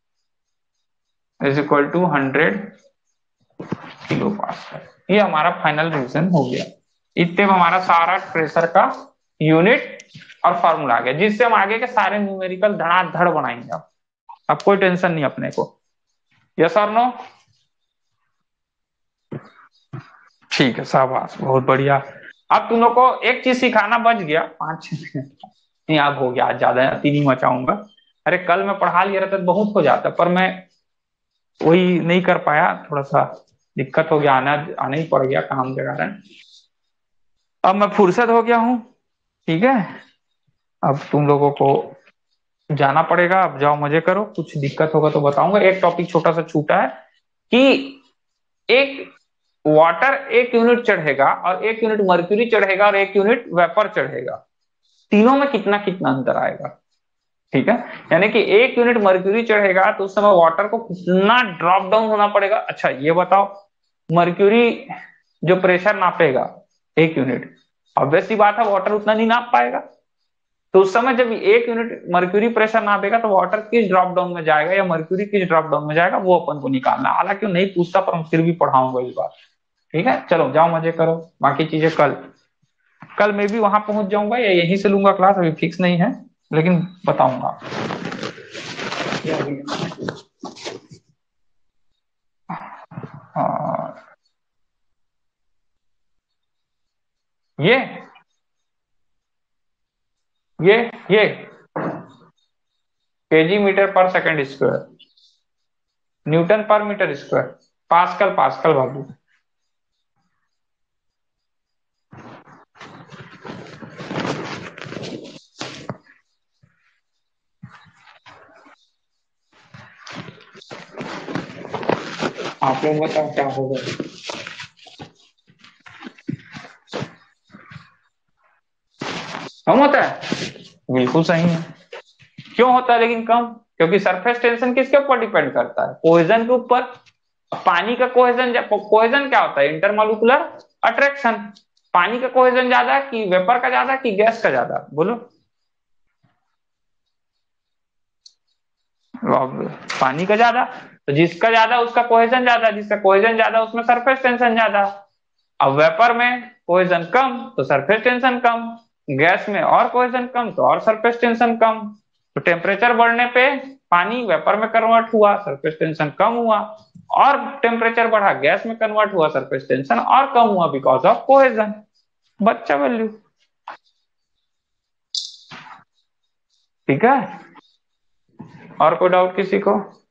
is equal to hundred kilo pascal. ये हमारा final revision हो गया, इतने में हमारा सारा प्रेशर का यूनिट और फॉर्मूला आ गया, जिससे हम आगे के सारे न्यूमेरिकल धड़ाधड़ बनाएंगे। अब अब कोई टेंशन नहीं अपने को, यस और नो? ठीक है शाबाश, बहुत बढ़िया। अब तुम लोग को एक चीज सिखाना बच गया, पांच छह मिनट अब हो गया, आज ज्यादा अति नहीं मचाऊंगा। अरे कल मैं पढ़ा लिया रहता तो बहुत हो जाता, पर मैं वही नहीं कर पाया, थोड़ा सा दिक्कत हो गया, आना आना ही पड़ गया काम के कारण। अब मैं फुर्सत हो गया हूँ, ठीक है। अब तुम लोगों को जाना पड़ेगा, अब जाओ मजे करो, कुछ दिक्कत होगा तो बताऊंगा। एक टॉपिक छोटा सा छूटा है कि एक वाटर एक यूनिट चढ़ेगा और एक यूनिट मर्क्यूरी चढ़ेगा और एक यूनिट वेपर चढ़ेगा, तीनों में कितना कितना अंतर आएगा, ठीक है। यानी कि एक यूनिट मर्क्यूरी चढ़ेगा तो उस समय वाटर को कितना ड्रॉप डाउन होना पड़ेगा। अच्छा ये बताओ, मर्क्यूरी जो प्रेशर नापेगा एक यूनिट, ऑब्वियसली बात है वाटर उतना नहीं नाप पाएगा, तो उस समय जब एक यूनिट मर्क्यूरी प्रेशर नापेगा तो वाटर किस ड्रॉप डाउन में जाएगा या मर्क्यूरी किस ड्रॉप डाउन में जाएगा, वो अपन को निकालना। हालांकि नहीं पूछता पर हम फिर भी पढ़ाऊंगा इस बार, ठीक है, चलो जाओ मजे करो, बाकी चीजें कल। कल मैं भी वहां पहुंच जाऊंगा या यहीं से लूंगा क्लास, अभी फिक्स नहीं है, लेकिन बताऊंगा। हाँ, ये ये ये KG metre per second square, newton per metre square, pascal pascal बाबू। आप लोग बताओ क्या होगा। कम होता है, बिल्कुल सही है। क्यों होता है लेकिन कम? क्योंकि सरफेस टेंशन किसके ऊपर डिपेंड करता है? कोहेजन के ऊपर। पानी का कोहेजन, कोहेजन क्या होता है? Intermolecular attraction. पानी का कोहेजन ज्यादा कि वेपर का ज्यादा कि गैस का ज्यादा, बोलो। अब पानी का ज्यादा। तो जिसका ज्यादा उसका कोहेजन ज्यादा, जिसका कोहेजन ज्यादा उसमें सरफेस टेंशन ज्यादा। अब वेपर में कोहेजन कम तो सरफेस टेंशन कम, गैस में और कोहेजन कम तो और सरफेस टेंशन कम। तो टेम्परेचर बढ़ने पे पानी वेपर में कन्वर्ट हुआ, सरफेस टेंशन कम हुआ। और टेम्परेचर बढ़ा, गैस में कन्वर्ट हुआ, सरफेस टेंशन और कम हुआ, बिकॉज ऑफ कोहेजन। बच्चा वैल्यू। ठीक है, और कोई डाउट किसी को?